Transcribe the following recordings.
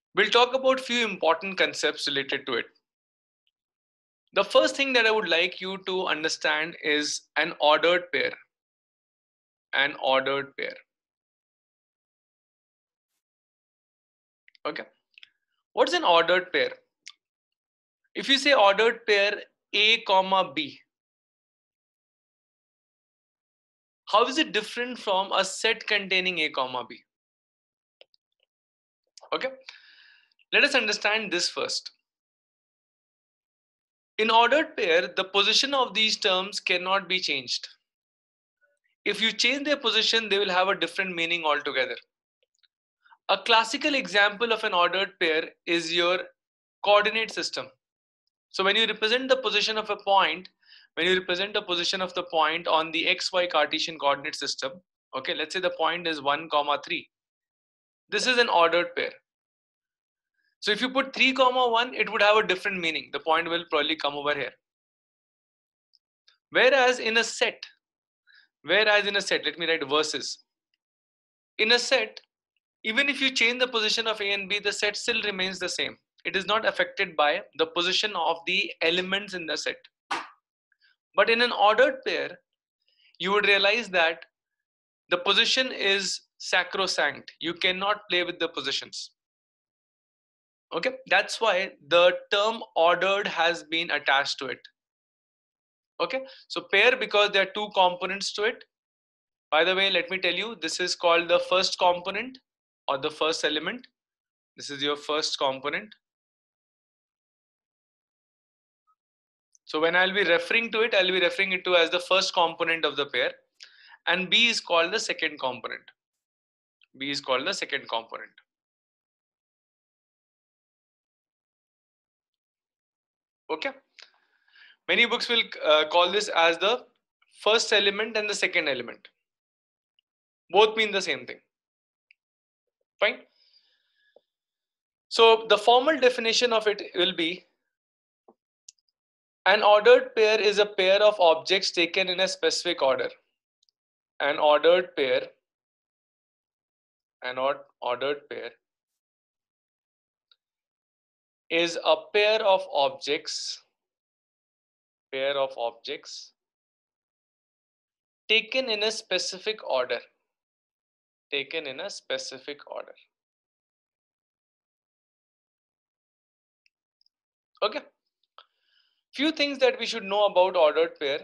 We'll talk about few important concepts related to it. The first thing that I would like you to understand is an ordered pair. An ordered pair. Okay. What's an ordered pair? If you say ordered pair A comma B, how is it different from a set containing A comma B? Okay. Let us understand this first. In ordered pair, the position of these terms cannot be changed. If you change their position, they will have a different meaning altogether. A classical example of an ordered pair is your coordinate system. So when you represent the position of a point, when you represent the position of the point on the xy Cartesian coordinate system, okay, let's say the point is 1 comma 3. This is an ordered pair. So if you put 3 comma 1, it would have a different meaning. The point will probably come over here. Whereas in a set, let me write versus. In a set, even if you change the position of A and B, the set still remains the same. It is not affected by the position of the elements in the set. But in an ordered pair, you would realize that the position is sacrosanct. You cannot play with the positions. Okay, that's why the term ordered has been attached to it. Okay, so pair because there are two components to it. By the way, let me tell you, this is called the first component or the first element. This is your first component. So when I'll be referring to it, I'll be referring it to as the first component of the pair, and B is called the second component. B is called the second component. Okay. Many books will call this as the first element and the second element. Both mean the same thing. Fine. So the formal definition of it will be an ordered pair is a pair of objects taken in a specific order. An ordered pair, ordered pair is a pair of objects taken in a specific order. Taken in a specific order. Okay. Few things that we should know about ordered pair.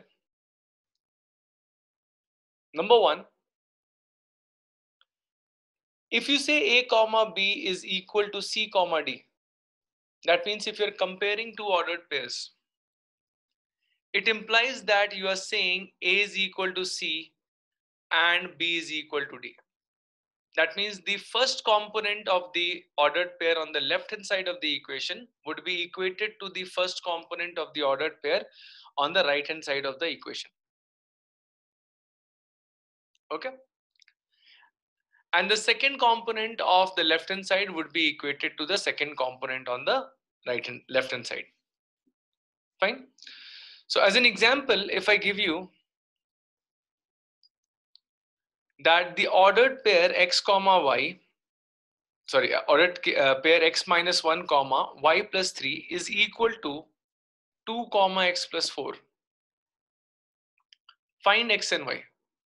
Number one, if you say A comma B is equal to C comma D, that means if you're comparing two ordered pairs, it implies that you are saying A is equal to C and B is equal to D. That means the first component of the ordered pair on the left hand side of the equation would be equated to the first component of the ordered pair on the right hand side of the equation. Okay. And the second component of the left hand side would be equated to the second component on the left hand side. Fine. So as an example, if I give you that the ordered pair x comma y, ordered pair x minus 1 comma y plus 3 is equal to 2 comma x plus 4. Find x and y.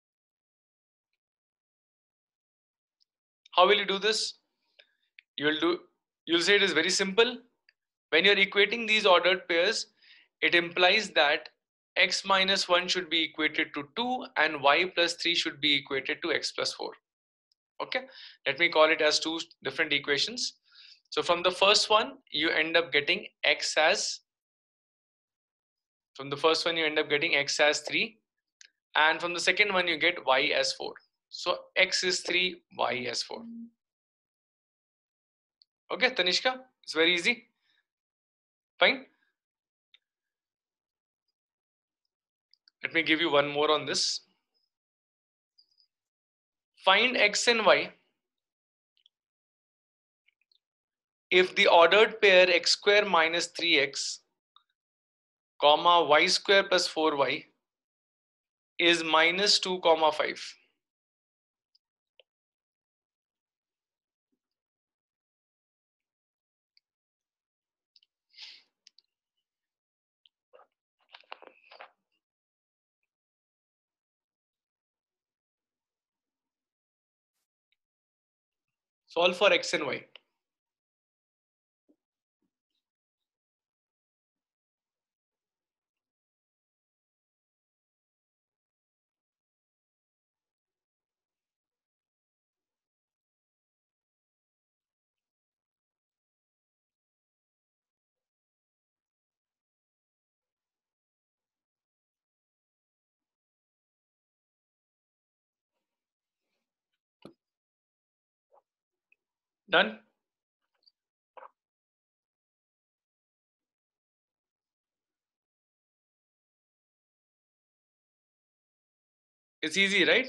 How will you do this? You'll say it is very simple. When you're equating these ordered pairs, it implies that x minus 1 should be equated to 2 and y plus 3 should be equated to x plus 4. Okay, let me call it as two different equations. So from the first one, you end up getting x as 3, and from the second one you get y as 4. So x is 3, y as 4. Okay, Tanishka, it's very easy. Fine. Let me give you one more on this. Find x and y if the ordered pair x square minus 3x comma y square plus 4y is minus 2 comma 5. Solve for x and y. Done? It's easy, right?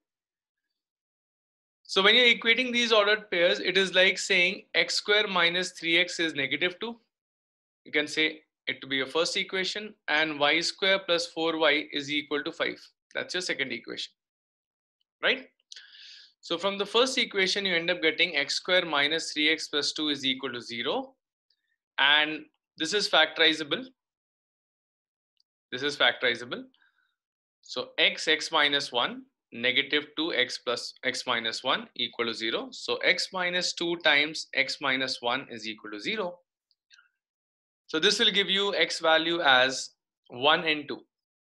So when you're equating these ordered pairs, it is like saying x square minus 3x is -2. You can say it to be your first equation, and y square plus 4y is equal to 5. That's your second equation, right? So from the first equation, you end up getting x square minus 3x plus 2 is equal to 0. And this is factorizable. This is factorizable. So x minus 1, -2x plus x minus 1 equal to 0. So x minus 2 times x minus 1 is equal to 0. So this will give you x value as 1 and 2.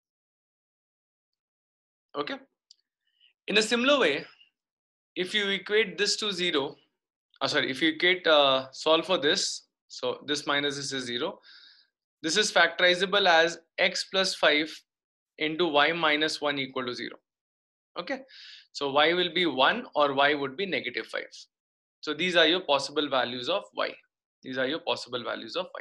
Okay. In a similar way, if you equate this to 0, if you equate, solve for this, so this minus this is 0. This is factorizable as x plus 5 into y minus 1 equal to 0. Okay. So y will be 1 or y would be -5. So these are your possible values of y. These are your possible values of y.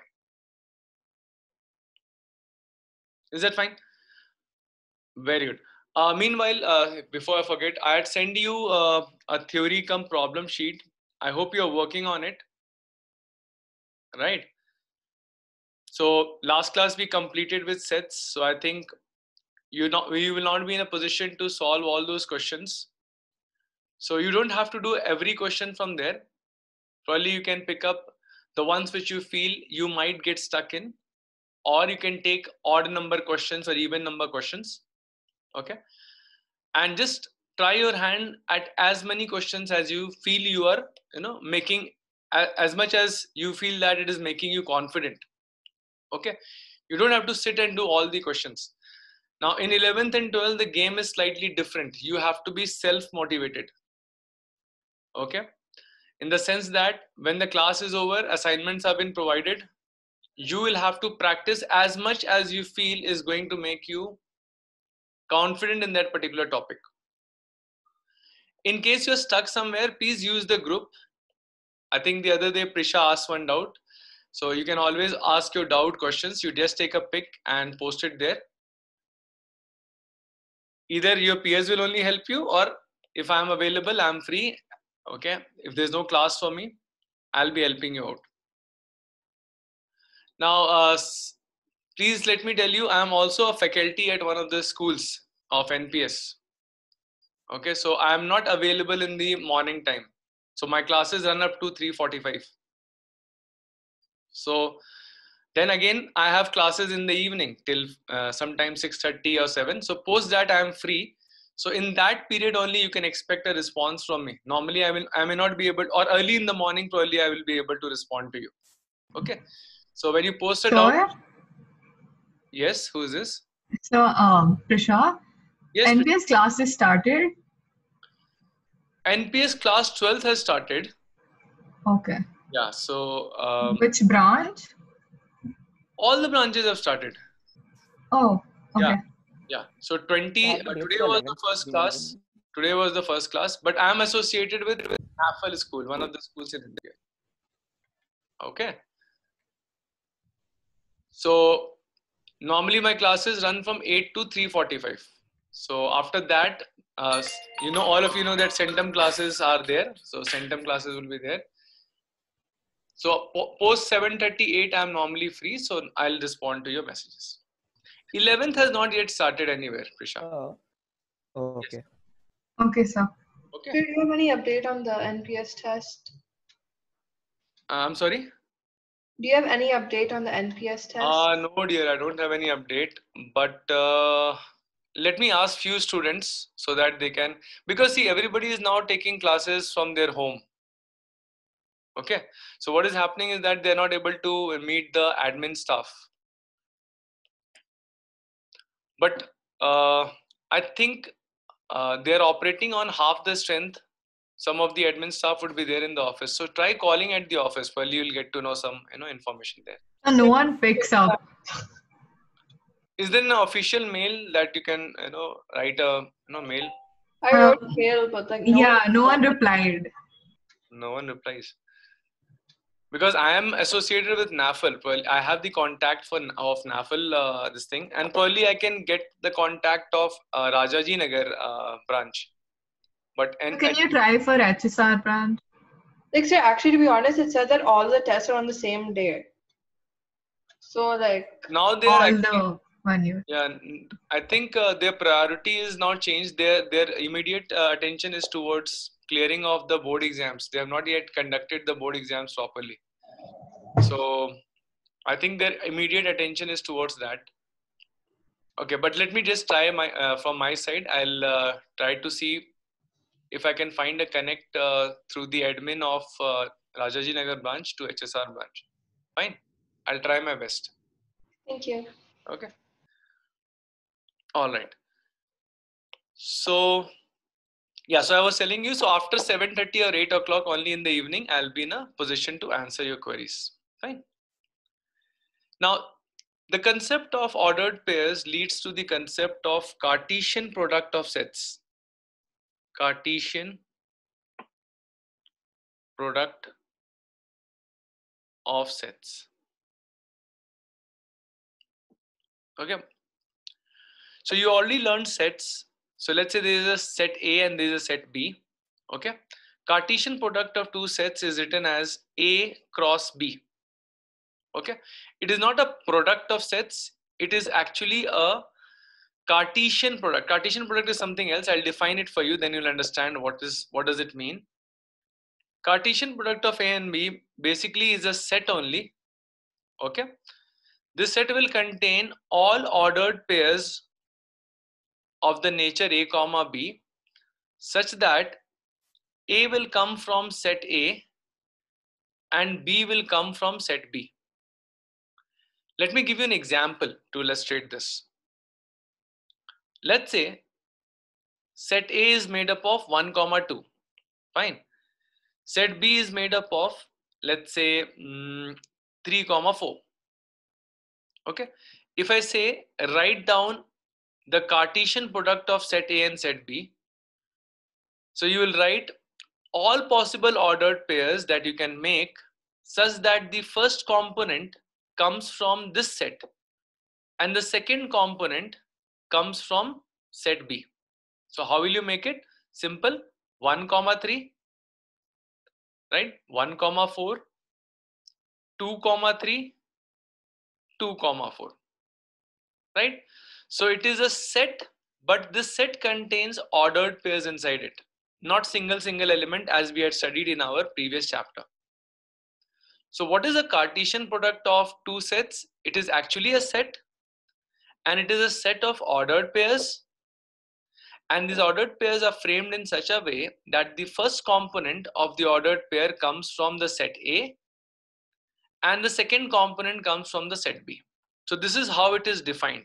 Is that fine? Very good. Meanwhile, before I forget, I had sent you a theory cum problem sheet. I hope you're working on it, right? So last class we completed with sets. So I think you will not be in a position to solve all those questions. So you don't have to do every question from there. Probably you can pick up the ones which you feel you might get stuck in, or you can take odd number questions or even number questions. Okay. And just try your hand at as many questions as you feel you are, making, as much as you feel that it is making you confident. Okay. You don't have to sit and do all the questions. Now in 11th and 12th, the game is slightly different. You have to be self-motivated. Okay. In the sense that when the class is over, assignments have been provided, you will have to practice as much as you feel is going to make you confident in that particular topic. In case you're stuck somewhere, please use the group. I think the other day Prisha asked one doubt. So you can always ask your doubt questions. You just take a pic and post it there. Either your peers will only help you, or if I'm available, I'm free. Okay. If there's no class for me, I'll be helping you out. Now, please let me tell you, I'm also a faculty at one of the schools of NPS. Okay, so I'm not available in the morning time. So my classes run up to 3:45. So then again, I have classes in the evening till sometimes 6:30 or 7. So post that I am free. So in that period only you can expect a response from me. Normally I may not be able, or early in the morning probably I will be able to respond to you. Okay. So when you post it out. Yes, who is this? So Prisha, Yes, NPS classes started. NPS class 12th has started. Okay. Yeah. So which branch? All the branches have started. Oh, okay. Yeah. So 20. Today was the first class. Today was the first class, but I am associated with Apple School, one of the schools in India. Okay. So normally my classes run from 8 to 3:45. So after that, all of you know that Centum classes are there. So Centum classes will be there. So post 7:38, I'm normally free. So I'll respond to your messages. 11th has not yet started anywhere, Prisha. Okay. Yes. Okay, sir. Okay. Do you have any update on the NPS test? I'm sorry? Do you have any update on the NPS test? No, dear, I don't have any update. But let me ask few students so that they can, because see, everybody is now taking classes from their home. Okay, so what is happening is that they're not able to meet the admin staff. But I think they're operating on half the strength. Some of the admin staff would be there in the office. So try calling at the office. Probably you'll get to know some information there. And no one picks up. Is there an official mail that you can write a mail? I wrote mail, but like No one replied. No one replies. Because I am associated with NAFL. Well, I have the contact of NAFL, this thing, and probably I can get the contact of Rajaji Nagar branch. But Can you try for HSR branch? like, sir, actually, to be honest, it said that all the tests are on the same day. So like now they are all actually, the 1 year. yeah, I think their priority is now changed. Their immediate attention is towards clearing of the board exams. They have not yet conducted the board exams properly. So I think their immediate attention is towards that. Okay, but let me just try from my side. I'll try to see if I can find a connect through the admin of Rajaji Nagar branch to HSR branch. Fine, I'll try my best. Thank you. Okay. All right. So yeah, so I was telling you, so after 7:30 or 8 o'clock only in the evening, I'll be in a position to answer your queries. Fine. Now, the concept of ordered pairs leads to the concept of Cartesian product of sets. Cartesian product of sets. Okay. So you already learned sets. So let's say there is a set A and there is a set B. Okay. Cartesian product of two sets is written as A cross B. Okay. It is not a product of sets. It is actually a Cartesian product. Cartesian product is something else. I'll define it for you. Then you'll understand what does it mean. Cartesian product of A and B basically is a set only. Okay. This set will contain all ordered pairs of the nature A comma B such that A will come from set A and B will come from set B. Let me give you an example to illustrate this. Let's say set A is made up of 1 comma 2. Fine. Set B is made up of, let's say 3 comma 4. Okay. If I say write down the Cartesian product of set A and set B, so you will write all possible ordered pairs that you can make such that the first component comes from this set and the second component comes from set B. So how will you make it? Simple. 1 comma 3, right? 1 comma 4, 2 comma 3, 2 comma 4, right? So it is a set, but this set contains ordered pairs inside it, not single element as we had studied in our previous chapter. So what is a Cartesian product of two sets? It is actually a set, and it is a set of ordered pairs, and these ordered pairs are framed in such a way that the first component of the ordered pair comes from the set A and the second component comes from the set B. So this is how it is defined.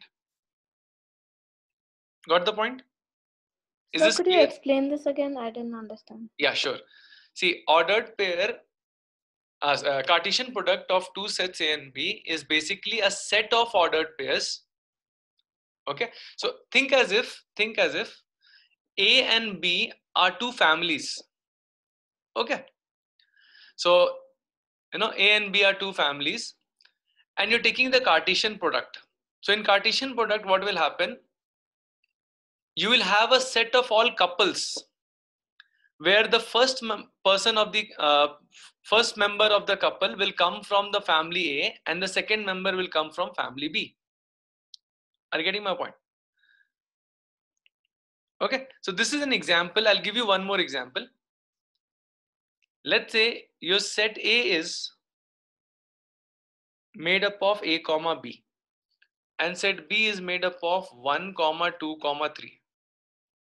Got the point? Is So this could you clear? explain this again? I didn't understand. Yeah, sure. See, ordered pair as a Cartesian product of two sets A and B is basically a set of ordered pairs. Okay, so think as if A and B are two families. Okay, so A and B are two families, and you're taking the Cartesian product. So in Cartesian product, what will happen? You will have a set of all couples where the first person of the first member of the couple will come from the family A and the second member will come from family B. Are you getting my point? Okay, so this is an example. I'll give you one more example. Let's say your set A is made up of A comma B and set B is made up of 1 comma 2 comma 3.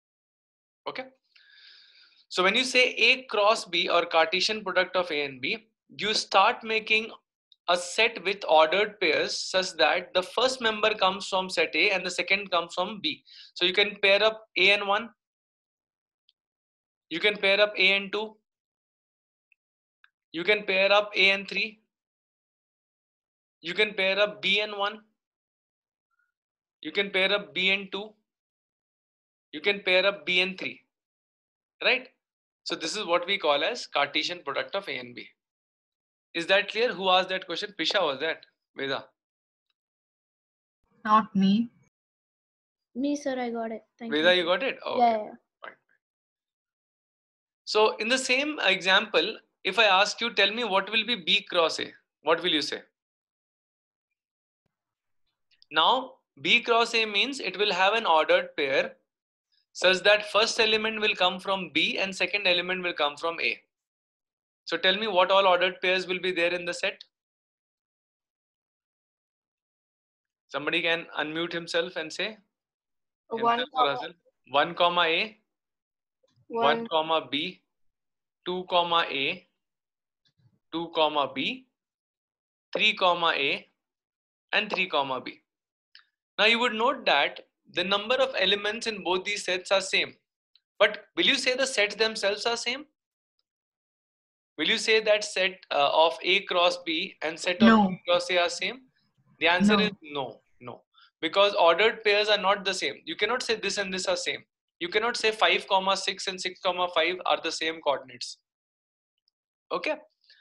Okay, so when you say A cross B or Cartesian product of A and B, you start making a set with ordered pairs such that the first member comes from set A and the second comes from B. So you can pair up A and 1. You can pair up A and 2. You can pair up A and 3. You can pair up B and 1. You can pair up B and 2. You can pair up B and 3. Right? So this is what we call as Cartesian product of A and B. Is that clear? Who asked that question? Pisha was that? Veda? Not me. Me, sir, I got it. Thank Veda, you. you got it? Okay. Yeah. Fine. So in the same example, if I ask you, tell me what will be B cross A, what will you say? Now, B cross A means it will have an ordered pair such that first element will come from B and second element will come from A. So tell me what all ordered pairs will be there in the set? Somebody can unmute himself and say. One comma, 1 comma A, 1 one, comma B, 2 comma A, 2 comma B, 3 comma A, and 3 comma B. Now you would note that the number of elements in both these sets are same. But will you say the sets themselves are same? Will you say that set of A cross B and set of No. B cross A are same? The answer No. is no, no. Because ordered pairs are not the same. You cannot say this and this are same. You cannot say 5 comma 6 and 6 comma 5 are the same coordinates. Okay.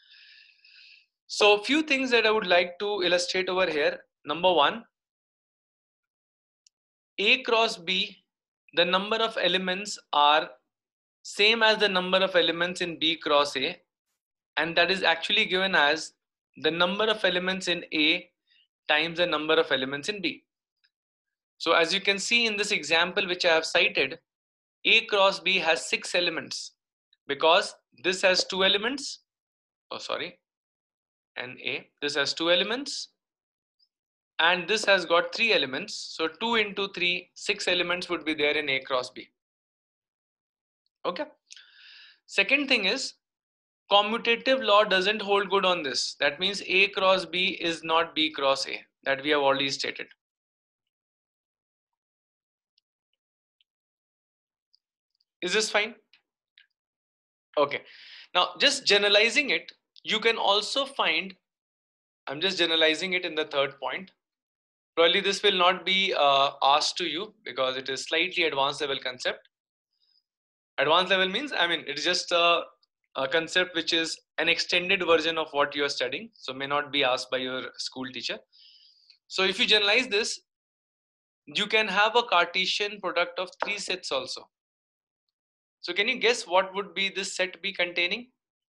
So few things that I would like to illustrate over here. Number one, A cross B, the number of elements are same as the number of elements in B cross A, and that is actually given as the number of elements in A times the number of elements in B. So as you can see in this example which I have cited, A cross B has 6 elements because this has 2 elements. Oh, sorry. And A, this has 2 elements. And this has got 3 elements. So 2 into 3, 6 elements would be there in A cross B. Okay. Second thing is, commutative law doesn't hold good on this. That means A cross B is not B cross A. That we have already stated. Is this fine? Okay. Now just generalizing it, you can also find, I'm just generalizing it in the third point. Probably this will not be asked to you because it is slightly advanced level concept. Advanced level means, I mean, it is just a concept which is an extended version of what you are studying. So may not be asked by your school teacher. So if you generalize this, you can have a Cartesian product of 3 sets also. So can you guess what would be this set be containing?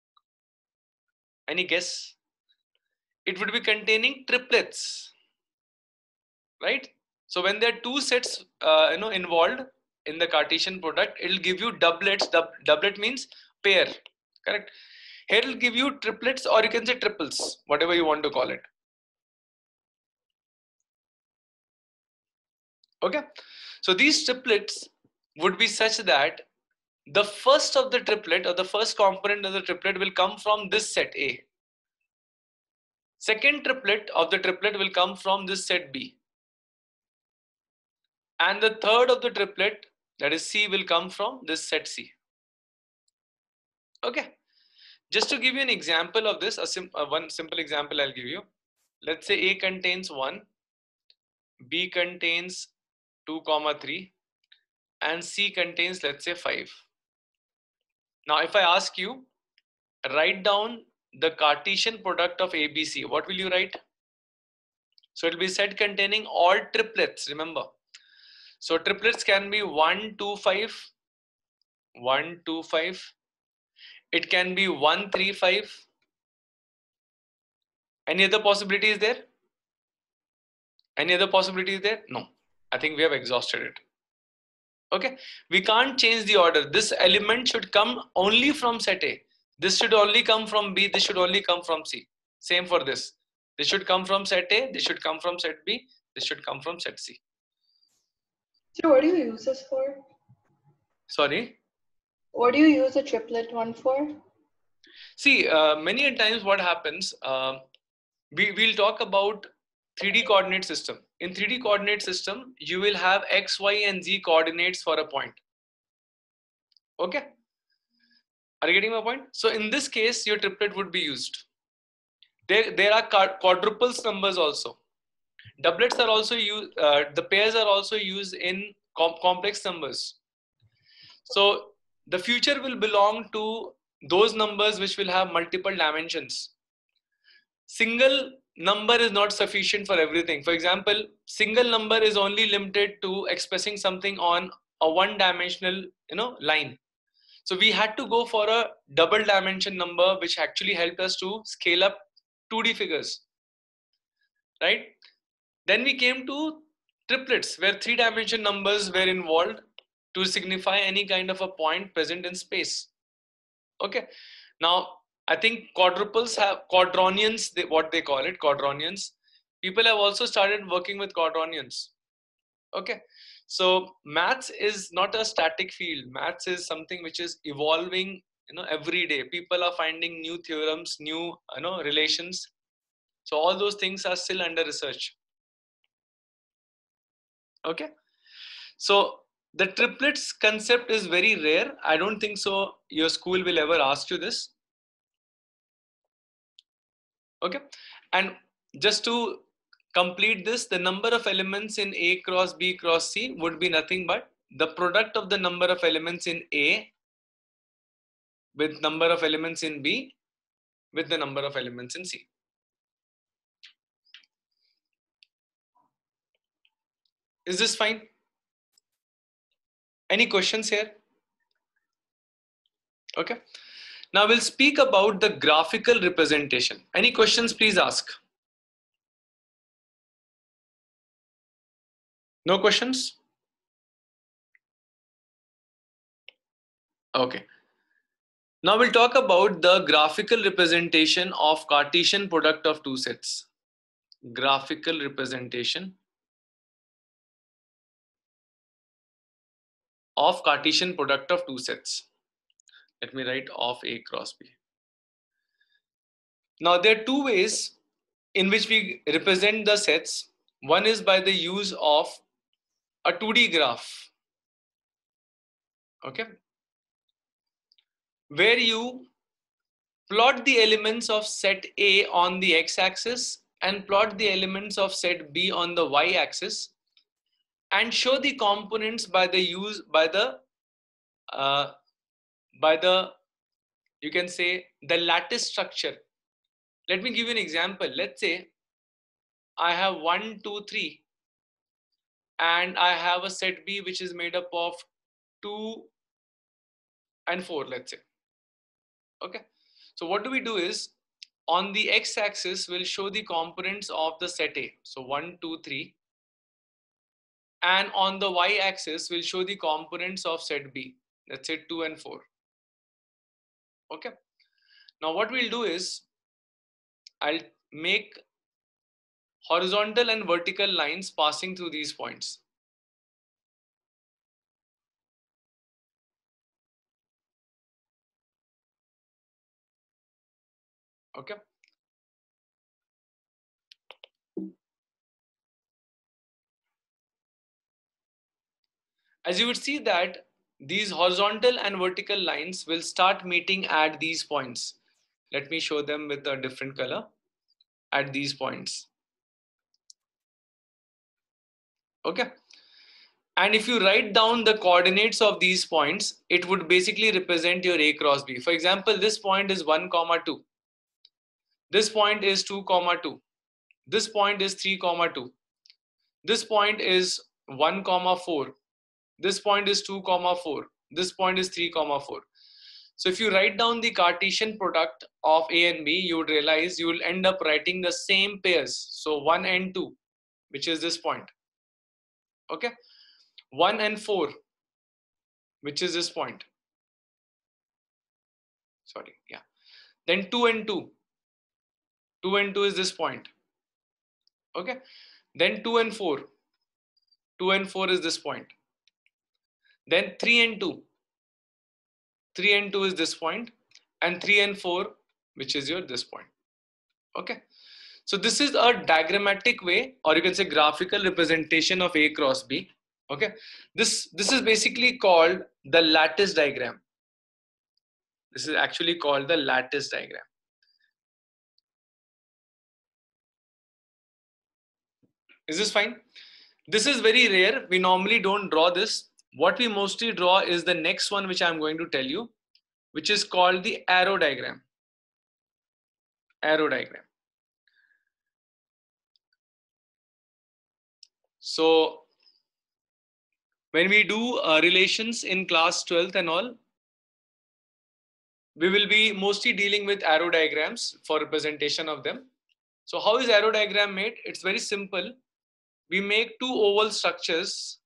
Any guess? It would be containing triplets, right? So when there are 2 sets involved in the Cartesian product, it will give you doublets. Doublet means pair, correct? Here it will give you triplets, or you can say triples, whatever you want to call it. Okay, so these triplets would be such that the first of the triplet or the first component of the triplet will come from this set A. Second triplet of the triplet will come from this set B. And the third of the triplet, that is C, will come from this set C. Okay. Just to give you an example of this, one simple example I'll give you. Let's say A contains 1, B contains 2, 3, and C contains, let's say, 5. Now, if I ask you, write down the Cartesian product of ABC, what will you write? So it will be set containing all triplets, remember. So triplets can be 1, 2, 5, 1, 2, 5. It can be 1, 3, 5. Any other possibility is there? Any other possibility is there? No. I think we have exhausted it. Okay. We can't change the order. This element should come only from set A. This should only come from B. This should only come from C. Same for this. This should come from set A. This should come from set B. This should come from set C. So what do you use this for? Sorry? What do you use the triplet one for? See, many a times what happens, we'll talk about 3D coordinate system. In 3D coordinate system, you will have X, Y, and Z coordinates for a point. Okay? Are you getting my point? So in this case, your triplet would be used. There are quadruples numbers also. Doublets are also used, the pairs are also used in complex numbers. So the future will belong to those numbers which will have multiple dimensions. Single number is not sufficient for everything. For example, single number is only limited to expressing something on a one-dimensional, line. So we had to go for a double dimension number, which actually helped us to scale up 2D figures, right? Then we came to triplets, where 3-dimension numbers were involved to signify any kind of a point present in space. Okay. Now, I think quadruples have quadronions, what they call it, quadronions. People have also started working with quadronions. Okay. So maths is not a static field. Maths is something which is evolving, every day. People are finding new theorems, new, relations. So all those things are still under research. Okay. So the triplets concept is very rare. I don't think so your school will ever ask you this. Okay. And just to complete this, the number of elements in A cross B cross C would be nothing but the product of the number of elements in A with number of elements in B with the number of elements in C. Is this fine? Any questions here? Okay. Now we'll speak about the graphical representation. Any questions, please ask. No questions? Okay. Now we'll talk about the graphical representation of Cartesian product of two sets. Graphical representation of Cartesian product of two sets. Let me write of A cross B. Now there are two ways in which we represent the sets. One is by the use of a 2D graph. Okay. Where you plot the elements of set A on the x-axis and plot the elements of set B on the y-axis and show the components by the you can say the lattice structure. Let me give you an example. Let's say I have 1, 2, 3 and I have a set B which is made up of 2 and 4, let's say. Okay. So what do we do is on the x-axis we'll show the components of the set A. So 1, 2, 3. And on the y-axis we'll show the components of set B. Let's say 2 and 4. Okay. Now what we'll do is I'll make horizontal and vertical lines passing through these points. Okay. As you would see that these horizontal and vertical lines will start meeting at these points. Let me show them with a different color at these points. Okay. And if you write down the coordinates of these points, it would basically represent your A cross B. For example, this point is 1, 2. This point is 2, 2. This point is 3, 2. This point is 1, 4. This point is 2, 4. This point is 3, 4. So if you write down the Cartesian product of A and B, you would realize you will end up writing the same pairs. So 1 and 2, which is this point. Okay. 1 and 4, which is this point. Sorry. Yeah. Then 2 and 2. 2 and 2 is this point. Okay. Then 2 and 4. 2 and 4 is this point. Then 3 and 2. 3 and 2 is this point. and 3 and 4, which is your this point. Okay. So this is a diagrammatic way, or you can say graphical representation of A cross B. Okay. This is basically called the lattice diagram. This is actually called the lattice diagram. Is this fine? This is very rare. We normally don't draw this. What we mostly draw is the next one, which I'm going to tell you, which is called the arrow diagram. Arrow diagram. So when we do relations in class 12th and all, we will be mostly dealing with arrow diagrams for representation of them. So how is arrow diagram made? It's very simple. We make two oval structures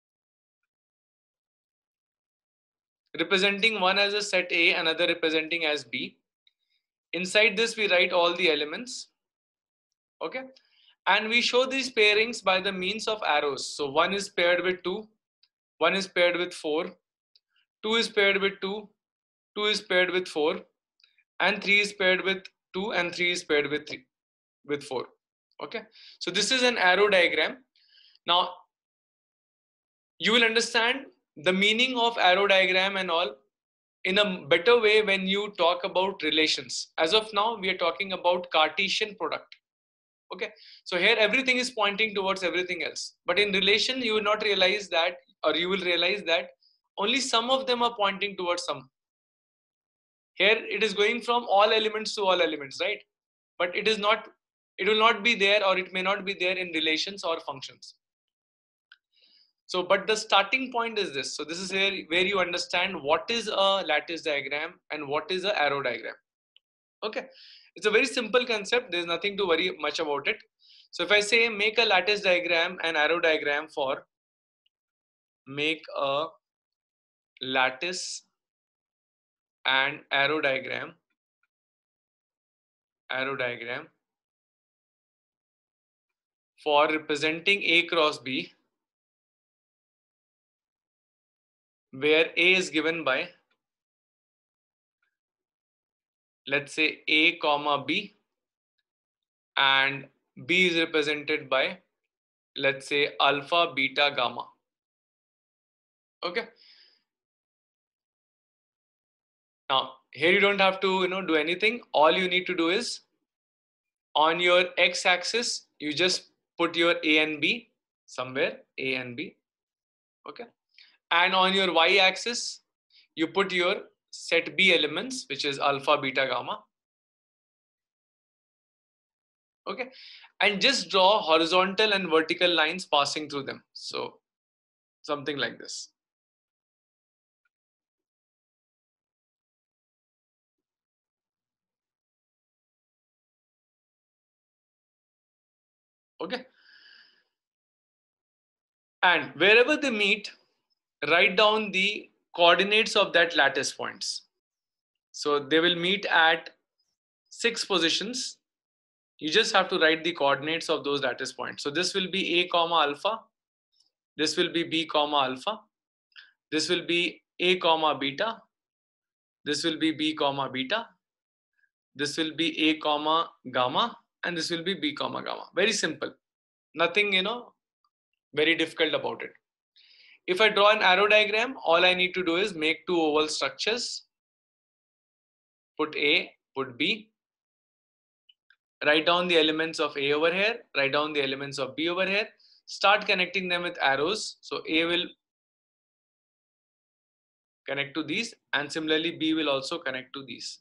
representing one as a set A, another representing as B. Inside this, we write all the elements. Okay. And we show these pairings by the means of arrows. So 1 is paired with 2, 1 is paired with 4, 2 is paired with 2, 2 is paired with 4, and 3 is paired with 2, and 3 is paired with 4. Okay. So this is an arrow diagram. Now, you will understand the meaning of arrow diagram and all in a better way when you talk about relations. As of now, we are talking about Cartesian product. Okay, so here everything is pointing towards everything else. But in relation, you will not realize that, or you will realize that only some of them are pointing towards some. Here it is going from all elements to all elements, right? But it is not, it will not be there, or it may not be there in relations or functions. So, but the starting point is this. So this is where you understand what is a lattice diagram and what is an arrow diagram. Okay, it's a very simple concept. There's nothing to worry much about it. So if I say make a lattice diagram and arrow diagram for make a lattice and arrow diagram for representing A cross B, where A is given by, let's say, A comma B, and B is represented by, let's say, alpha, beta, gamma. Okay. Now here you don't have to do anything. All you need to do is on your x-axis you just put your A and B somewhere, A and B. Okay. And on your y-axis you put your set B elements, which is alpha, beta, gamma. Okay. And just draw horizontal and vertical lines passing through them. So something like this. Okay. And wherever they meet, write down the coordinates of that lattice points. So they will meet at 6 positions. You just have to write the coordinates of those lattice points. So this will be A comma alpha. This will be B comma alpha. This will be A comma beta. This will be B comma beta. This will be A comma gamma. And this will be B comma gamma. Very simple. Nothing, very difficult about it. If I draw an arrow diagram, all I need to do is make two oval structures. Put A, put B. Write down the elements of A over here. Write down the elements of B over here. Start connecting them with arrows. So A will connect to these, and similarly B will also connect to these.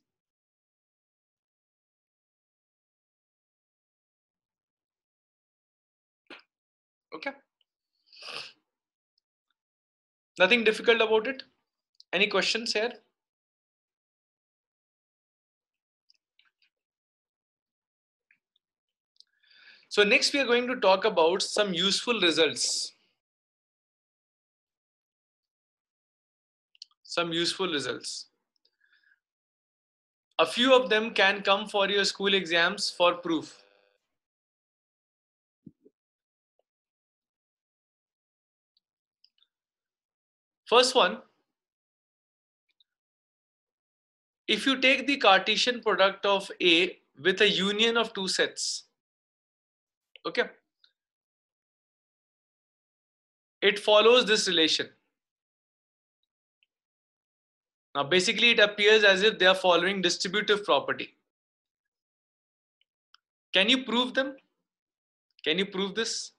Okay. Nothing difficult about it. Any questions here? So next we are going to talk about some useful results. Some useful results. A few of them can come for your school exams for proof. First one, if you take the Cartesian product of A with a union of two sets, okay, it follows this relation. Now basically it appears as if they are following distributive property. Can you prove them? Can you prove this?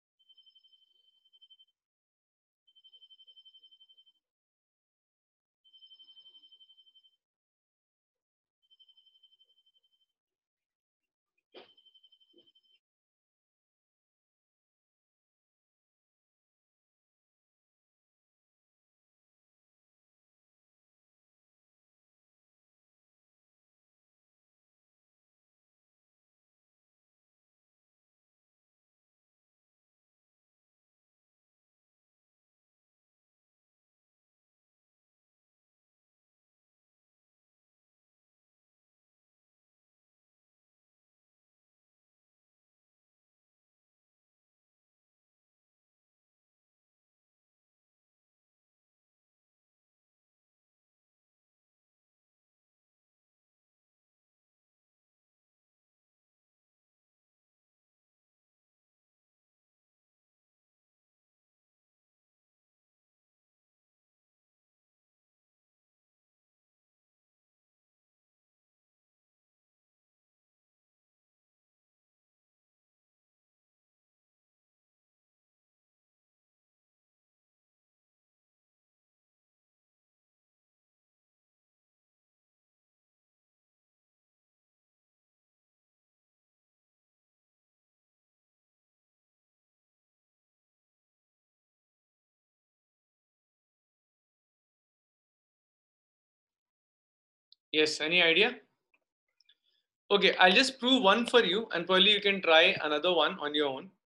Yes, any idea? Okay, I'll just prove one for you and probably you can try another one on your own.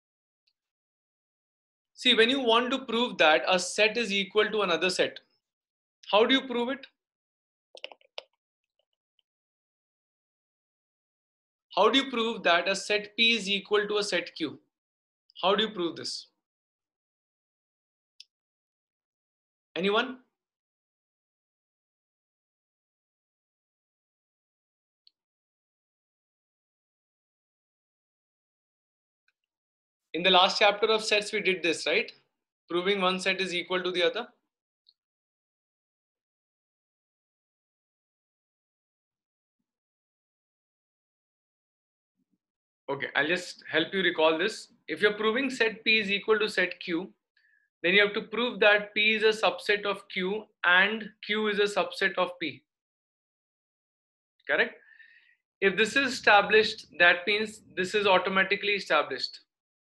See, when you want to prove that a set is equal to another set, how do you prove it? How do you prove that a set P is equal to a set Q? How do you prove this? Anyone? In the last chapter of sets, we did this, right? Proving one set is equal to the other. Okay, I'll just help you recall this. If you're proving set P is equal to set Q, then you have to prove that P is a subset of Q and Q is a subset of P. Correct? If this is established, that means this is automatically established.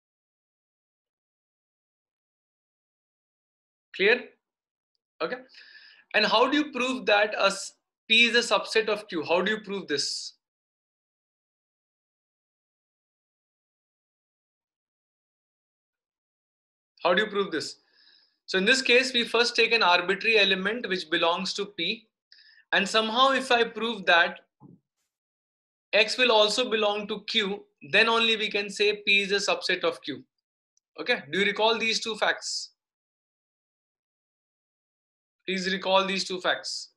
Clear? Okay. And how do you prove that P is a subset of Q? How do you prove this? How do you prove this? So in this case, we first take an arbitrary element which belongs to P. And somehow if I prove that X will also belong to Q, then only we can say P is a subset of Q. Okay. Do you recall these two facts? Please recall these two facts.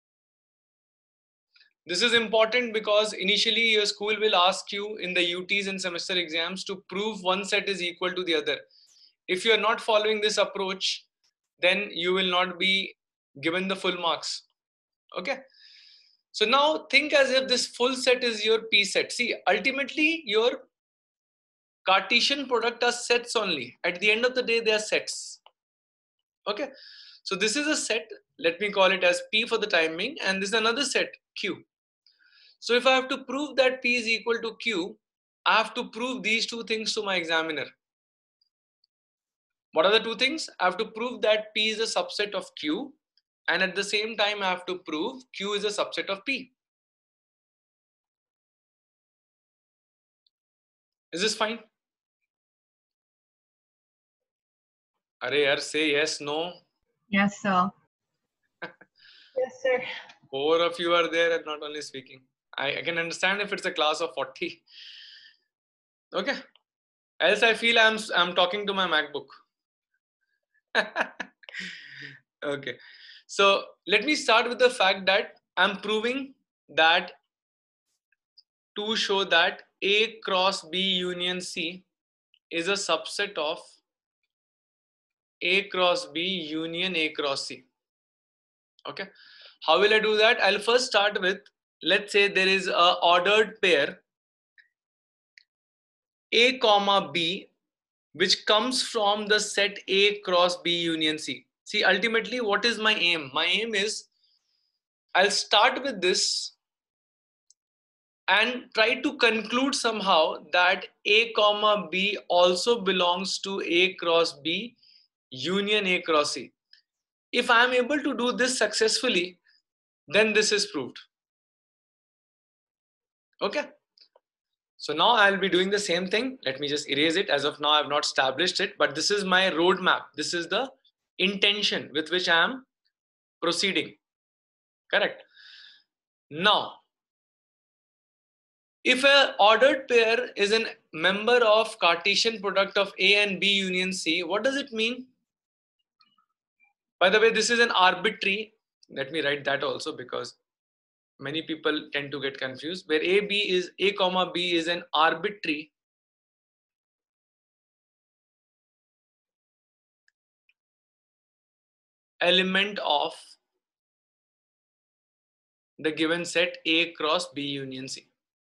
This is important because initially your school will ask you in the UTs and semester exams to prove one set is equal to the other. If you are not following this approach, then you will not be given the full marks. Okay. So now think as if this full set is your P set. See, ultimately your Cartesian product are sets only. At the end of the day, they are sets. Okay. So this is a set. Let me call it as P for the time being. And this is another set, Q. So if I have to prove that P is equal to Q, I have to prove these two things to my examiner. What are the two things? I have to prove that P is a subset of Q, and at the same time I have to prove Q is a subset of P. Is this fine? Arey yaar, say yes, no. Yes, sir. Yes, sir. 4 of you are there and not only speaking. I can understand if it's a class of 40. Okay. Else I feel I'm talking to my MacBook. Okay. So let me start with the fact that I'm proving that to show that A cross B union C is a subset of A cross B union A cross C. Okay, how will I do that? I'll first start with, let's say there is a ordered pair A comma B which comes from the set A cross B union C. See, ultimately what is my aim? My aim is I'll start with this and try to conclude somehow that A comma B also belongs to A cross B union A cross C. If I am able to do this successfully, then this is proved. Okay. So now I'll be doing the same thing. Let me just erase it. As of now, I have not established it, but this is my roadmap. This is the intention with which I am proceeding. Correct. Now, if an ordered pair is a member of Cartesian product of A and B union C, what does it mean? By the way, this is an arbitrary. Let me write that also, because many people tend to get confused, where A comma B is an arbitrary element of the given set A cross B union C.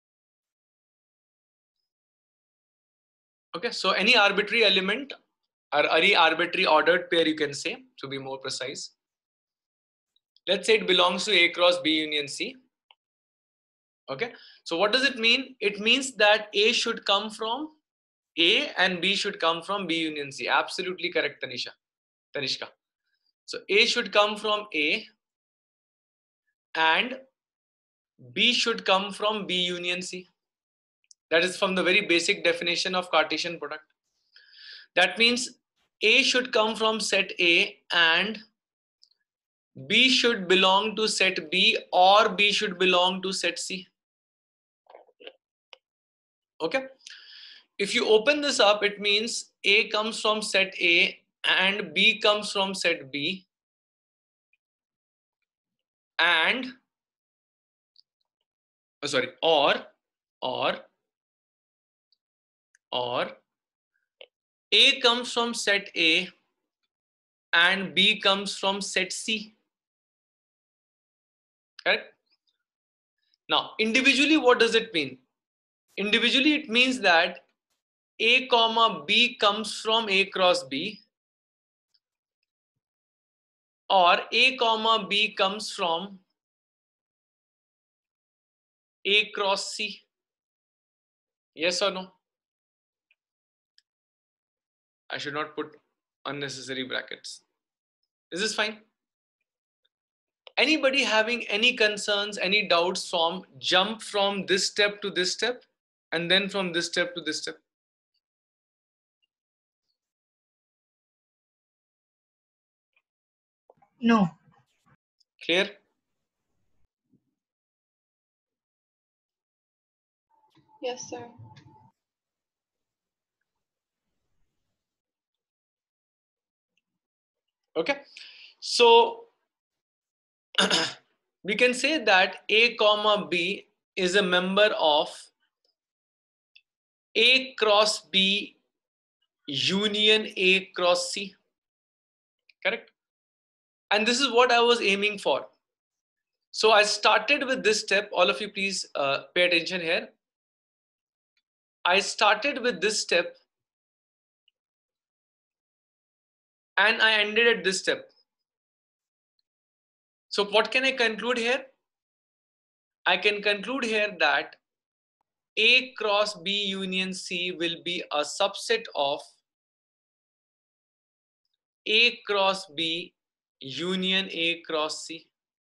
Okay, so any arbitrary element or any arbitrary ordered pair, you can say, to be more precise. Let's say it belongs to A cross B union C. Okay, so what does it mean? It means that A should come from A and B should come from B union C. Absolutely correct, Tanishka. So A should come from A and B should come from B union C. That is from the very basic definition of Cartesian product. That means A should come from set A and B should belong to set B, or B should belong to set C. Okay. If you open this up, it means A comes from set A and B comes from set B, and or A comes from set A and B comes from set C. Correct? Now, individually, what does it mean? Individually, it means that A comma B comes from A cross B, or A comma B comes from A cross C. Yes or no? I should not put unnecessary brackets. Is this fine? Anybody having any concerns, any doubts from jump from this step to this step and then from this step to this step? No. Clear? Yes, sir. Okay. So we can say that A comma B is a member of A cross B union A cross C. Correct? And this is what I was aiming for. So I started with this step. All of you please pay attention here. I started with this step and I ended at this step. So what can I conclude here? I can conclude here that A cross B union C will be a subset of A cross B union A cross C.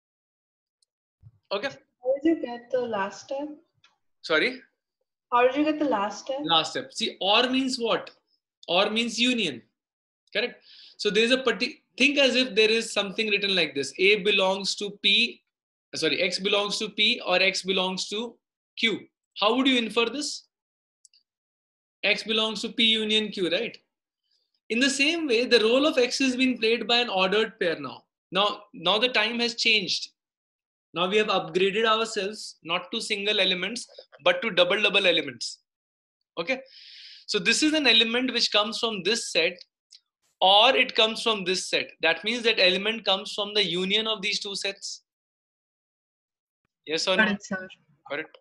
Okay. How did you get the last step? Sorry? How did you get the last step? Last step. See, or means what? Or means union. Correct? So there is a think as if there is something written like this. A belongs to P, sorry, X belongs to P or X belongs to Q. How would you infer this? X belongs to P union Q, right? In the same way, the role of X is being played by an ordered pair now. Now the time has changed. Now we have upgraded ourselves not to single elements, but to double elements. Okay. So this is an element which comes from this set, or it comes from this set. That means that element comes from the union of these two sets. Yes or no? Got it, sir. Correct.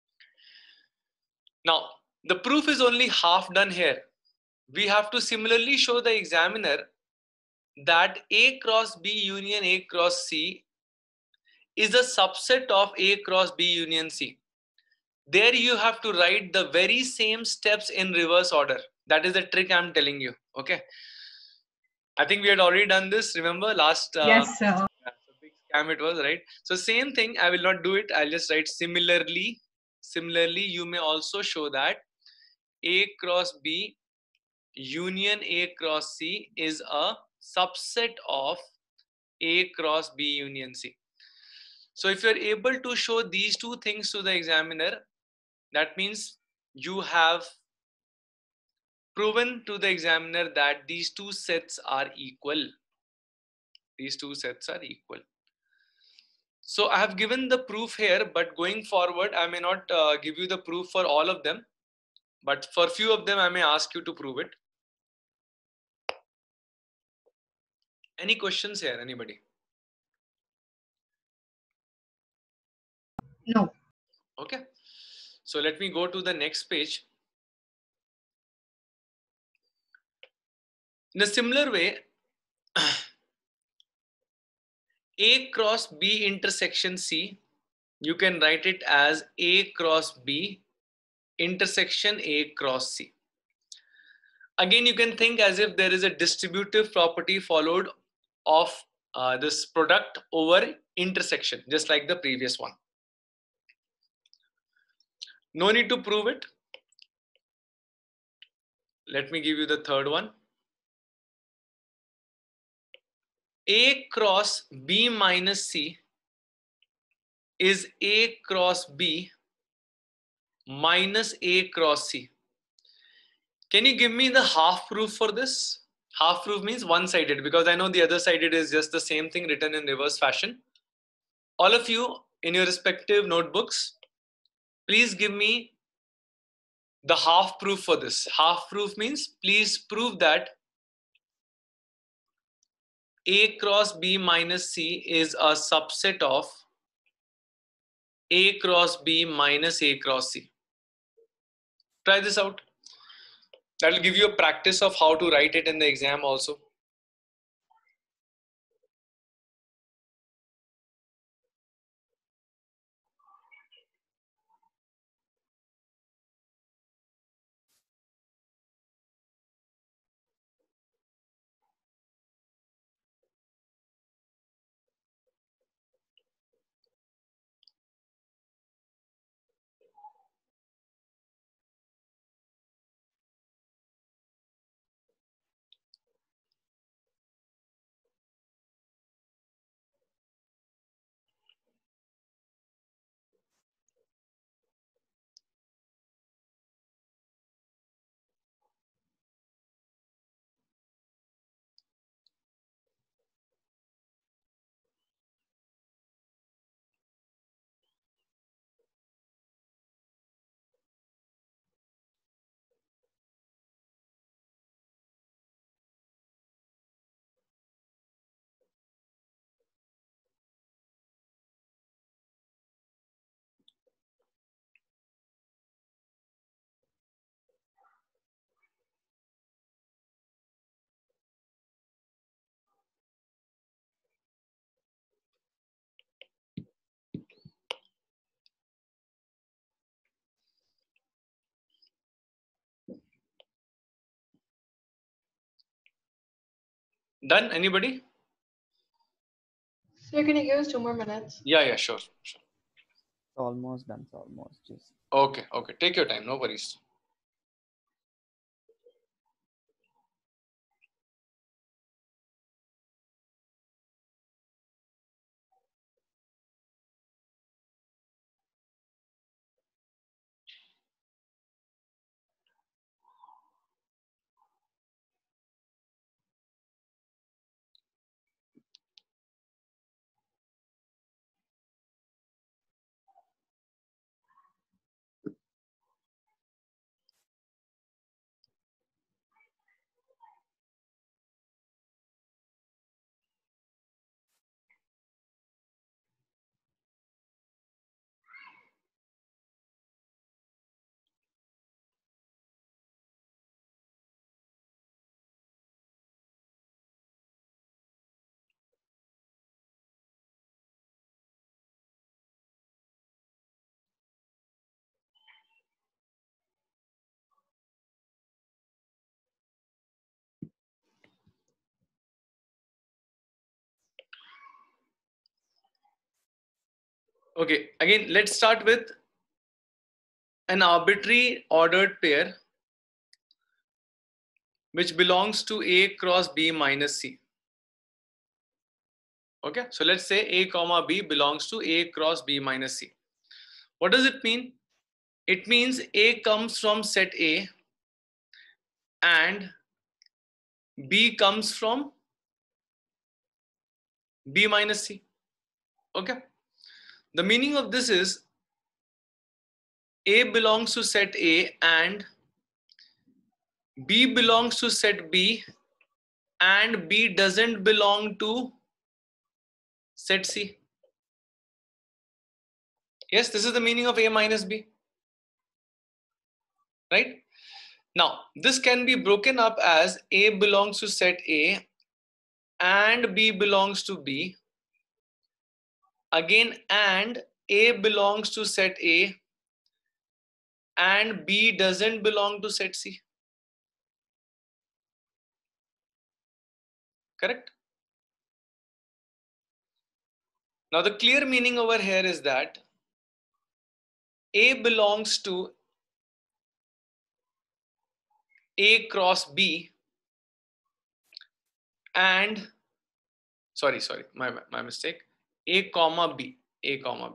Now, the proof is only half done here. We have to similarly show the examiner that A cross B union A cross C is a subset of A cross B union C. There you have to write the very same steps in reverse order. That is the trick I'm telling you. Okay. I think we had already done this. Remember last Yes, sir. big scam it was, right? So same thing. I will not do it. I'll just write similarly. Similarly, you may also show that A cross B union A cross C is a subset of A cross B union C. So if you're able to show these two things to the examiner, that means you have proven to the examiner that these two sets are equal. These two sets are equal. So I have given the proof here, but going forward, I may not give you the proof for all of them, but for few of them, I may ask you to prove it. Any questions here, anybody? No. Okay. So let me go to the next page. In a similar way, A cross B intersection C, you can write it as A cross B intersection A cross C. Again, you can think as if there is a distributive property followed of this product over intersection, just like the previous one. No need to prove it. Let me give you the third one. A cross B minus C is A cross B minus A cross C. Can you give me the half proof for this? Half proof means one-sided, because I know the other sided is just the same thing written in reverse fashion. All of you in your respective notebooks, please give me the half proof for this. Half proof means please prove that A cross B minus C is a subset of A cross B minus A cross C. Try this out. That will give you a practice of how to write it in the exam also. Done? Anybody? So can you give us 2 more minutes? Yeah, sure. Almost done. Almost. Just. Okay. Take your time. No worries. Okay, again, let's start with an arbitrary ordered pair which belongs to A cross B minus C. Okay, so let's say A comma B belongs to A cross B minus C. What does it mean? It means A comes from set A and B comes from B minus C. Okay, the meaning of this is A belongs to set A and B belongs to set B and B doesn't belong to set C. Yes, this is the meaning of A minus B. Right? Now, this can be broken up as A belongs to set A and B belongs to B. Again, and A belongs to set A and B doesn't belong to set C. Correct? Now, the clear meaning over here is that A belongs to A cross B and sorry, my mistake. A comma B. A comma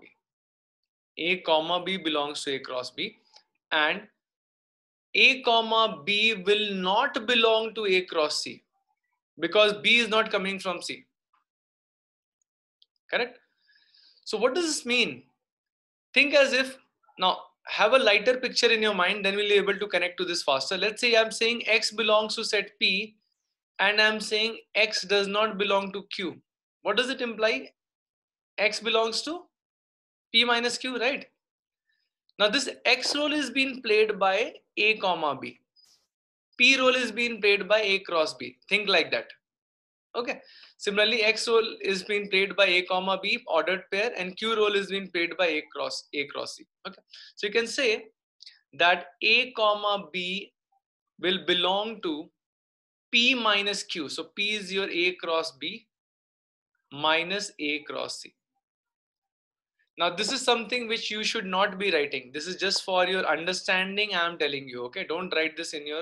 B belongs to A cross B and A comma B will not belong to A cross C because B is not coming from C. Correct? So what does this mean? Think as if, now have a lighter picture in your mind, then we'll be able to connect to this faster. Let's say I'm saying X belongs to set P and I'm saying X does not belong to Q. What does it imply? X belongs to P minus Q, right? Now this X role is being played by A comma B. P role is being played by A cross B. Think like that. Okay. Similarly, X role is being played by A comma B ordered pair and Q role is being played by A cross C. Okay. So you can say that A comma B will belong to P minus Q. So P is your A cross B minus A cross C. Now this is something which you should not be writing. This is just for your understanding. I am telling you. Okay. Don't write this in your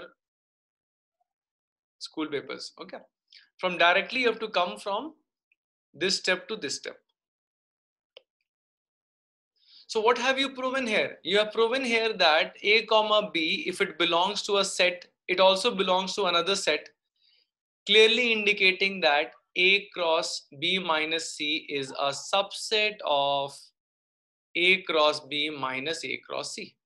school papers. Okay. From directly you have to come from this step to this step. So what have you proven here? You have proven here that A comma B, if it belongs to a set, it also belongs to another set, clearly indicating that A cross B minus C is a subset of A cross B minus A cross C.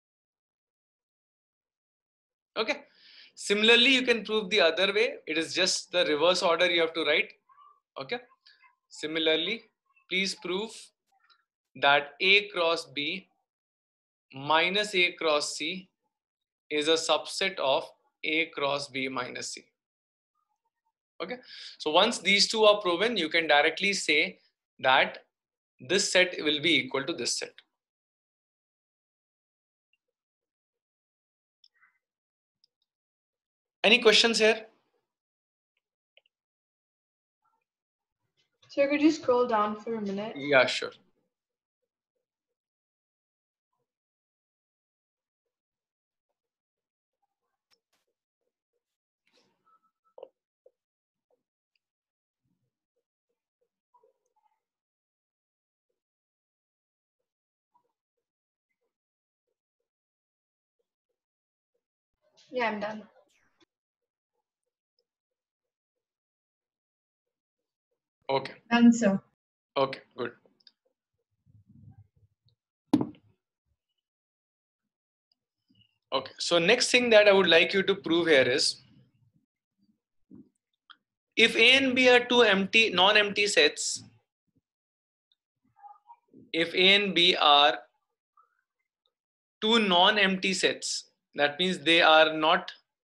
Okay. Similarly, you can prove the other way. It is just the reverse order you have to write. Okay. Similarly, please prove that A cross B minus A cross C is a subset of A cross B minus C. Okay. So once these two are proven, you can directly say that this set will be equal to this set. Any questions here? So could you scroll down for a minute? Yeah, sure. Yeah, I'm done. Okay. Done, sir. Okay, good. Okay, so next thing that I would like you to prove here is if A and B are two empty, non-empty sets, if A and B are two non-empty sets, that means they are not,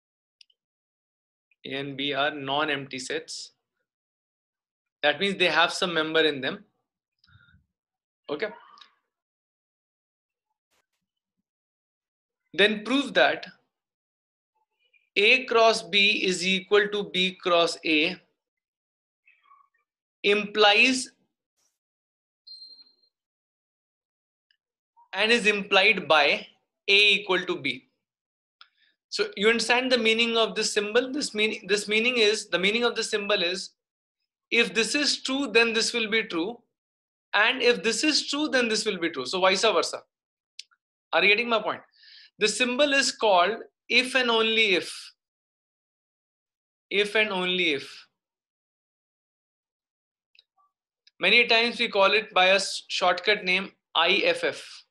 A and B are non-empty sets. That means they have some member in them. Okay. Then prove that A cross B is equal to B cross A implies and is implied by A equal to B. So you understand the meaning of this symbol? The meaning of the symbol is, if this is true, then this will be true. And if this is true, then this will be true. So vice versa. Are you getting my point? The symbol is called if and only if. If and only if. Many times we call it by a shortcut name IFF.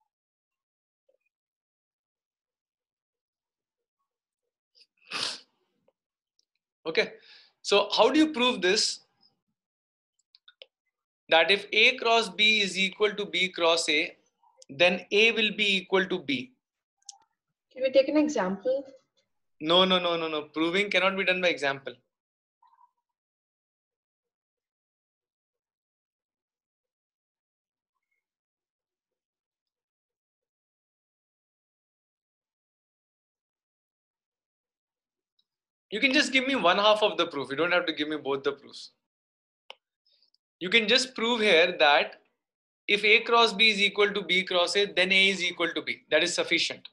Okay. So how do you prove this? That if A cross B is equal to B cross A, then A will be equal to B. Can we take an example? No. Proving cannot be done by example. You can just give me one half of the proof. You don't have to give me both the proofs. You can just prove here that if A cross B is equal to B cross A, then A is equal to B. That is sufficient.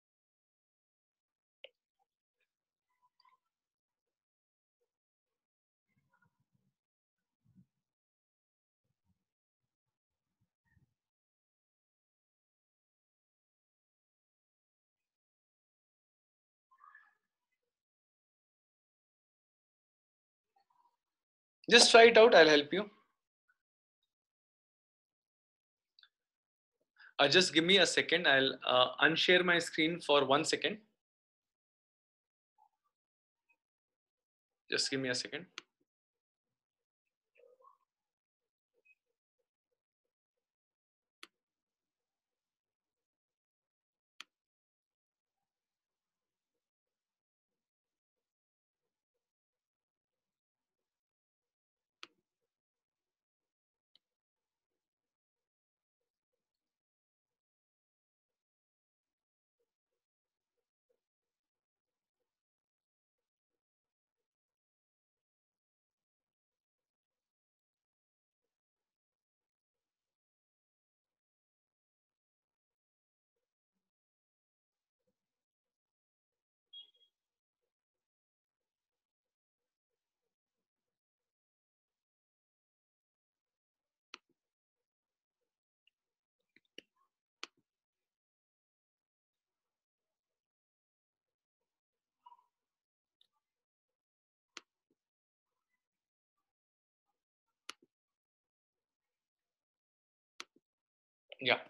Just try it out. I'll help you. Just give me a second. I'll unshare my screen for 1 second. Just give me a second. Yeah.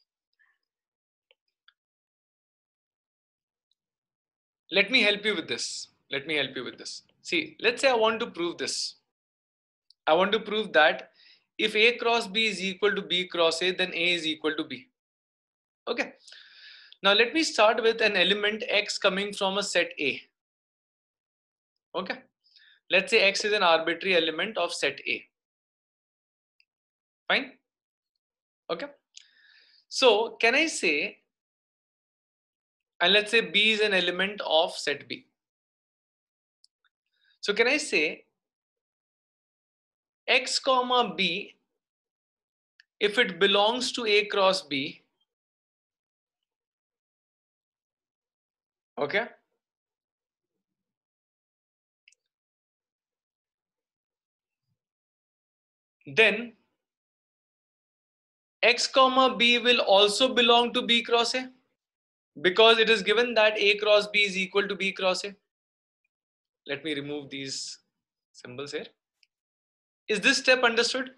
Let me help you with this. See, let's say I want to prove this. I want to prove that if A cross B is equal to B cross A, then A is equal to B. Okay. Now let me start with an element X coming from a set A. Okay. Let's say X is an arbitrary element of set A. Fine. Okay. So can I say, and let's say B is an element of set B. So can I say X comma B, if it belongs to A cross B, okay, then X comma B will also belong to B cross A, because it is given that A cross B is equal to B cross A. Let me remove these symbols here. Is this step understood?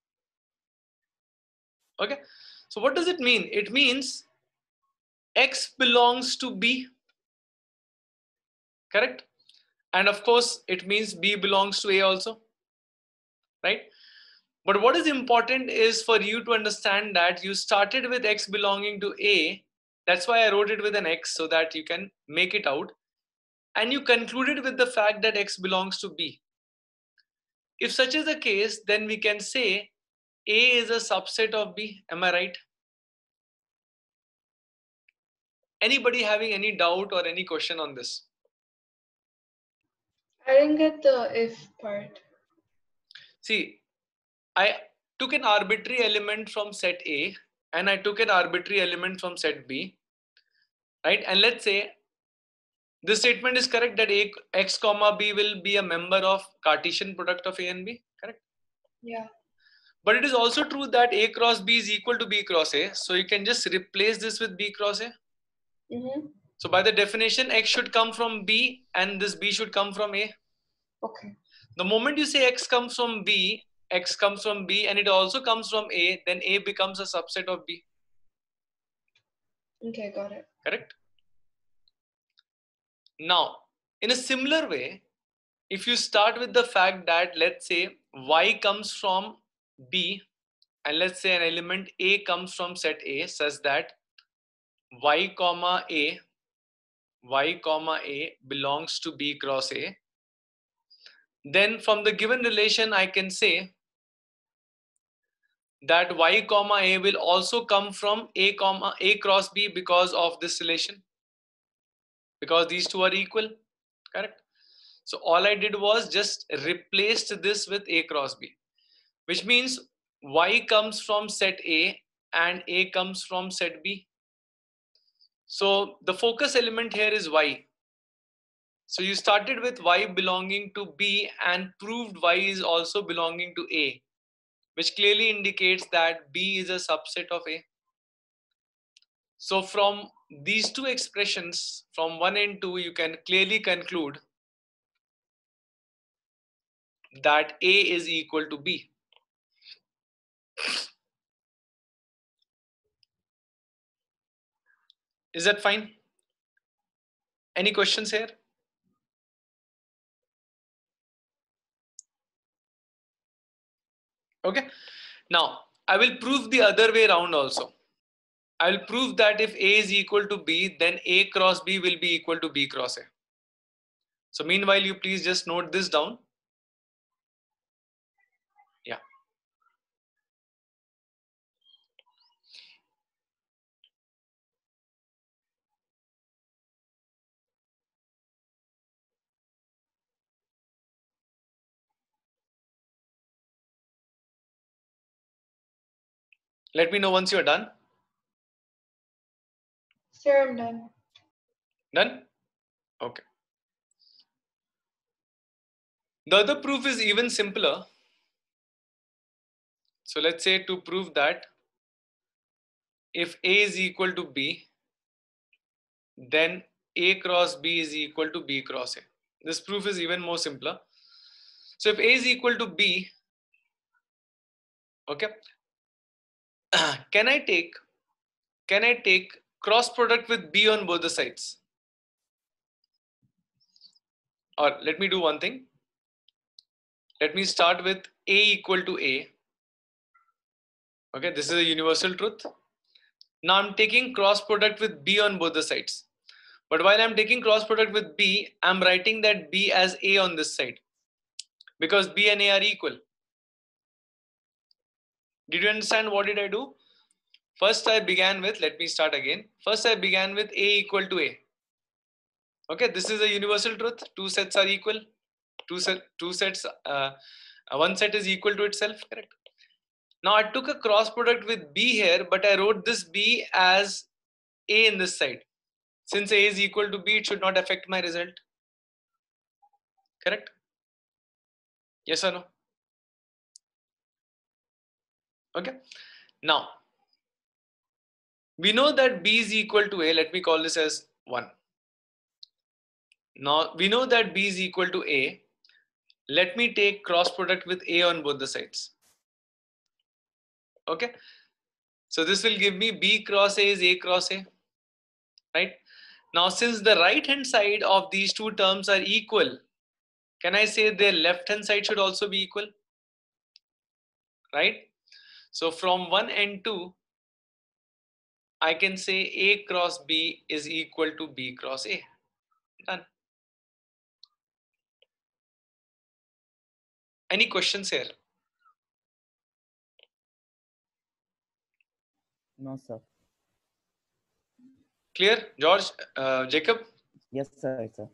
Okay. So what does it mean? It means X belongs to B. Correct? And of course, it means B belongs to A also. Right? But what is important is for you to understand that you started with X belonging to A. That's why I wrote it with an X, so that you can make it out. And you concluded with the fact that X belongs to B. If such is the case, then we can say A is a subset of B. Am I right? Anybody having any doubt or any question on this? I didn't get the if part. See, I took an arbitrary element from set A and I took an arbitrary element from set B, right? And let's say this statement is correct that x comma b will be a member of Cartesian product of A and B, correct? Yeah. But it is also true that A cross B is equal to B cross A. So you can just replace this with B cross A. Mm-hmm. So by the definition, X should come from B and this B should come from A. Okay. The moment you say X comes from B, X comes from B and it also comes from A, then A becomes a subset of B. Okay, got it. Correct? Now, in a similar way, if you start with the fact that let's say Y comes from B and let's say an element A comes from set A such that Y comma A belongs to B cross A, then from the given relation I can say that Y comma A will also come from A cross B because of this relation, because these two are equal, correct? So all I did was just replaced this with A cross B, which means Y comes from set A and A comes from set B. So the focus element here is Y. So you started with Y belonging to B and proved Y is also belonging to A, which clearly indicates that B is a subset of A. So from these two expressions, from 1 and 2, you can clearly conclude that A is equal to B. Is that fine? Any questions here? Okay. Now, I will prove the other way around also. I will prove that if A is equal to B, then A cross B will be equal to B cross A. So meanwhile, you please just note this down. Yeah. Let me know once you're done. Sir, I'm done. Done? Okay. The other proof is even simpler. So let's say to prove that if A is equal to B, then A cross B is equal to B cross A. This proof is even more simpler. So if A is equal to B, okay, can I take cross product with B on both the sides? Or let me do one thing. Let me start with A equal to A. Okay, this is a universal truth. Now I'm taking cross product with B on both the sides. But while I'm taking cross product with B, I'm writing that B as A on this side because B and A are equal. Did you understand what did I do? First I began with, let me start again. First I began with A equal to A. Okay, this is a universal truth. Two sets are equal. One set is equal to itself, correct? Now I took a cross product with B here, but I wrote this B as A in this side. Since A is equal to B, it should not affect my result. Correct? Yes or no? Okay. Now, we know that B is equal to A. Let me call this as 1. Now, we know that B is equal to A. Let me take cross product with A on both the sides. Okay. So this will give me B cross A is A cross A. Right? Now, since the right hand side of these two terms are equal, can I say their left hand side should also be equal? Right? So from 1 and 2, I can say A cross B is equal to B cross A. Done. Any questions here? No, sir. Clear? George, Jacob? Yes, sir.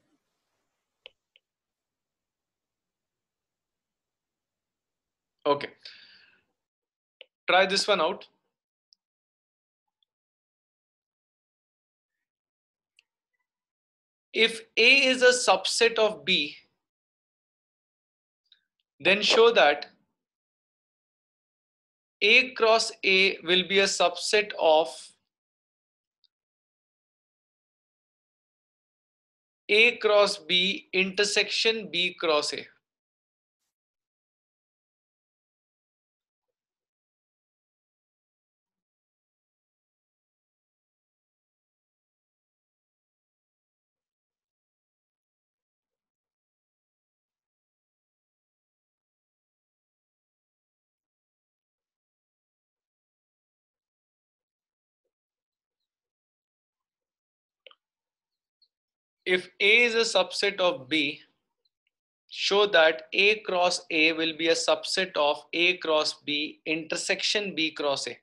Okay. Try this one out. If A is a subset of B, then show that A cross A will be a subset of A cross B intersection B cross A. If A is a subset of B, show that A cross A will be a subset of A cross B intersection B cross A.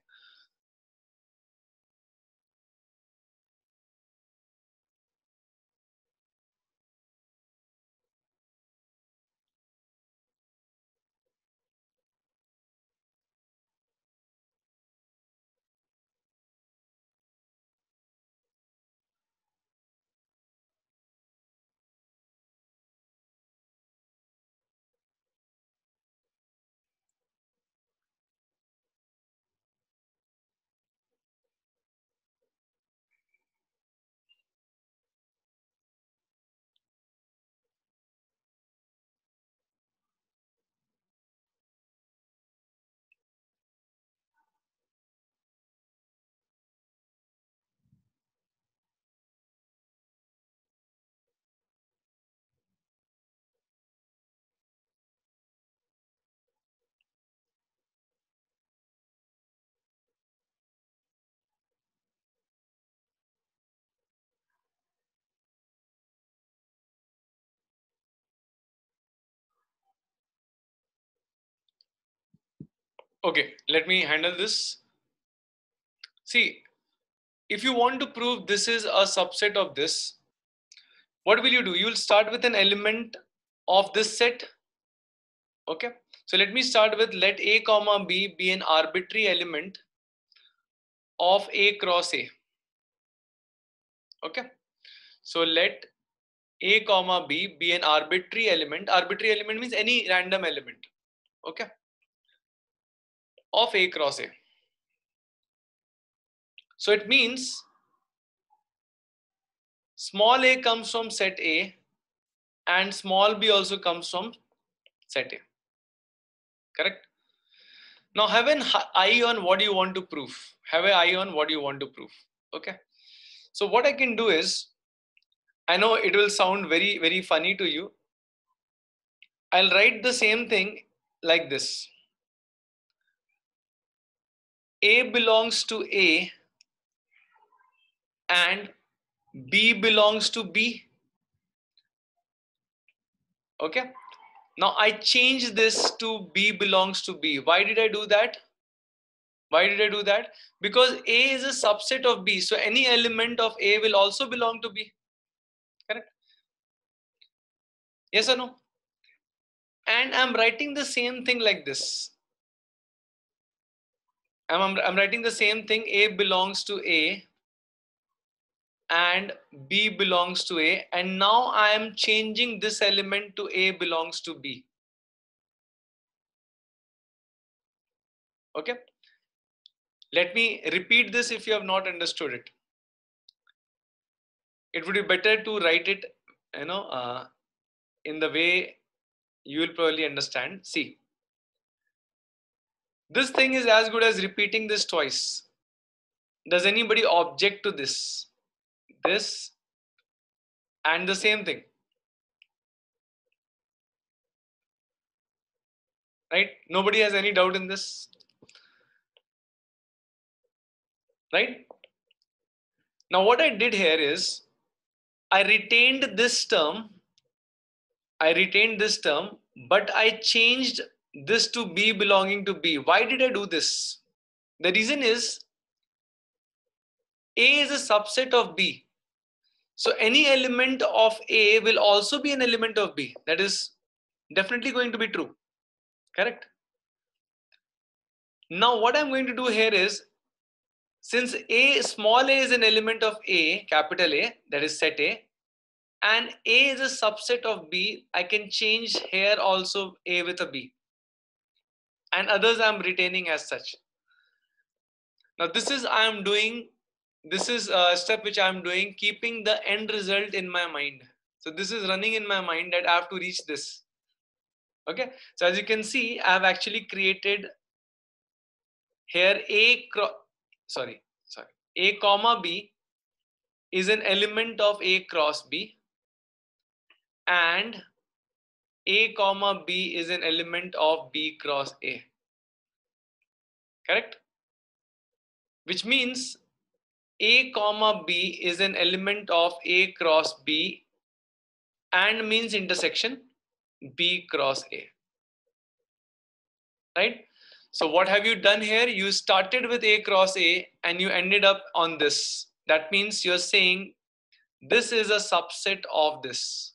Okay, let me handle this. See, if you want to prove this is a subset of this, what will you do? You will start with an element of this set. Okay, so let me start with let A comma B be an arbitrary element of A cross A. Okay, so let A comma B be an arbitrary element. Arbitrary element means any random element. Okay, of A cross A. So it means small a comes from set A and small b also comes from set A. Correct? Now have an eye on what you want to prove. Have an eye on what you want to prove. Okay. So what I can do is, I know it will sound very, very funny to you. I'll write the same thing like this. A belongs to A and B belongs to B. Okay. Now I change this to B belongs to B. Why did I do that? Why did I do that? Because A is a subset of B. So any element of A will also belong to B. Correct? Yes or no? And I'm writing the same thing like this. I'm writing the same thing. A belongs to A and B belongs to A. And now I am changing this element to A belongs to B. Okay? Let me repeat this if you have not understood it. It would be better to write it, in the way you will probably understand. See, this thing is as good as repeating this twice. Does anybody object to this? This and the same thing. Right? Nobody has any doubt in this. Right? Now what I did here is I retained this term, but I changed this to B belonging to B. Why did I do this? The reason is A is a subset of B. So any element of A will also be an element of B. That is definitely going to be true. Correct? Now what I'm going to do here is, since small a is an element of A, capital A, that is set A, and A is a subset of B, I can change here also A with a B, and others I'm retaining as such. Now this is a step which I'm doing, keeping the end result in my mind. So this is running in my mind that I have to reach this. Okay, so as you can see, I have actually created here A comma B is an element of A cross B, and A comma B is an element of B cross A. Correct? Which means A comma B is an element of A cross B and means intersection B cross A. Right? So what have you done here? You started with A cross A and you ended up on this. That means you're saying this is a subset of this.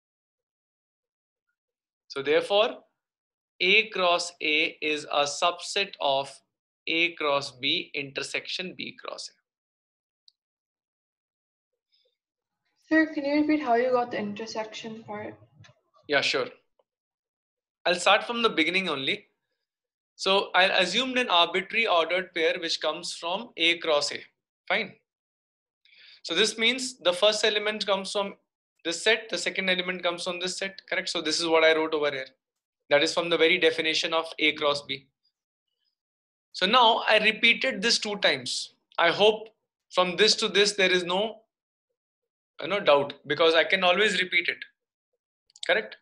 So therefore, A cross A is a subset of A cross B intersection B cross A. Sir, can you repeat how you got the intersection part? Yeah, sure. I'll start from the beginning only. So I assumed an arbitrary ordered pair which comes from A cross A. Fine. So this means the first element comes from this set, the second element comes from this set, correct? So this is what I wrote over here. That is from the very definition of A cross B. So now I repeated this 2 times. I hope from this to this there is no doubt, because I can always repeat it. Correct?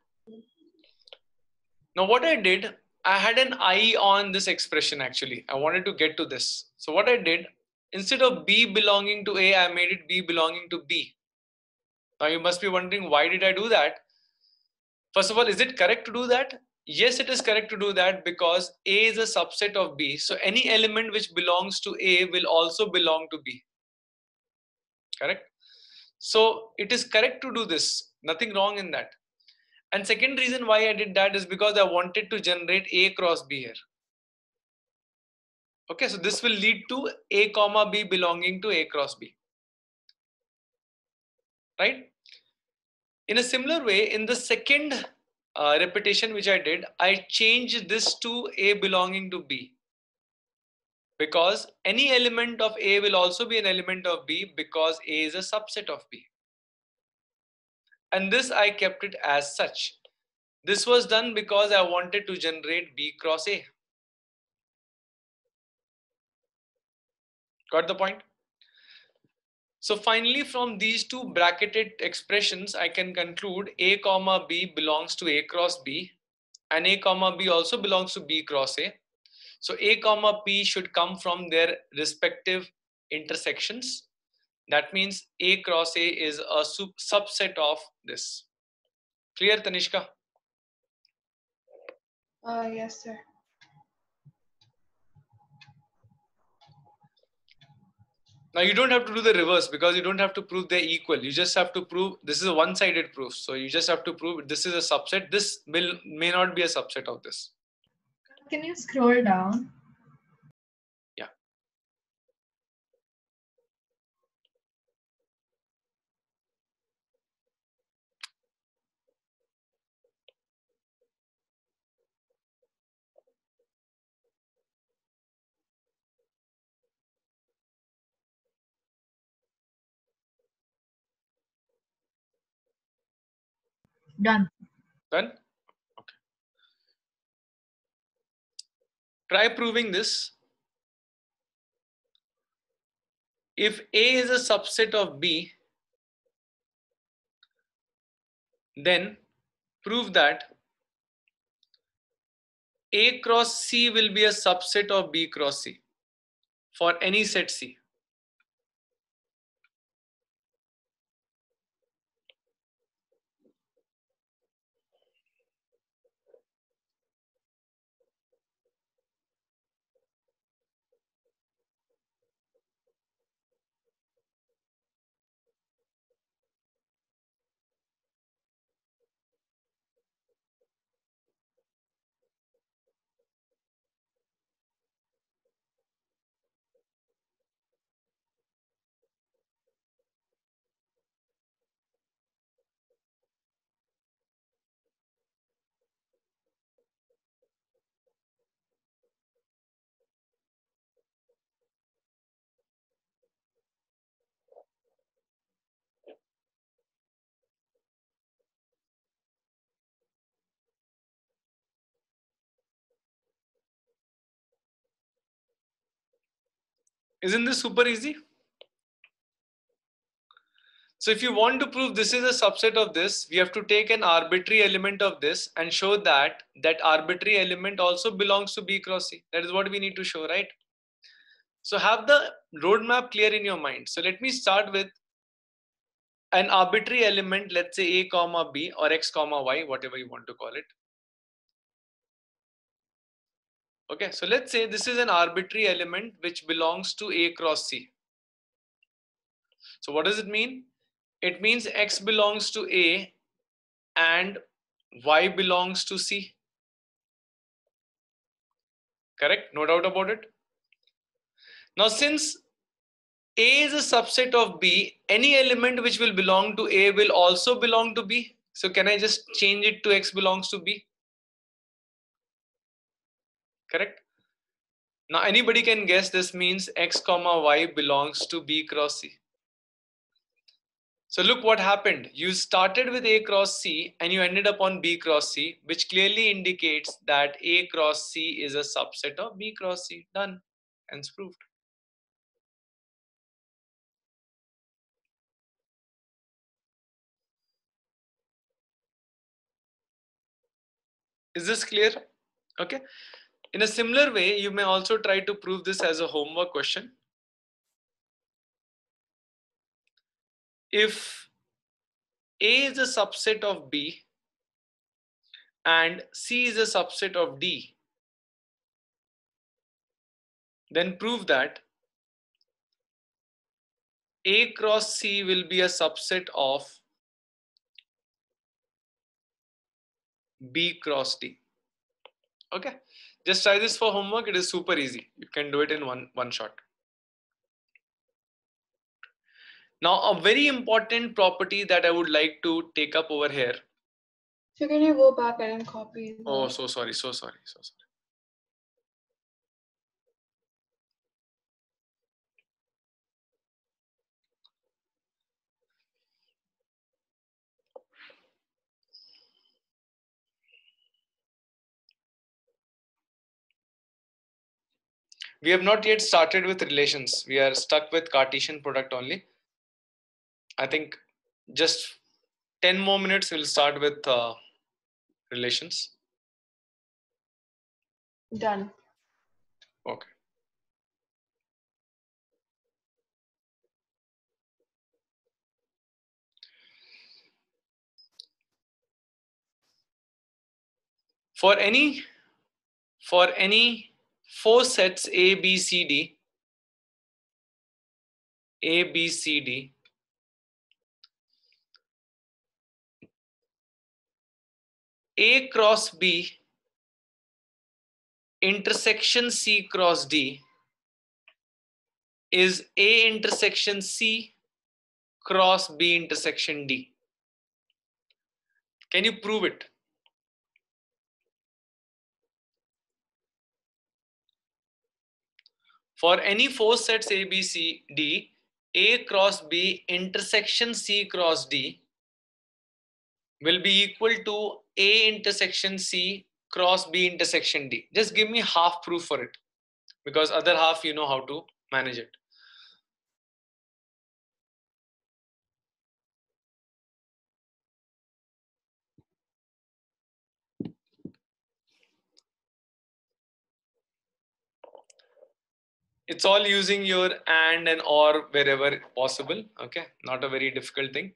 Now what I did, I had an eye on this expression actually. I wanted to get to this. So what I did, instead of B belonging to A, I made it B belonging to B. Now you must be wondering, why did I do that? First of all, is it correct to do that? Yes, it is correct to do that because A is a subset of B. So any element which belongs to A will also belong to B. Correct? So it is correct to do this. Nothing wrong in that. And second reason why I did that is because I wanted to generate A cross B here. Okay, so this will lead to A comma B belonging to A cross B. Right? In a similar way, in the second repetition which I did, I changed this to A belonging to B. Because any element of A will also be an element of B because A is a subset of B. And this I kept it as such. This was done because I wanted to generate B cross A. Got the point? So finally, from these two bracketed expressions, I can conclude A comma B belongs to A cross B, and A comma B also belongs to B cross A. So A comma P should come from their respective intersections. That means A cross A is a subset of this. Clear, Tanishka? Yes, sir. Now you don't have to do the reverse because you don't have to prove they're equal. You just have to prove this is a one-sided proof. So you just have to prove this is a subset. This may not be a subset of this. Can you scroll down? Yeah. Done. Done? Okay. Try proving this. If A is a subset of B, then prove that A cross C will be a subset of B cross C for any set C. Isn't this super easy? So if you want to prove this is a subset of this, we have to take an arbitrary element of this and show that that arbitrary element also belongs to B cross C. That is what we need to show, right? So have the roadmap clear in your mind. So let me start with an arbitrary element, let's say A comma B or X comma Y, whatever you want to call it. Okay, so let's say this is an arbitrary element which belongs to A cross C. So what does it mean? It means X belongs to A and Y belongs to C. Correct? No doubt about it. Now, since A is a subset of B, any element which will belong to A will also belong to B. So can I just change it to X belongs to B? Correct? Now anybody can guess this means X comma Y belongs to B cross C. So look what happened. You started with A cross C and you ended up on B cross C, which clearly indicates that A cross C is a subset of B cross C. Done. Hence proved. Is this clear? Okay. In a similar way, you may also try to prove this as a homework question. If A is a subset of B and C is a subset of D, then prove that A cross C will be a subset of B cross D. Okay, just try this for homework. It is super easy. You can do it in one shot. Now, a very important property that I would like to take up over here. So can you go back and copy? Oh, so sorry, so sorry, so sorry. We have not yet started with relations. We are stuck with Cartesian product only. I think just 10 more minutes we'll start with relations. Done. Okay. For any 4 sets A, B, C, D, A, B, C, D, A cross B intersection C cross D is A intersection C cross B intersection D. Can you prove it? For any 4 sets A, B, C, D, A cross B intersection C cross D will be equal to A intersection C cross B intersection D. Just give me half proof for it, because other half you know how to manage it. It's all using your and or wherever possible. Okay, not a very difficult thing.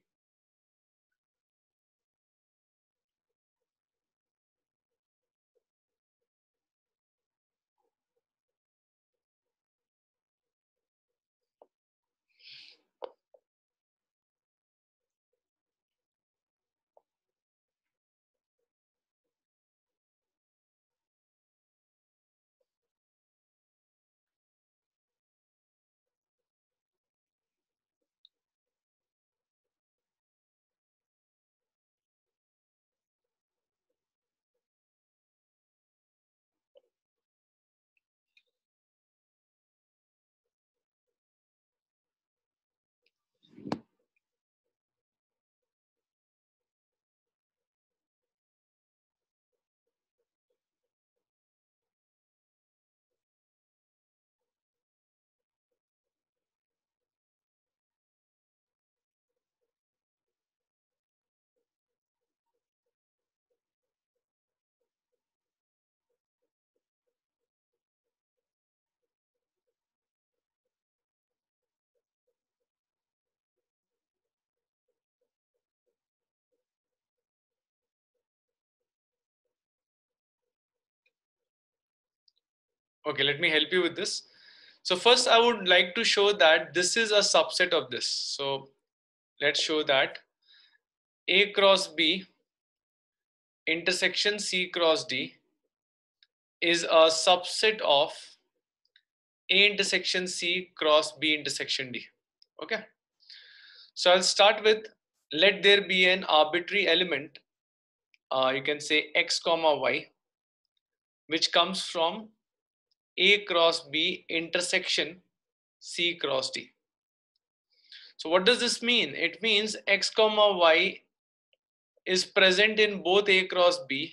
Okay, let me help you with this. So first I would like to show that this is a subset of this. So let's show that A cross B intersection C cross D is a subset of A intersection C cross B intersection D. Okay. So I'll start with, let there be an arbitrary element, you can say x comma y, which comes from A cross B intersection C cross D. So what does this mean? It means x comma y is present in both A cross B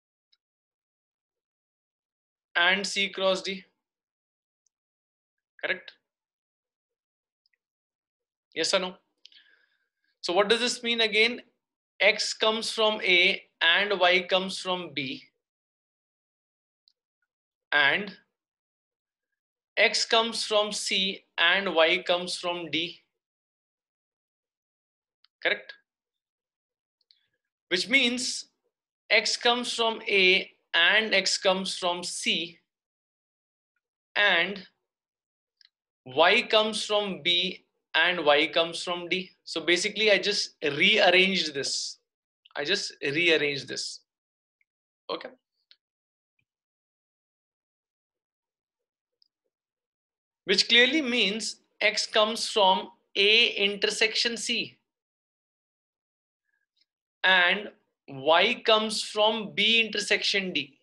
and C cross D. Correct? Yes or no? So what does this mean again? X comes from A and Y comes from B, and X comes from C and Y comes from D. Correct? Which means X comes from A and X comes from C, and Y comes from B and Y comes from D. So basically I just rearranged this. Okay. Which clearly means X comes from A intersection C and Y comes from B intersection D.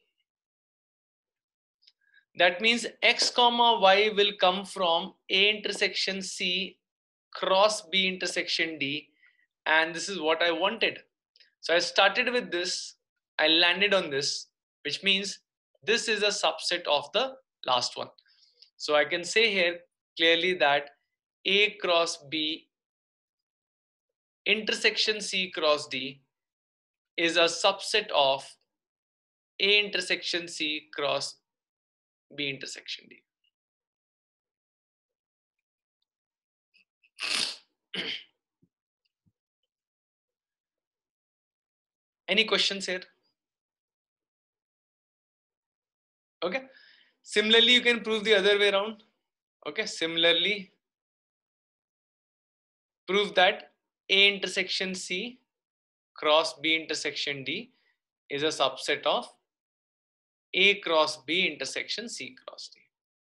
That means X comma Y will come from A intersection C cross B intersection D, and this is what I wanted. So I started with this, I landed on this, which means this is a subset of the last one. So I can say here clearly that A cross B intersection C cross D is a subset of A intersection C cross B intersection D. Any questions here? Okay. Similarly, you can prove the other way around. Okay. Similarly, prove that A intersection C cross B intersection D is a subset of A cross B intersection C cross D.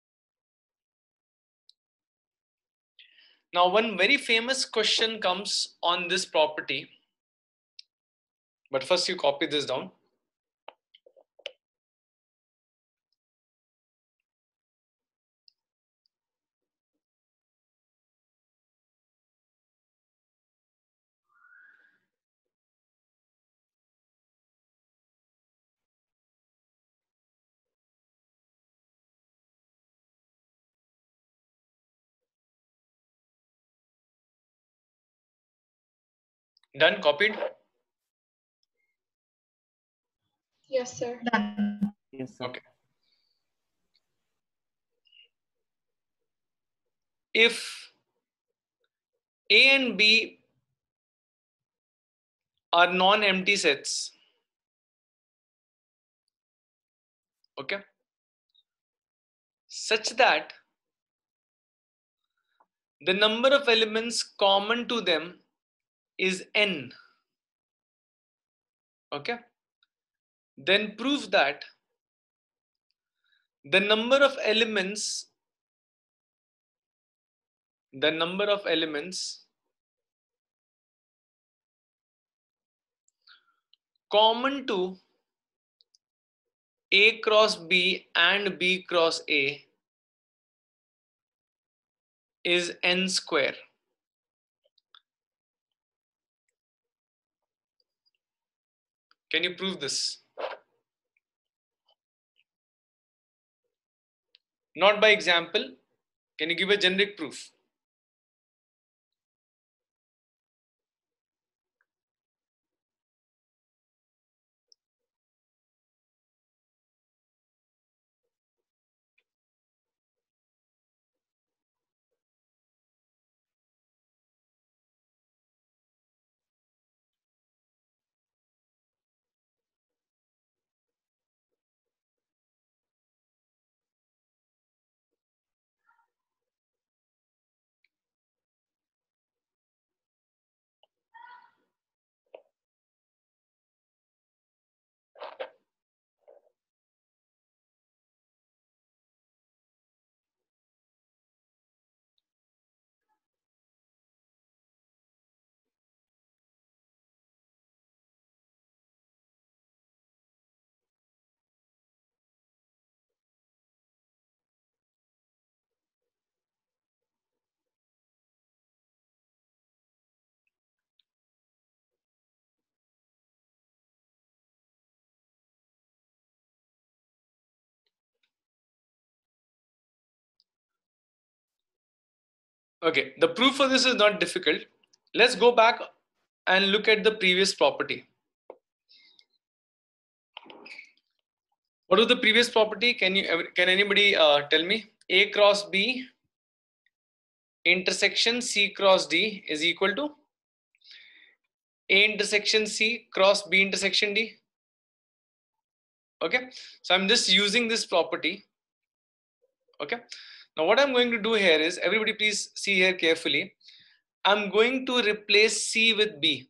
Now, one very famous question comes on this property, but first you copy this down. Done? Copied? Yes, sir. Done. Yes, sir. Okay. If A and B are non-empty sets, okay, such that the number of elements common to them is n, okay, then prove that the number of elements common to A cross B and B cross A is n square. Can you prove this? Not by example. Can you give a generic proof? Okay, the proof for this is not difficult. Let's go back and look at the previous property. What was the previous property? Can anybody tell me? A cross B intersection C cross D is equal to A intersection C cross B intersection D. Okay, so I'm just using this property. Okay, now what I'm going to do here is, everybody please see here carefully. I'm going to replace C with B.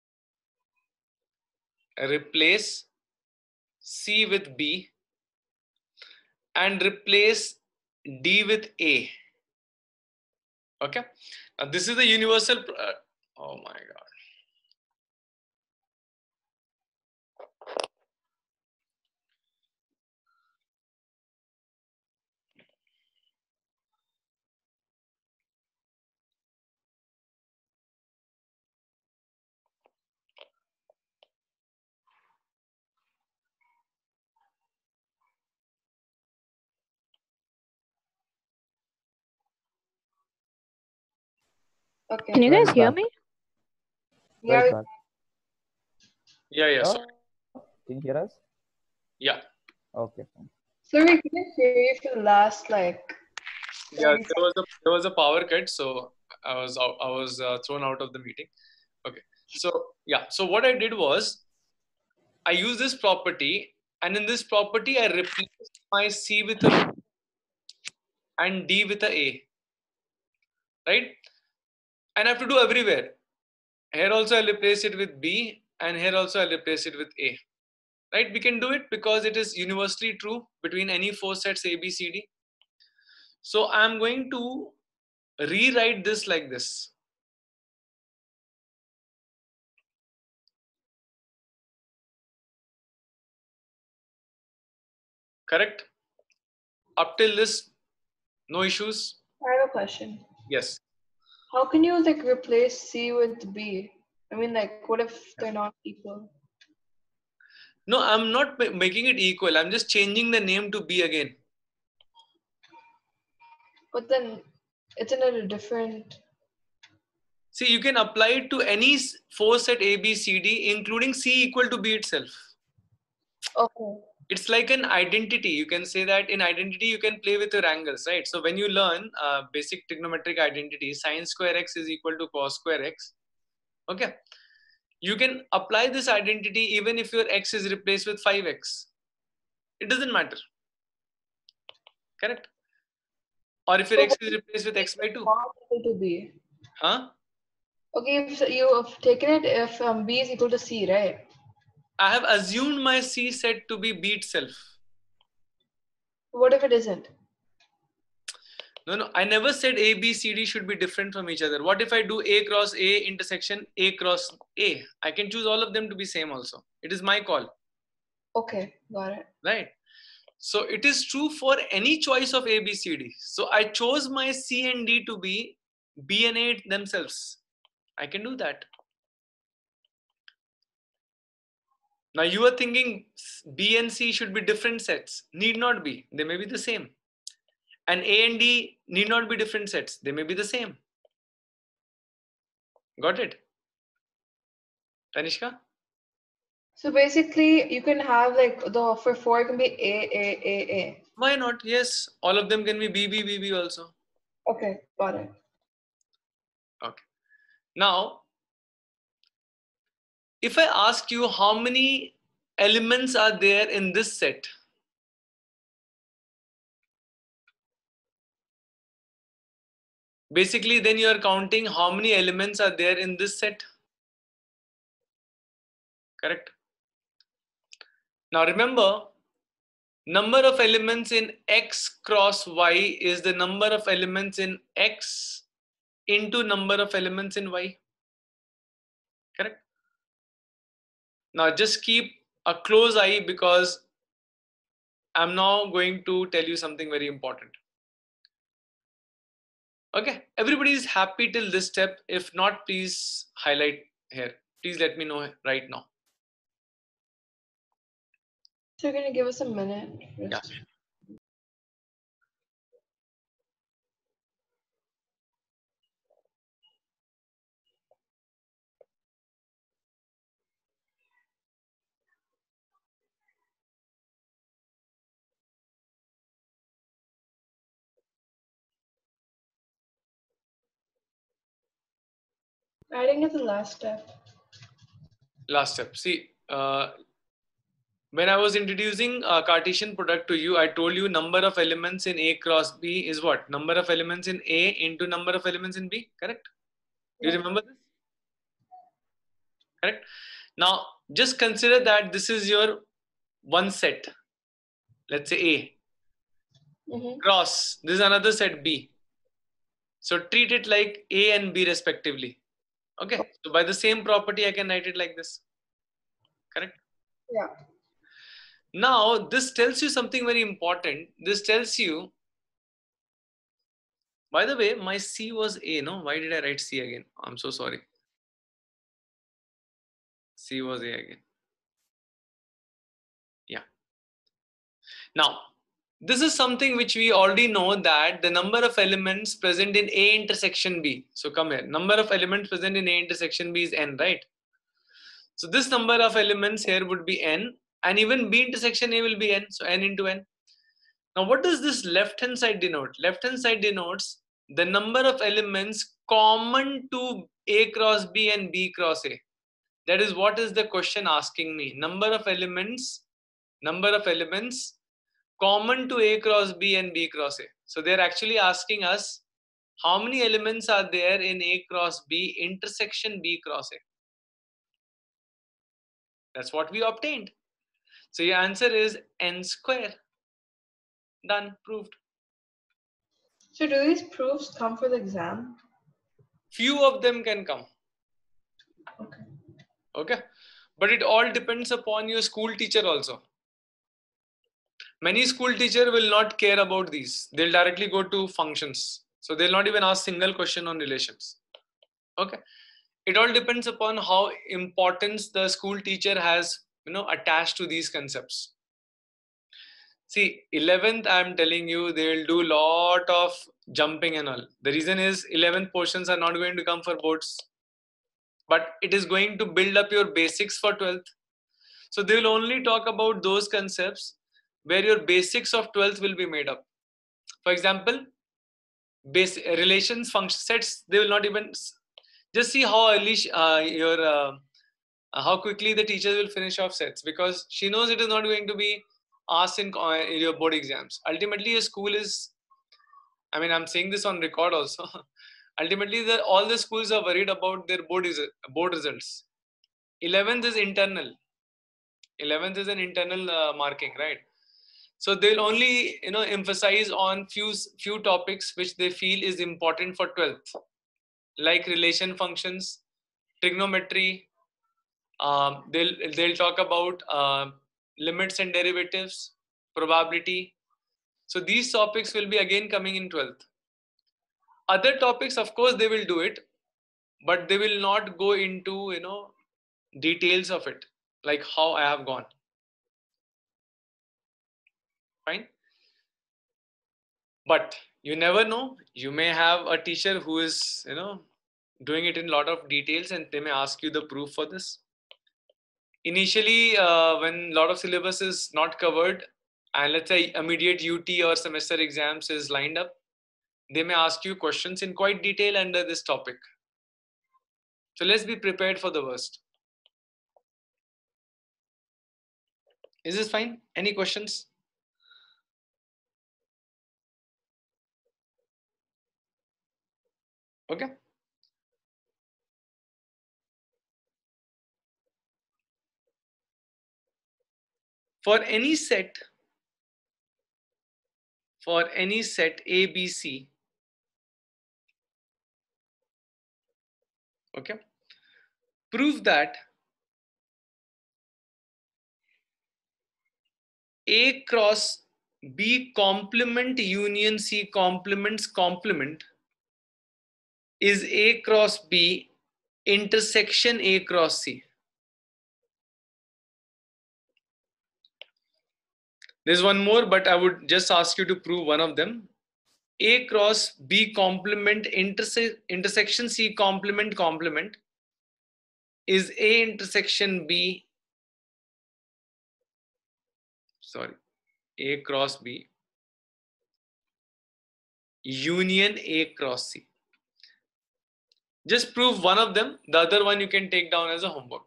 Replace C with B and replace D with A. Okay, now this is the universal. Oh my god. Okay. Can you Right guys hear back. me? Yeah. Right back. Yeah. Oh, So, can you hear us? yeah. Okay. Fine. So we couldn't hear you for the last like. Yeah, 30 there was a power cut, so I was thrown out of the meeting. Okay, so yeah, so what I did was I used this property, and in this property I replaced my C with a B and D with a A, right? And I have to do everywhere. Here also I'll replace it with B, and here also I'll replace it with A, right? We can do it because it is universally true between any four sets A, B, C, D. So I'm going to rewrite this like this. Correct? Up till this, no issues? I have a question. Yes. How can you like replace C with B? I mean, like, what if they're not equal? No, I'm not making it equal. I'm just changing the name to B again. But then, isn't it a different? See, you can apply it to any four set A, B, C, D, including C equal to B itself. Okay. It's like an identity. You can say that in identity, you can play with your angles, right? So when you learn basic trigonometric identity, sine square x is equal to cos square x. Okay. You can apply this identity even if your x is replaced with 5x. It doesn't matter. Correct? Or if your But x what is replaced with x by 2. not equal to B? Huh? Okay, if you have taken it if B is equal to C, right? I have assumed my C set to be B itself. What if it isn't? No, I never said A, B, C, D should be different from each other. What if I do A cross A intersection A cross A? I can choose all of them to be same also. It is my call, Okay, got it. right? So it is true for any choice of A, B, C, D. So I chose my C and D to be B and A themselves. I can do that. Now you are thinking B and C should be different sets. Need not be. They may be the same. And A and D need not be different sets. They may be the same. Got it? Tanishka? So basically, you can have like for 4 it can be A. Why not? Yes, all of them can be B, B, B, B also. Okay, got it. Okay. Now, if I ask you how many elements are there in this set, basically then you are counting how many elements are there in this set. Correct? Now remember, number of elements in X cross Y is the number of elements in X into number of elements in Y. Correct? Now just keep a close eye because I'm now going to tell you something very important. Okay, everybody is happy till this step. If not, please highlight here. Please let me know right now. So you're gonna give us a minute. Yeah. Adding is the last step. Last step. See, when I was introducing a Cartesian product to you, I told you number of elements in A cross B is what? Number of elements in A into number of elements in B, correct? Do you Yeah. remember this? Correct. Now, just consider that this is your one set. Let's say A. Mm-hmm. Cross, this is another set B. So treat it like A and B respectively. Okay. So by the same property, I can write it like this. Correct. Yeah. Now, this tells you something very important. This tells you, by the way, my C was A, no? Why did I write C again? I'm so sorry. C was A again. Yeah. Now, this is something which we already know, that the number of elements present in A intersection B. So come here. Number of elements present in A intersection B is n, right? So this number of elements here would be n, and even B intersection A will be n. So n into n. Now, what does this left hand side denote? Left hand side denotes the number of elements common to A cross B and B cross A. That is what is the question asking me. Number of elements common to A cross B and B cross A. So they're actually asking us how many elements are there in A cross B intersection B cross A. That's what we obtained. So your answer is n square. Done, proved. So do these proofs come for the exam? Few of them can come. Okay. Okay. But it all depends upon your school teacher also. Many school teacher will not care about these. They'll directly go to functions. So they'll not even ask single question on relations. Okay. It all depends upon how importance the school teacher has, attached to these concepts. See, 11th, I'm telling you, they'll do lot of jumping and all. The reason is 11th portions are not going to come for boards, but it is going to build up your basics for 12th. So they will only talk about those concepts where your basics of 12th will be made up. For example, base relations, function sets, they will not even, just see how early how quickly the teacher will finish off sets, because she knows it is not going to be asked in your board exams. Ultimately, your school is, I'm saying this on record also. Ultimately, all the schools are worried about their board results. 11th is internal. 11th is an internal marking, right? So they'll only emphasize on few topics which they feel is important for 12th, like relation functions, trigonometry. They'll talk about limits and derivatives, probability. So these topics will be again coming in 12th. Other topics, of course, they will do it, but they will not go into details of it, like how I have gone. Fine. But you never know. You may have a teacher who is doing it in a lot of details, and they may ask you the proof for this. Initially, when a lot of syllabus is not covered, and let's say immediate UT or semester exams is lined up, they may ask you questions in quite detail under this topic. So let's be prepared for the worst. Is this fine? Any questions? Okay. For any set ABC, okay, prove that A cross B complement union C complements complement is A cross B intersection A cross C. There's one more, but I would just ask you to prove one of them. A cross B complement intersection C complement is A intersection B, A cross B union A cross C. Just prove one of them, the other one you can take down as a homework.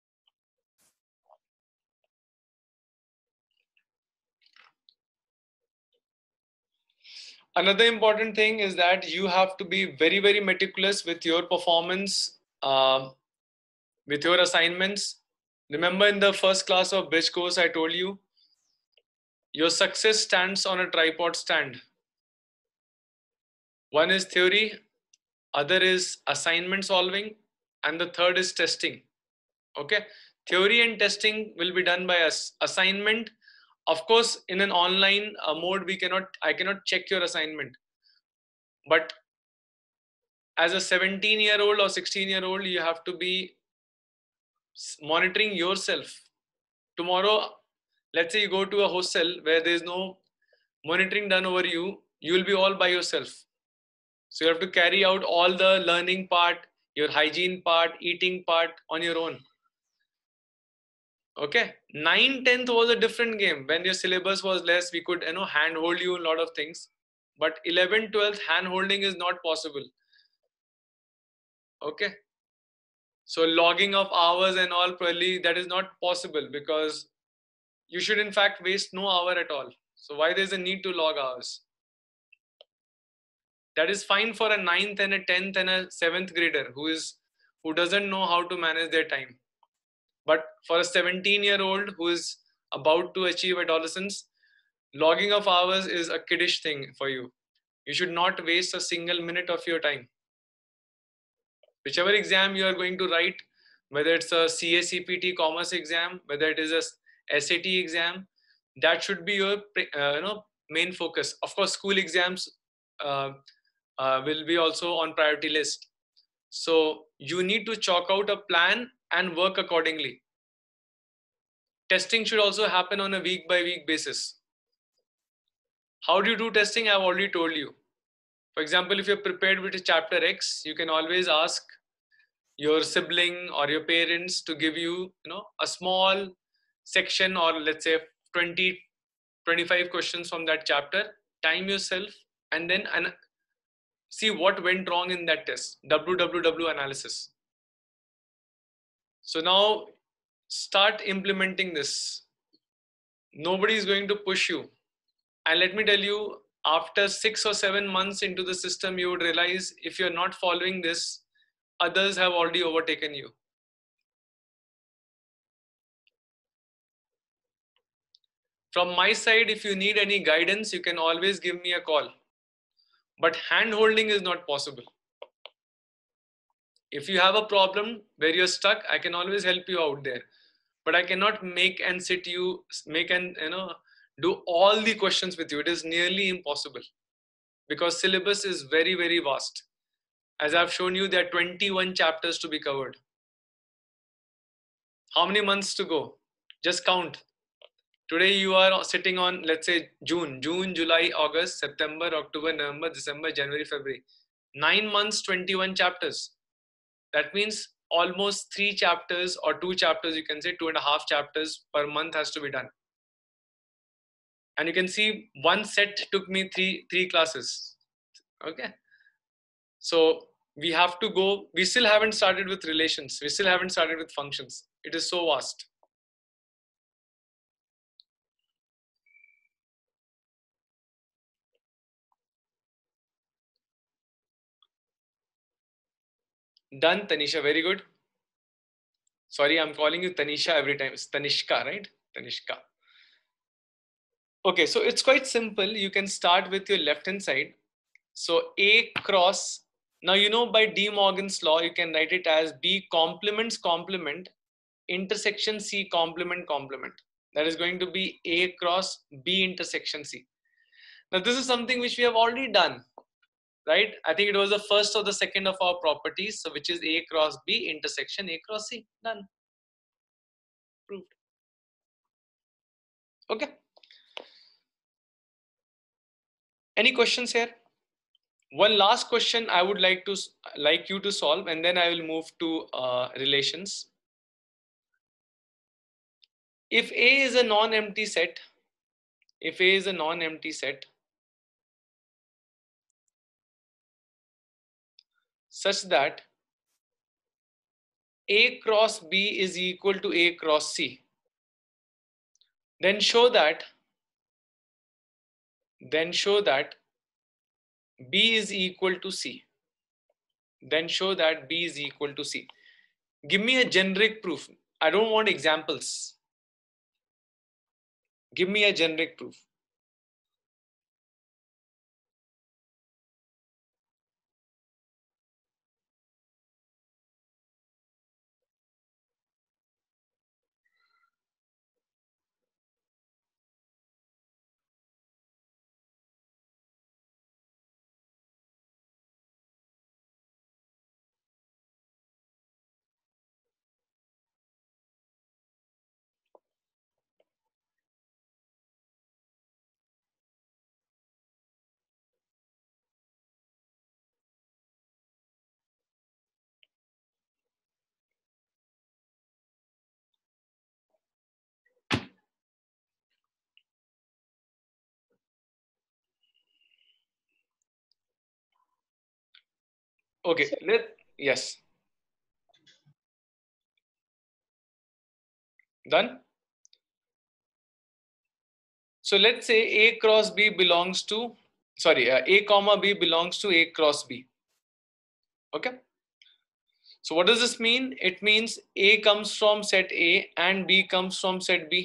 Another important thing is that you have to be very, very meticulous with your performance, with your assignments. Remember in the first class of bridge course, I told you, your success stands on a tripod stand. One is theory, other is assignment solving, and the third is testing. Okay, theory and testing will be done by us. Assignment, of course, in an online mode, I cannot check your assignment. But as a 17-year-old or 16-year-old, you have to be monitoring yourself. Tomorrow, let's say you go to a hostel where there is no monitoring done over you, you will be all by yourself. So you have to carry out all the learning part, your hygiene part, eating part on your own. Okay, 9th, 10th was a different game. When your syllabus was less, we could hand hold you a lot of things. But 11th, 12th, hand holding is not possible. Okay, so logging of hours and all, probably that is not possible, because you should in fact waste no hour at all. So why there's a need to log hours? That is fine for a 9th and a 10th and a 7th grader who doesn't know how to manage their time. But for a 17-year-old who is about to achieve adolescence, logging of hours is a kiddish thing for you. You should not waste a single minute of your time. Whichever exam you are going to write, whether it's a CA/CPT commerce exam, whether it is a SAT exam, that should be your main focus. Of course, school exams will be also on priority list. So you need to chalk out a plan and work accordingly. Testing should also happen on a week by week basis. How do you do testing? I've already told you. For example, if you're prepared with a chapter X, you can always ask your sibling or your parents to give you, a small section, or let's say 20, 25 questions from that chapter. Time yourself and then see what went wrong in that test. WWW analysis. So now start implementing this. Nobody is going to push you. And let me tell you, after 6 or 7 months into the system, you would realize if you're not following this, others have already overtaken you. From my side, if you need any guidance, you can always give me a call. But hand holding is not possible. If you have a problem where you're stuck, I can always help you out there. But I cannot make and do all the questions with you. It is nearly impossible because syllabus is very, very vast. As I've shown you, there are 21 chapters to be covered. How many months to go? Just count. Today you are sitting on, let's say, June, July, August, September, October, November, December, January, February. 9 months, 21 chapters. That means almost 3 chapters or 2 chapters, you can say 2.5 chapters per month has to be done. And you can see one set took me three classes. Okay. So we have to go, we still haven't started with relations. We still haven't started with functions. It is so vast. Done, Tanisha, very good. Sorry, I'm calling you Tanisha every time. It's Tanishka, right? Tanishka. Okay, so it's quite simple. You can start with your left hand side. So A cross, now by De Morgan's law, you can write it as B complements complement intersection C complement complement. That is going to be A cross B intersection C. Now this is something which we have already done, right? I think it was the first or the second of our properties, so which is A cross B intersection A cross C. Done. Proved. Okay. Any questions here? One last question I would like you to solve, and then I will move to relations. If A is a non-empty set, such that A cross B is equal to A cross C, then show that B is equal to C. Then show that B is equal to C. Give me a generic proof. I don't want examples. Give me a generic proof. Okay, yes. Done? So let's say A cross B belongs to, A comma B belongs to A cross B. Okay. So what does this mean? It means A comes from set A and B comes from set B.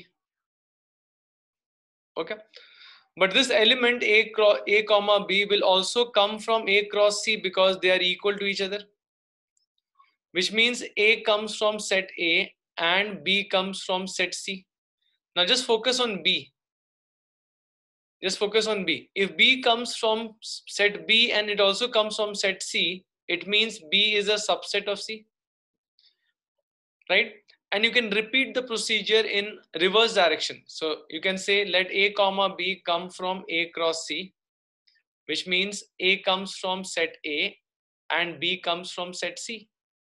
Okay. But this element A comma B will also come from A cross C because they are equal to each other. Which means A comes from set A and B comes from set C. Now just focus on B. Just focus on B. If B comes from set B and it also comes from set C, it means B is a subset of C, right? And you can repeat the procedure in reverse direction. So you can say let A comma B come from A cross C, which means A comes from set A and B comes from set C.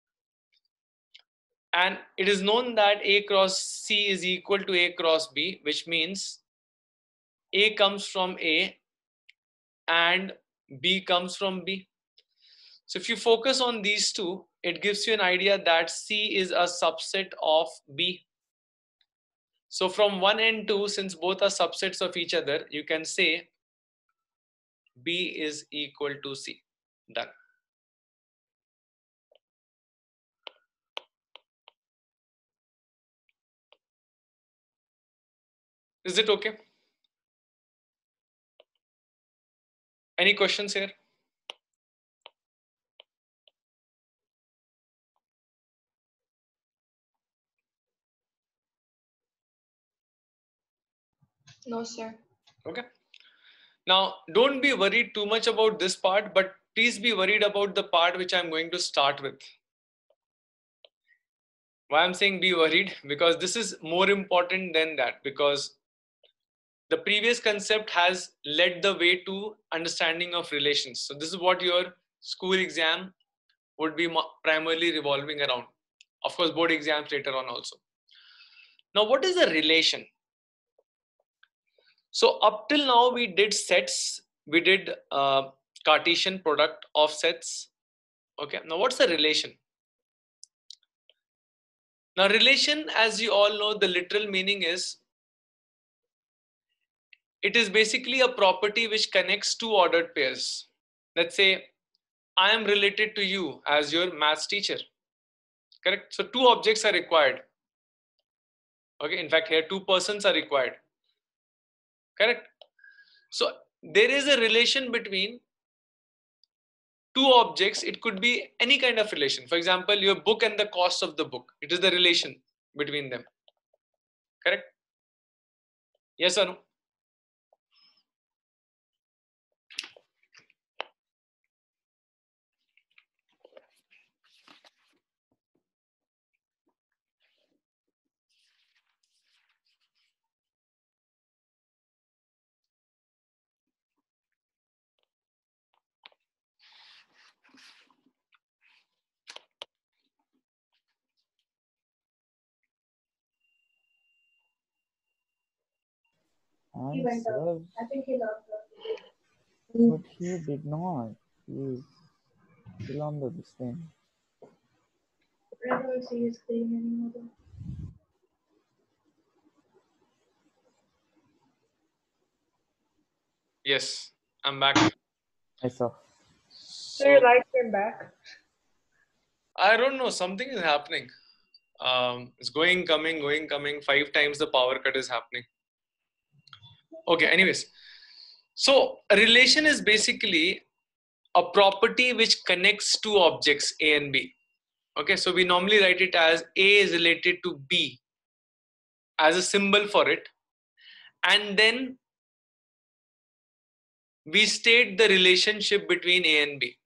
And it is known that A cross C is equal to A cross B, which means A comes from A and B comes from B. So if you focus on these two, it gives you an idea that C is a subset of B. So from 1 and 2, since both are subsets of each other, you can say B is equal to C. Done. Is it okay? Any questions here? No, sir. Okay. Now, don't be worried too much about this part, but please be worried about the part which I'm going to start with. Why I'm saying be worried? Because this is more important than that, because the previous concept has led the way to understanding of relations. So this is what your school exam would be primarily revolving around. Of course, board exams later on also. Now, what is a relation? So up till now, we did sets, we did Cartesian product of sets. Okay, now what's a relation? Now relation, as you all know, the literal meaning is, it is basically a property which connects two ordered pairs. Let's say I am related to you as your maths teacher, correct? So two objects are required. Okay, in fact here two persons are required, correct? So there is a relation between two objects. It could be any kind of relation. For example, your book and the cost of the book. It is the relation between them, correct? Yes or no? Answers, but he did not. He is still on the this thing. see his screen anymore. Yes, I'm back. Yes, sir. So your light came back. I don't know, something is happening. It's going, coming, going, coming. 5 times the power cut is happening. Okay, anyways. So a relation is basically a property which connects two objects A and B. Okay, so we normally write it as A is related to B as a symbol for it. And then we state the relationship between A and B.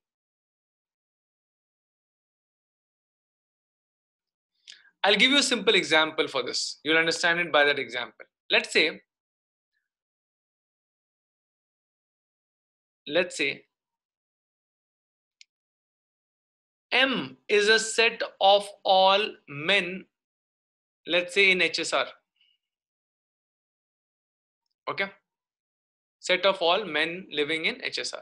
I'll give you a simple example for this. You'll understand it by that example. Let's say M is a set of all men, let's say in HSR. Okay? Set of all men living in HSR.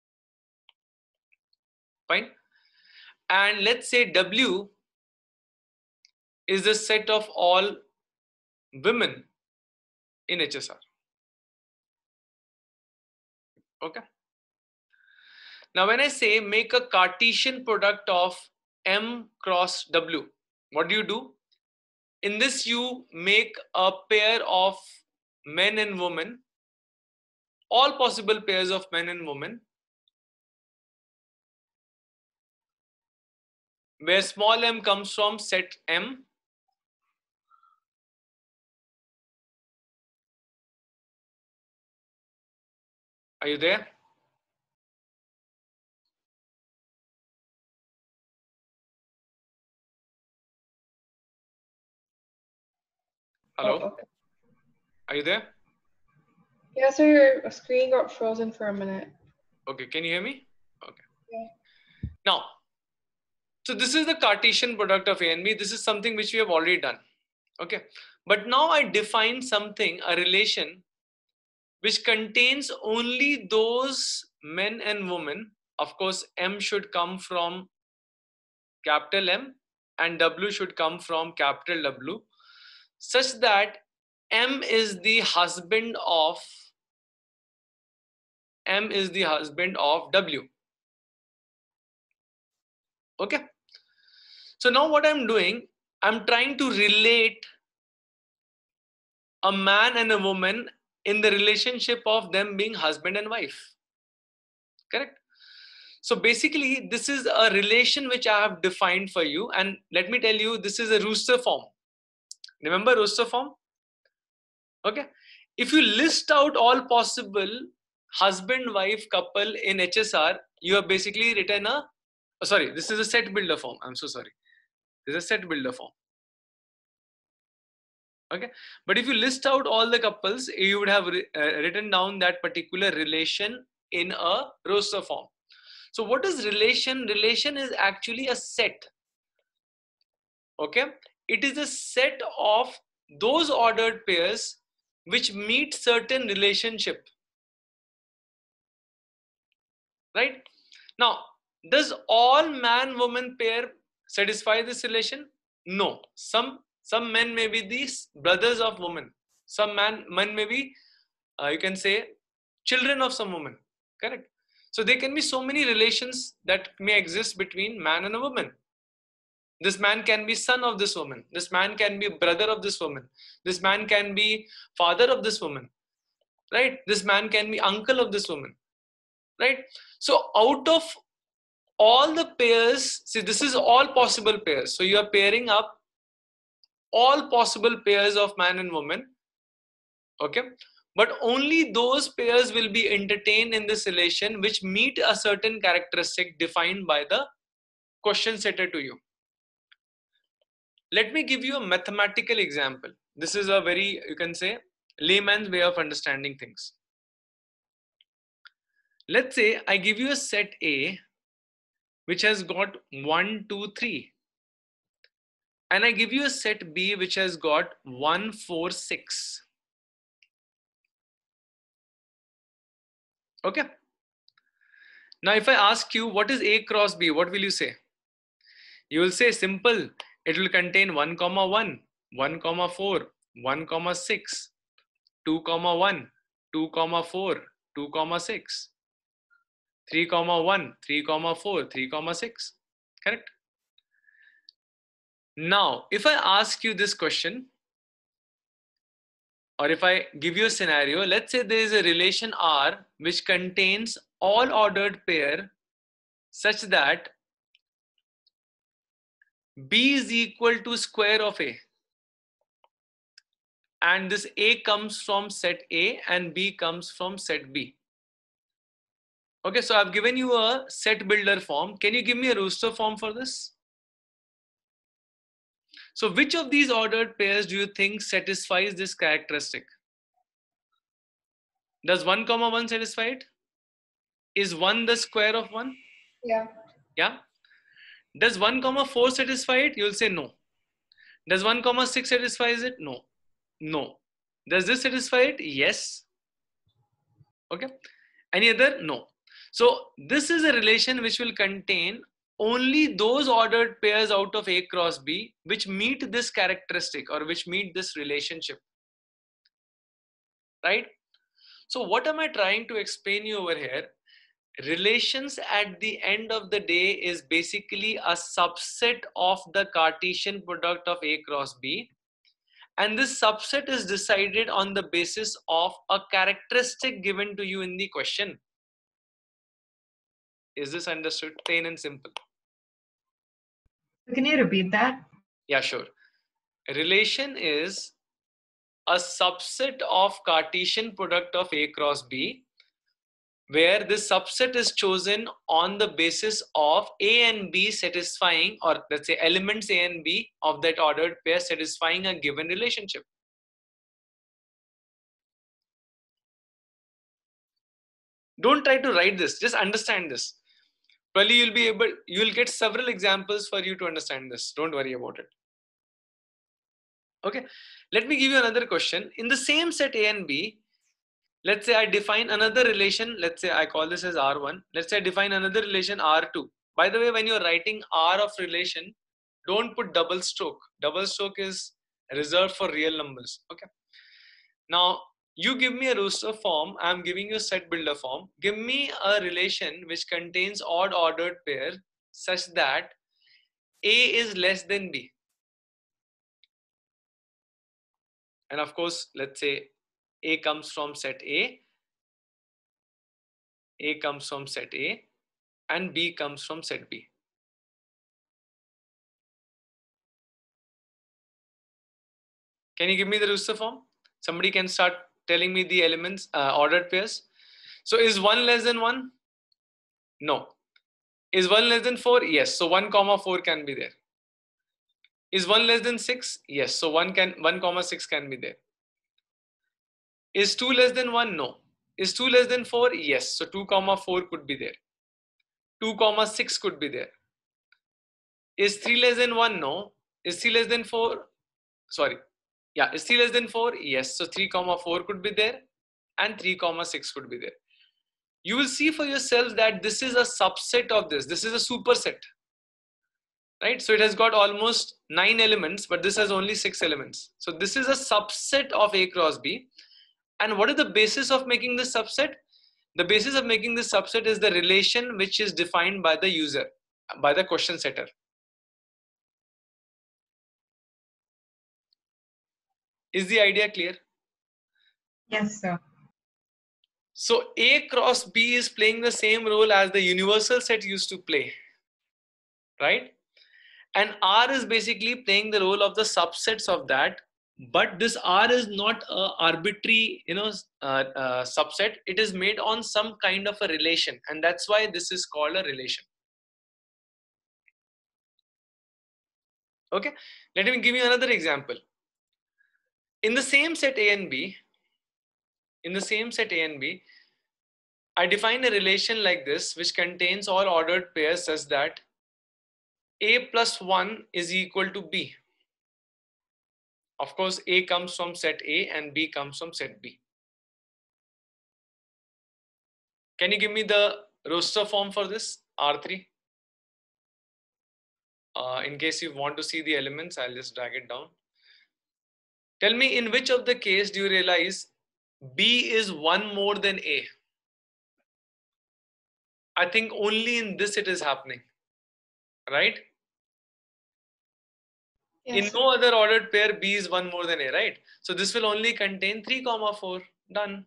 Fine? And let's say W is the set of all women in HSR. Okay? Now, when I say make a Cartesian product of M cross W, what do? In this, you make a pair of men and women, all possible pairs of men and women, where small m comes from set M. Are you there? Hello? Oh, okay. Are you there? Yeah, so your screen got frozen for a minute. Okay, can you hear me? Okay. Yeah. Now, so this is the Cartesian product of A and B. This is something which we have already done. Okay. But now I define something, a relation, which contains only those men and women. Of course, M should come from capital M and W should come from capital W, such that M is the husband of W. Okay. So now what I'm doing, I'm trying to relate a man and a woman in the relationship of them being husband and wife. Correct? So basically, this is a relation which I have defined for you. And let me tell you, this is a rooster form. Remember rooster form? Okay. If you list out all possible husband-wife couple in HSR, you have basically written this is a set builder form. I'm so sorry. This is a set builder form. Okay. But if you list out all the couples, you would have written down that particular relation in a roster form. So what is relation? Relation is actually a set. Okay. It is a set of those ordered pairs which meet certain relationship. Right? Now, does all man-woman pair satisfy this relation? No. Some men may be these brothers of women. Some men may be, you can say, children of some woman. Correct? So there can be so many relations that may exist between man and a woman. This man can be son of this woman. This man can be brother of this woman. This man can be father of this woman. Right? This man can be uncle of this woman. Right? So out of all the pairs, see, this is all possible pairs. So you are pairing up all possible pairs of man and woman. Okay. But only those pairs will be entertained in this relation which meet a certain characteristic defined by the question setter to you. Let me give you a mathematical example. This is a very, you can say, layman's way of understanding things. Let's say I give you a set A which has got 1, 2, 3. And I give you a set B which has got 1, 4, 6. Okay. Now, if I ask you what is A cross B, what will you say? You will say simple. It will contain 1, 1, 1, 4, 1, 6, 2, 1, 2, 4, 2, 6, 3, 1, 3, 4, 3, 6. Correct? Now, if I ask you this question, or if I give you a scenario, let's say there is a relation R which contains all ordered pair such that B is equal to square of A. And this A comes from set A and B comes from set B. Okay, so I've given you a set builder form. Can you give me a rooster form for this? So which of these ordered pairs do you think satisfies this characteristic? Does 1, 1 satisfy it? Is 1 the square of 1? Yeah. Yeah. Does 1, 4 satisfy it? You'll say no. Does 1, 6 satisfies it? No. No. Does this satisfy it? Yes. Okay. Any other? No. So this is a relation which will contain only those ordered pairs out of A cross B which meet this characteristic or which meet this relationship. Right? So what am I trying to explain you over here? Relations at the end of the day is basically a subset of the Cartesian product of A cross B. And this subset is decided on the basis of a characteristic given to you in the question. Is this understood? Plain and simple. Can you repeat that? Yeah, sure. Relation is a subset of Cartesian product of A cross B, where this subset is chosen on the basis of A and B satisfying, or let's say elements A and B of that ordered pair satisfying a given relationship. Don't try to write this, just understand this. Probably you'll get several examples for you to understand this. Don't worry about it. Okay, let me give you another question. In the same set A and B, let's say I define another relation. Let's say I call this as R1. Let's say I define another relation R2. By the way, when you're writing R of relation, don't put double stroke. Double stroke is reserved for real numbers. Okay. Now, you give me a rooster form. I'm giving you a set builder form. Give me a relation which contains odd ordered pair such that A is less than B. And of course, let's say A comes from set A comes from set A, and B comes from set B. Can you give me the rooster form? Somebody can start telling me the elements, ordered pairs. So is 1 less than 1? No. Is 1 less than 4? Yes. So 1, 4 can be there. Is 1 less than 6? Yes. So 1, 6 can be there. Is 2 less than 1? No. Is 2 less than 4? Yes. So 2, 4 could be there. 2, 6 could be there. Is 3 less than 1? No. Is 3 less than 4? Sorry. Yeah, is 3 less than 4? Yes. So 3, 4 could be there and 3, 6 could be there. You will see for yourself that this is a subset of this. This is a superset. Right? So it has got almost 9 elements, but this has only 6 elements. So this is a subset of A cross B. And what is the basis of making this subset? The basis of making this subset is the relation which is defined by the user, by the question setter. Is the idea clear? Yes, sir. So A cross B is playing the same role as the universal set used to play, right? And R is basically playing the role of the subsets of that. But this R is not an arbitrary, subset. It is made on some kind of a relation, and that's why this is called a relation. Okay, let me give you another example. In the same set A and B, I define a relation like this, which contains all ordered pairs such that A plus 1 is equal to B. Of course, A comes from set A and B comes from set B. Can you give me the roster form for this R3? In case you want to see the elements, I'll just drag it down. Tell me, in which of the case do you realize B is 1 more than A? I think only in this it is happening, right? Yes, In sir. no other ordered pair, B is 1 more than A, right? So this will only contain 3, 4. Done.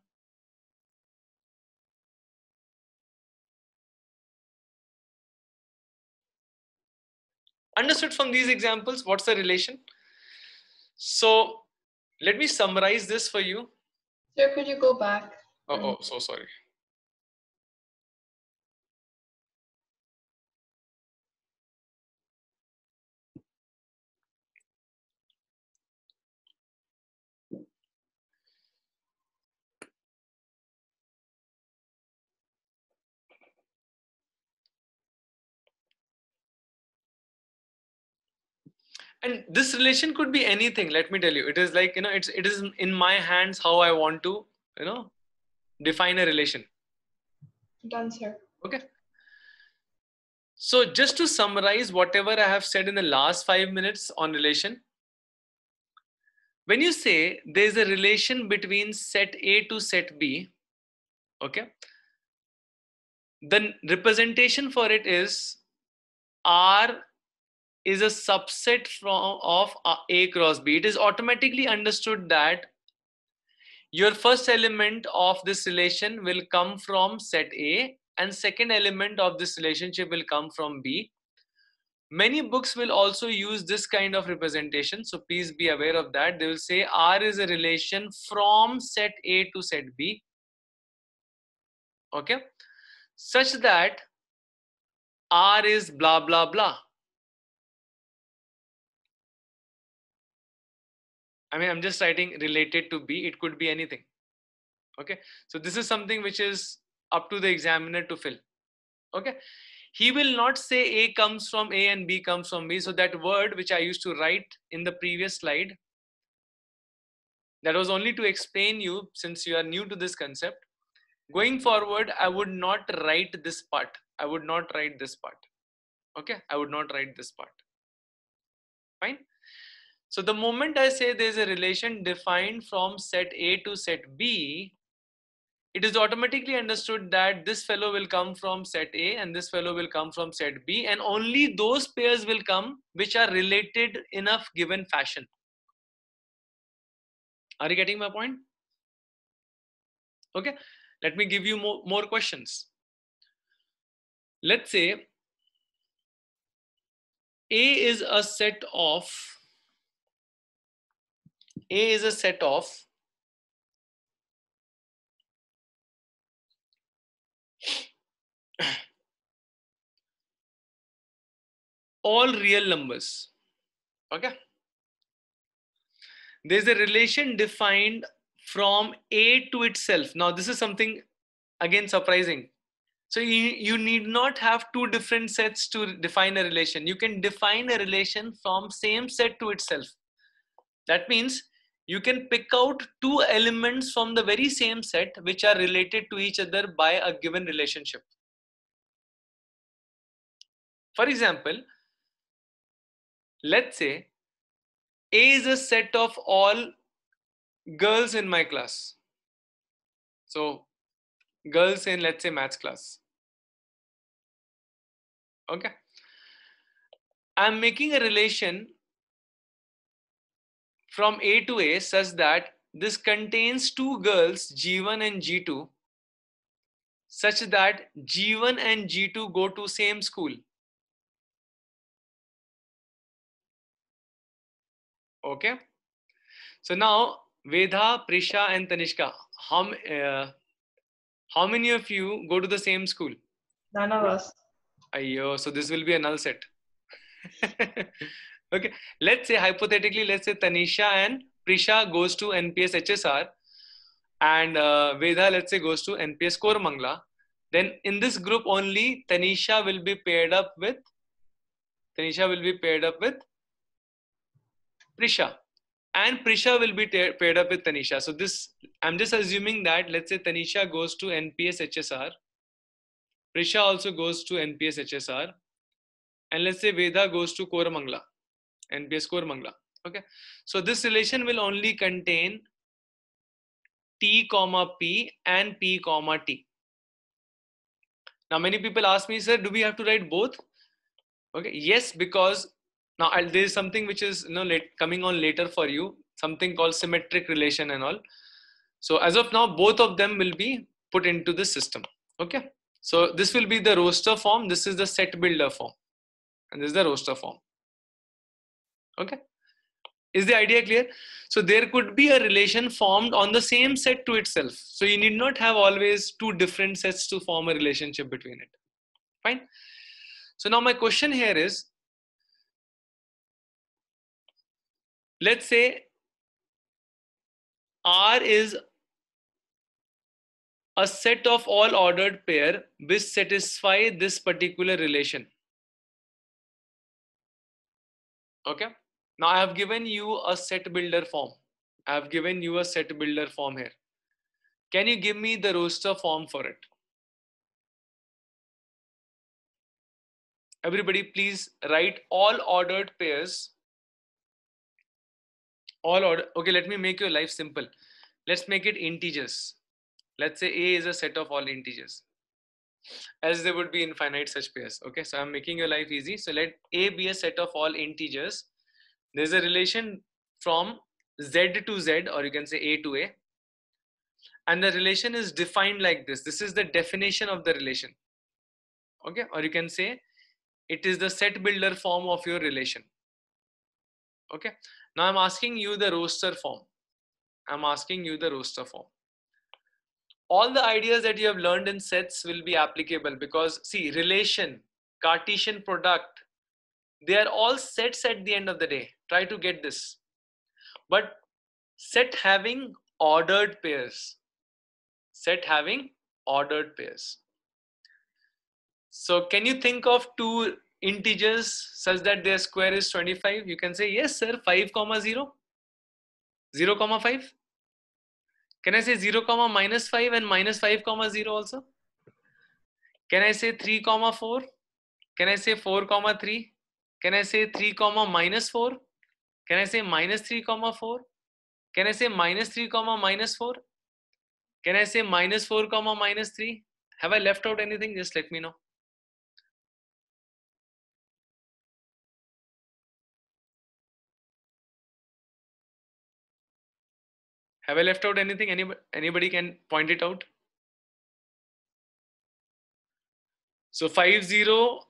Understood from these examples, what's the relation? So let me summarize this for you. Sir, could you go back? Oh, so sorry. And this relation could be anything. Let me tell you, it is like, it is in my hands how I want to, define a relation. Done, sir. Okay. So just to summarize whatever I have said in the last 5 minutes on relation, when you say there's a relation between set A to set B, okay, the representation for it is R is a subset of A cross B. It is automatically understood that your first element of this relation will come from set A and second element of this relationship will come from B. Many books will also use this kind of representation, so please be aware of that. They will say R is a relation from set A to set B, okay, such that R is blah blah blah. I mean, I'm just writing related to B. It could be anything. Okay. So this is something which is up to the examiner to fill. Okay. He will not say A comes from A and B comes from B. So that word which I used to write in the previous slide, that was only to explain you since you are new to this concept. Going forward, I would not write this part. I would not write this part. Okay. I would not write this part. Fine. So the moment I say there's a relation defined from set A to set B, it is automatically understood that this fellow will come from set A and this fellow will come from set B, and only those pairs will come which are related in a given fashion. Are you getting my point? Okay, let me give you more questions. Let's say A is a set of all real numbers. Okay, there's a relation defined from A to itself. Now this is something again surprising. So you need not have two different sets to define a relation. You can define a relation from same set to itself. That means you can pick out two elements from the very same set which are related to each other by a given relationship. For example, let's say A is a set of all girls in my class. So girls in, let's say, maths class. Okay. I'm making a relation from A to A such that this contains two girls, G1 and G2, such that G1 and G2 go to same school. Okay. So now Vedha, Prisha and Tanishka, how many of you go to the same school? None of us. Ayyo, so this will be a null set. Okay. Let's say hypothetically, let's say Tanisha and Prisha goes to NPS HSR and Vedha, let's say, goes to NPS Koramangala. Then in this group only Tanisha will be paired up with Prisha, and Prisha will be paired up with Tanisha. So this, I'm just assuming that, let's say Tanisha goes to NPS HSR, Prisha also goes to NPS HSR, and let's say Veda goes to Koramangala, NPS Koramangala. Okay, so this relation will only contain T comma P and P comma T. Now many people ask me, sir, do we have to write both? Okay, yes, because now there is something which is coming on later for you, something called symmetric relation and all. So as of now, both of them will be put into the system. Okay, so this will be the roster form. This is the set builder form, and this is the roster form. Okay, is the idea clear? So there could be a relation formed on the same set to itself. So you need not have always two different sets to form a relationship between it. Fine. So now my question here is, let's say R is a set of all ordered pair which satisfy this particular relation. Okay. Now I have given you a set builder form. I have given you a set builder form here. Can you give me the roster form for it? Everybody please write all ordered pairs. All order. Okay, let me make your life simple. Let's make it integers. Let's say A is a set of all integers, as there would be infinite such pairs. Okay, so I'm making your life easy. So let A be a set of all integers. There's a relation from Z to Z, or you can say A to A. And the relation is defined like this. This is the definition of the relation. Okay, or you can say it is the set builder form of your relation. Okay, now I'm asking you the roster form. I'm asking you the roster form. All the ideas that you have learned in sets will be applicable, because see, relation, Cartesian product, they are all sets at the end of the day. Try to get this. But set having ordered pairs. Set having ordered pairs. So can you think of two integers such that their square is 25? You can say, yes, sir, 5, 0, 0, 5. Can I say 0, minus 5 and minus 5, 0 also? Can I say 3, 4? Can I say 4, 3? Can I say 3, minus 4? Can I say minus 3, 4? Can I say minus 3, minus 4? Can I say minus 4, minus 3? Have I left out anything? Just let me know. Have I left out anything? Anybody can point it out? So 5, 0,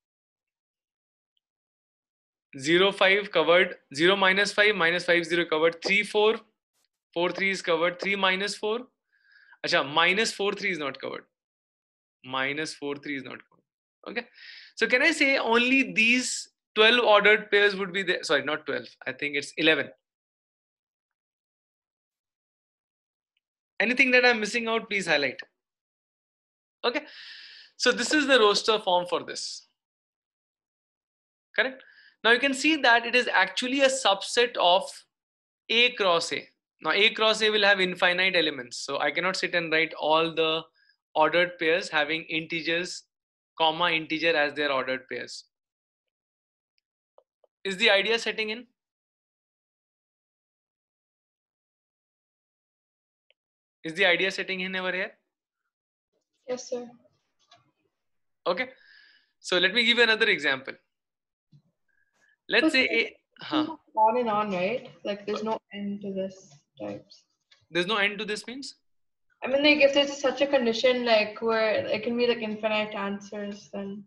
0, 5 covered, 0, minus 5, minus 5, 0 covered, 3, 4, 4, 3 is covered, 3, minus 4. Acha, minus 4, 3 is not covered. Minus 4, 3 is not covered. Okay. So can I say only these 12 ordered pairs would be there? Sorry, not 12. I think it's 11. Anything that I'm missing out, please highlight. Okay. So this is the roster form for this. Correct. Now you can see that it is actually a subset of A cross A. Now A cross A will have infinite elements. So I cannot sit and write all the ordered pairs having integers, comma integer as their ordered pairs. Is the idea setting in? Is the idea setting in over here? Yes, sir. Okay. So let me give you another example. Let's say on and on, right? Like there's no end to this types. There's no end to this means? I mean, like if there's such a condition like where it can be like infinite answers, then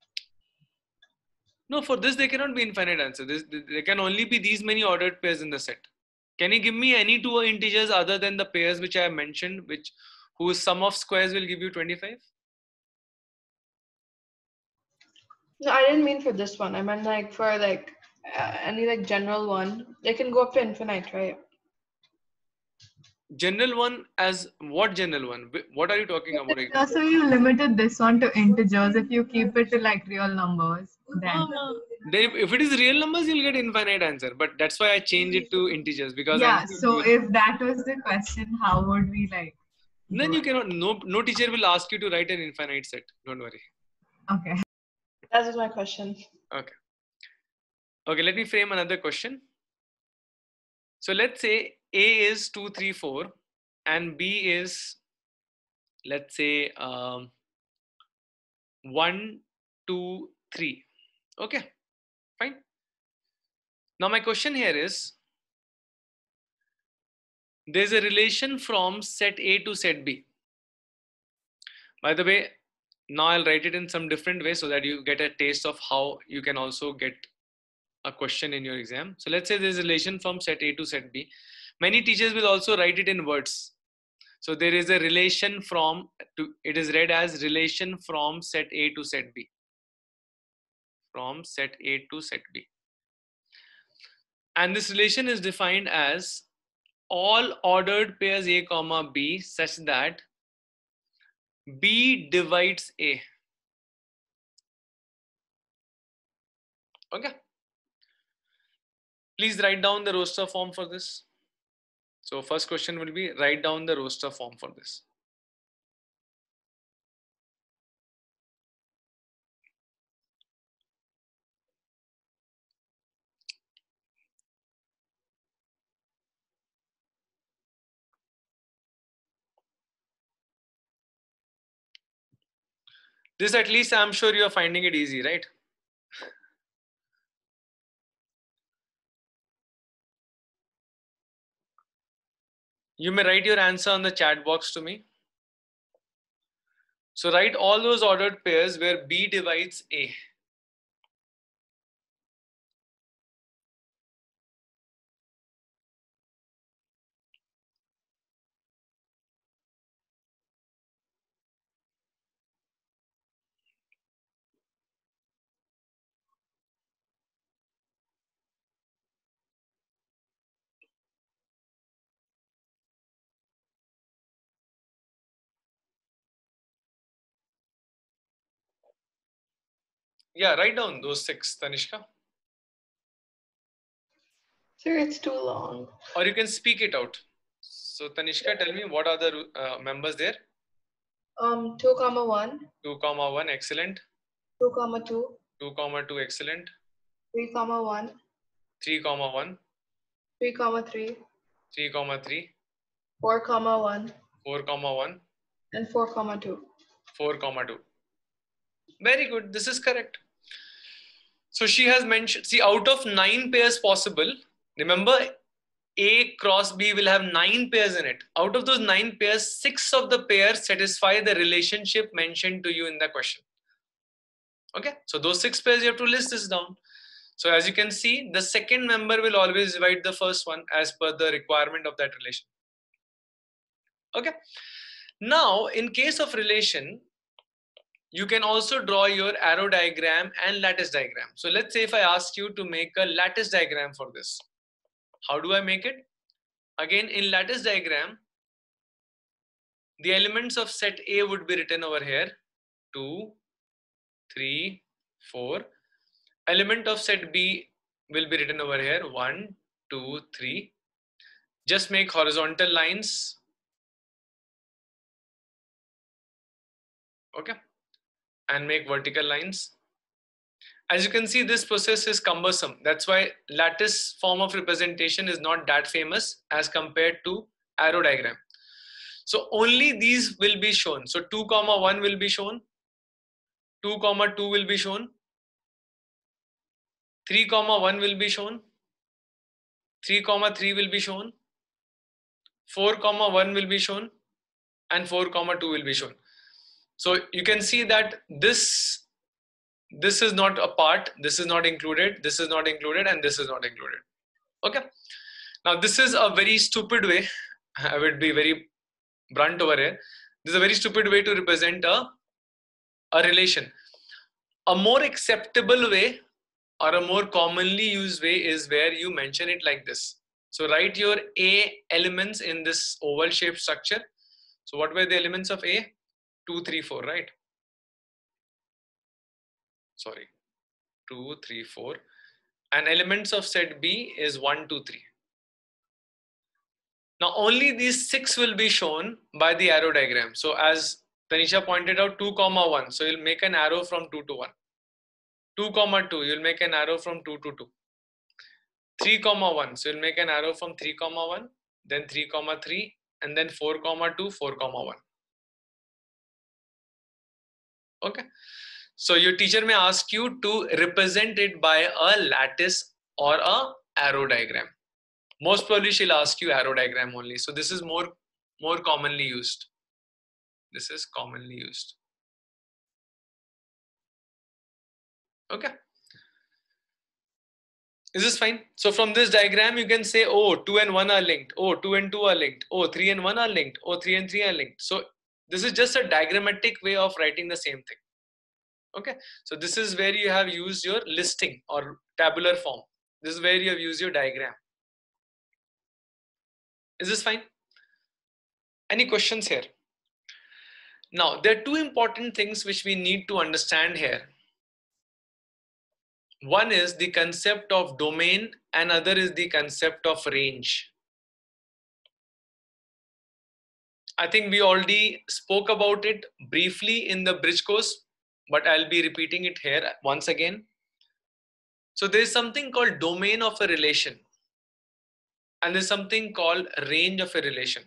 No, for this there cannot be infinite answer. There can only be these many ordered pairs in the set. Can you give me any two integers other than the pairs which I have mentioned, whose sum of squares will give you 25? no, I didn't mean for this one. I meant like for like any like general one. They can go up to infinite, right? General one as what general one? What are you talking about? So you limited this one to integers. If you keep it to like real numbers, then If it is real numbers, you'll get infinite answer. But that's why I changed it to integers, because yeah. So if that was the question, how would we like? Then you cannot. No teacher will ask you to write an infinite set. Don't worry. Okay. That was my question. Okay. Okay, let me frame another question. So let's say A is 2, 3, 4 and B is, let's say, 1, 2, 3. Okay, fine. Now my question here is, there's a relation from set A to set B. By the way, now I'll write it in some different way so that you get a taste of how you can also get a question in your exam. So let's say there's a relation from set A to set B. Many teachers will also write it in words. So there is a relation from, it is read as relation from set A to set B. From set A to set B. And this relation is defined as all ordered pairs A comma B such that B divides A. Okay. Please write down the roster form for this. So first question will be, write down the roster form for this. This at least I'm sure you are finding it easy, right? You may write your answer on the chat box to me. So write all those ordered pairs where B divides A. Yeah, write down those 6, Tanishka. Sir, it's too long. Or you can speak it out. So Tanishka, tell me what are the members there? 2, 1, 2, 1, excellent. 2, 2, 2, 2, excellent. 3, 1, 3, 1, 3, 3, 3, 3, 4, 1, 4, 1, and 4, 2. 4, 2. Very good. This is correct. So she has mentioned, see, out of 9 pairs possible, remember A cross B will have 9 pairs in it. Out of those 9 pairs, 6 of the pairs satisfy the relationship mentioned to you in the question. Okay, so those 6 pairs you have to list this down. So as you can see, the second member will always divide the first one as per the requirement of that relation. Okay, now in case of relation, you can also draw your arrow diagram and lattice diagram. So let's say if I ask you to make a lattice diagram for this, how do I make it? Again, in lattice diagram, the elements of set A would be written over here, 2, 3, 4. Element of set B will be written over here, 1, 2, 3. Just make horizontal lines. Okay, and make vertical lines. As you can see, this process is cumbersome. That's why lattice form of representation is not that famous as compared to arrow diagram. So only these will be shown. So 2, 1 will be shown. 2, 2 will be shown. 3, 1 will be shown. 3, 3 will be shown. 4, 1 will be shown. And 4, 2 will be shown. So you can see that this is not a part, this is not included, this is not included, and this is not included. Okay. Now this is a very stupid way. I would be very blunt over here. This is a very stupid way to represent a relation. A more acceptable way or a more commonly used way is where you mention it like this. So write your A elements in this oval shaped structure. So what were the elements of A? 2, 3, 4, right? Sorry, 2, 3, 4. And elements of set B is 1, 2, 3. Now only these 6 will be shown by the arrow diagram. So as Tanisha pointed out, 2, 1. So you'll make an arrow from 2 to 1. 2, 2, you'll make an arrow from 2 to 2. 3, 1, so you'll make an arrow from 3, 1, then 3, 3, and then 4, 2, 4, 1. Okay. So your teacher may ask you to represent it by a lattice or a arrow diagram. Most probably she'll ask you arrow diagram only. So this is more commonly used. This is commonly used. Okay. Is this fine? So from this diagram, you can say, oh, 2 and 1 are linked. Oh, 2 and 2 are linked. Oh, 3 and 1 are linked. Oh, 3 and 3 are linked. So this is just a diagrammatic way of writing the same thing. Okay. So this is where you have used your listing or tabular form. This is where you have used your diagram. Is this fine? Any questions here? Now, there are two important things which we need to understand here. One is the concept of domain and other is the concept of range. I think we already spoke about it briefly in the bridge course, but I'll be repeating it here once again. So there's something called domain of a relation and there's something called range of a relation.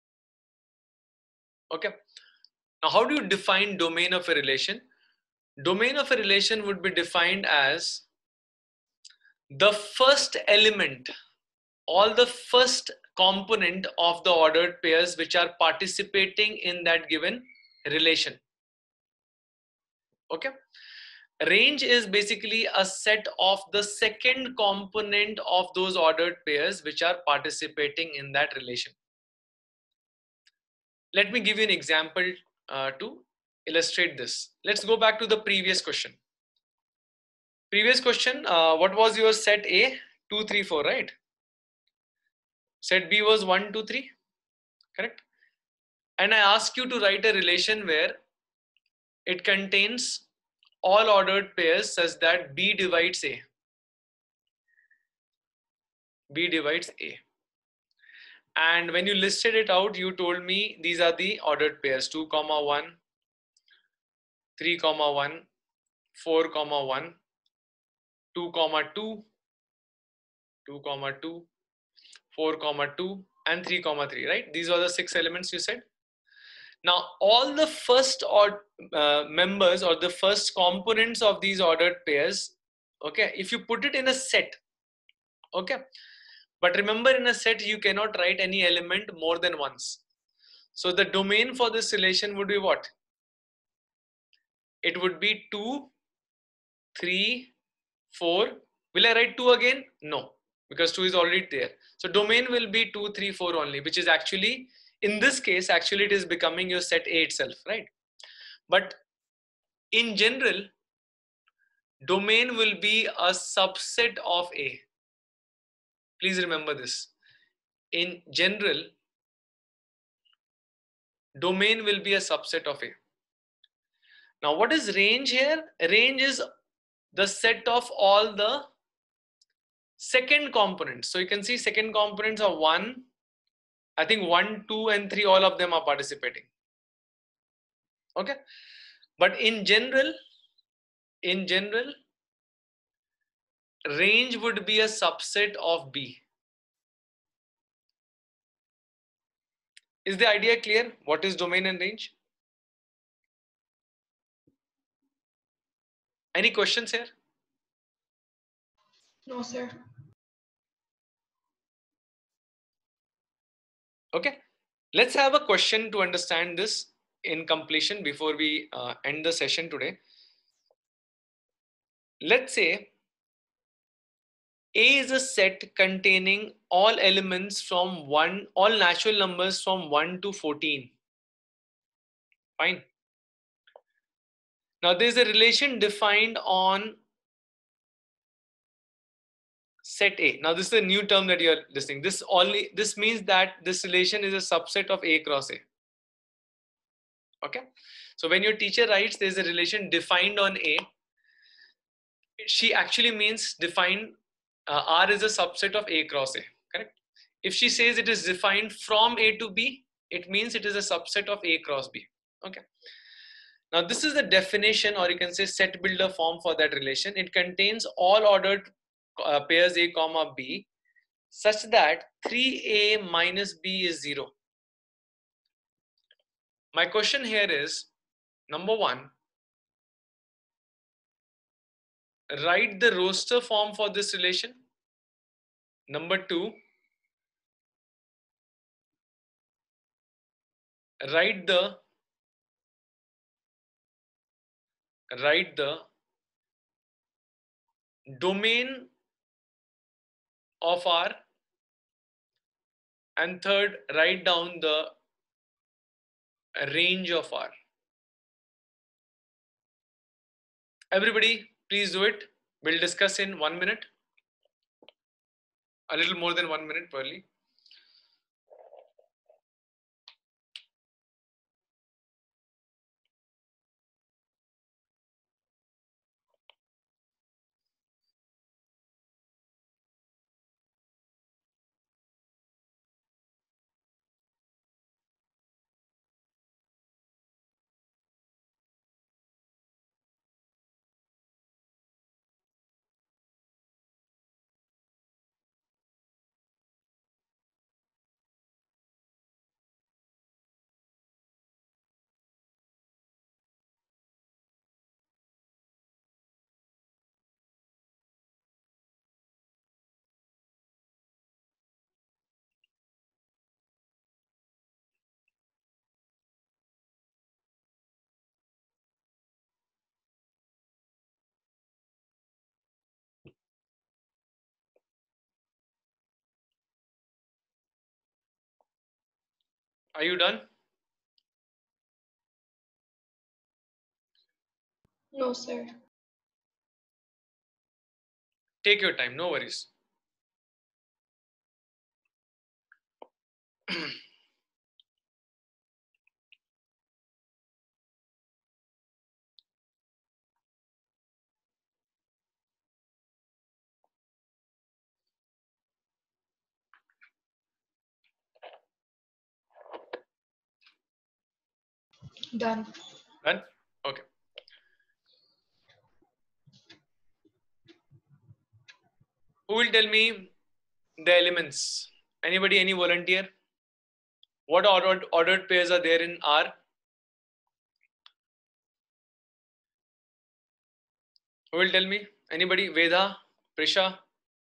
Okay. Now, how do you define domain of a relation? Domain of a relation would be defined as the first element, all the first component of the ordered pairs which are participating in that given relation. Okay. Range is basically a set of the second component of those ordered pairs which are participating in that relation. Let me give you an example to illustrate this. Let's go back to the previous question. Previous question, what was your set A? 2, 3, 4, right? Set B was 1, 2, 3, correct? And I ask you to write a relation where it contains all ordered pairs such that B divides A. B divides A. And when you listed it out, you told me these are the ordered pairs 2, 1, 3, 1, 4, 1, 2, 2, 2, 2, 4, 2, and 3, 3, right? These are the 6 elements you said. Now, all the first members or the first components of these ordered pairs, okay, if you put it in a set, okay, but remember in a set, you cannot write any element more than once. So the domain for this relation would be what? It would be 2, 3, 4. Will I write 2 again? No, because 2 is already there. So domain will be 2, 3, 4 only, which is actually, in this case, actually it is becoming your set A itself, right? But in general, domain will be a subset of A. Please remember this. In general, domain will be a subset of A. Now, what is range here? Range is the set of all the second components. So you can see second components are 1. I think 1, 2, and 3, all of them are participating. Okay. But in general, range would be a subset of B. Is the idea clear? What is domain and range? Any questions here? No, sir. Okay. Let's have a question to understand this in completion before we end the session today. Let's say A is a set containing all elements from all natural numbers from 1 to 14. Fine. Now there's a relation defined on set A. Now this is a new term that you're listening. This means that this relation is a subset of A cross A. Okay. So when your teacher writes there's a relation defined on A, she actually means defined R is a subset of A cross A, correct? If she says it is defined from A to B, it means it is a subset of A cross B. Okay. Now this is the definition, or you can say set builder form for that relation. It contains all ordered pairs A comma B such that 3A minus B is 0. My question here is, number one, write the roster form for this relation. Number two, write the domain of R, and third, write down the range of R. Everybody, please do it. We'll discuss in 1 minute. A little more than 1 minute, probably. Are you done? No, sir. Take your time, no worries. Done. Done? Okay. Who will tell me the elements? Anybody, any volunteer? What ordered pairs are there in R? Who will tell me? Anybody? Veda? Prisha?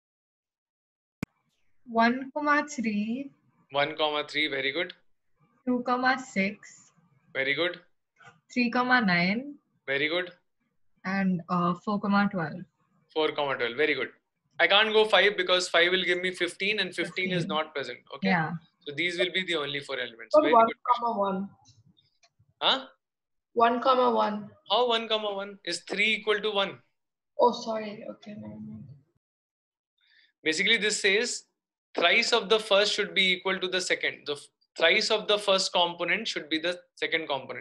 1,3, 1,3, very good. 2,6, Very good. 3,9, Very good. and 4,12. 4,12, very good. I can't go 5 because 5 will give me 15 and 15 is 15. not present. Okay. Yeah. So these will be the only 4 elements. But Very 1, good. 1. Huh? 1, 1. How 1, 1? Is 3 equal to 1? Oh, sorry. Okay, never mind. Basically, this says thrice of the first should be equal to the second. The thrice of the first component should be the second component.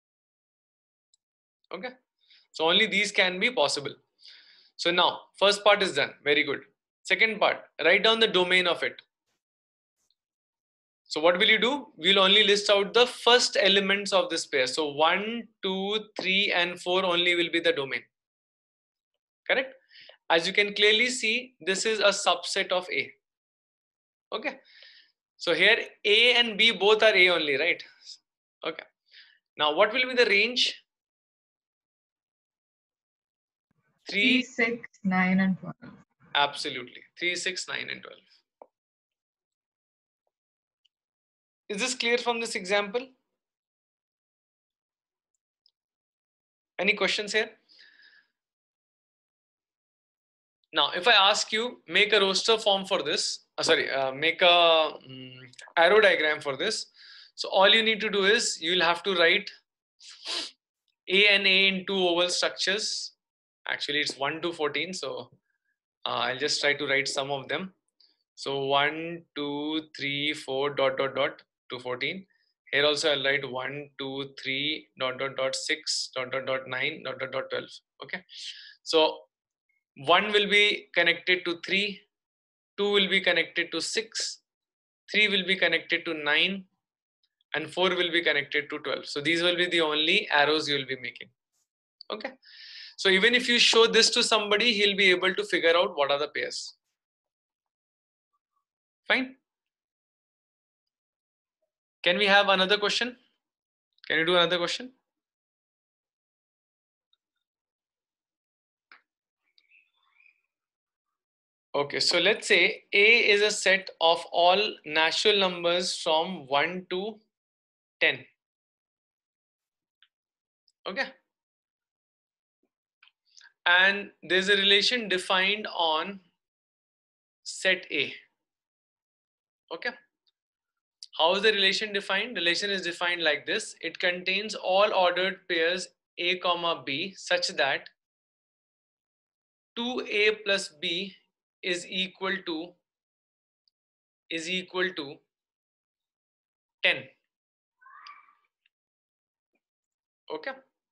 Okay. So only these can be possible. So now, first part is done. Very good. Second part, write down the domain of it. So what will you do? We'll only list out the first elements of this pair. So 1, 2, 3, and 4 only will be the domain. Correct? As you can clearly see, this is a subset of A. Okay. So here A and B both are A only, right? Okay. Now what will be the range? 3, 6, 9, and 12. Absolutely. 3, 6, 9, and 12. Is this clear from this example? Any questions here? Now, if I ask you, make a roster form for this, make a arrow diagram for this. So all you need to do is you'll have to write A and A in 2 oval structures. Actually, it's 1 to 14. So I'll just try to write some of them. So 1, 2, 3, 4, dot, dot, dot to 14. Here also I'll write 1, 2, 3, dot, dot, dot, 6, dot, dot, dot, 9, dot, dot, dot, 12. Okay. So 1 will be connected to 3, 2 will be connected to 6, 3 will be connected to 9, and 4 will be connected to 12. So these will be the only arrows you will be making. Okay. So even if you show this to somebody, he'll be able to figure out what are the pairs. Fine. Can we have another question? Can you do another question? Okay, so let's say A is a set of all natural numbers from 1 to 10. Okay. And there's a relation defined on set A. Okay. How is the relation defined? Relation is defined like this. It contains all ordered pairs A comma B such that 2A plus B is equal to 10. Okay.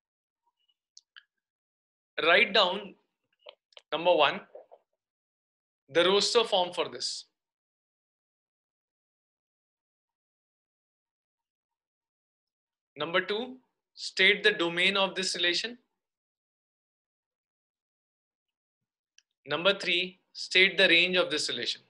Write down, number 1, the roster form for this. Number 2, state the domain of this relation. Number 3, state the range of this relation.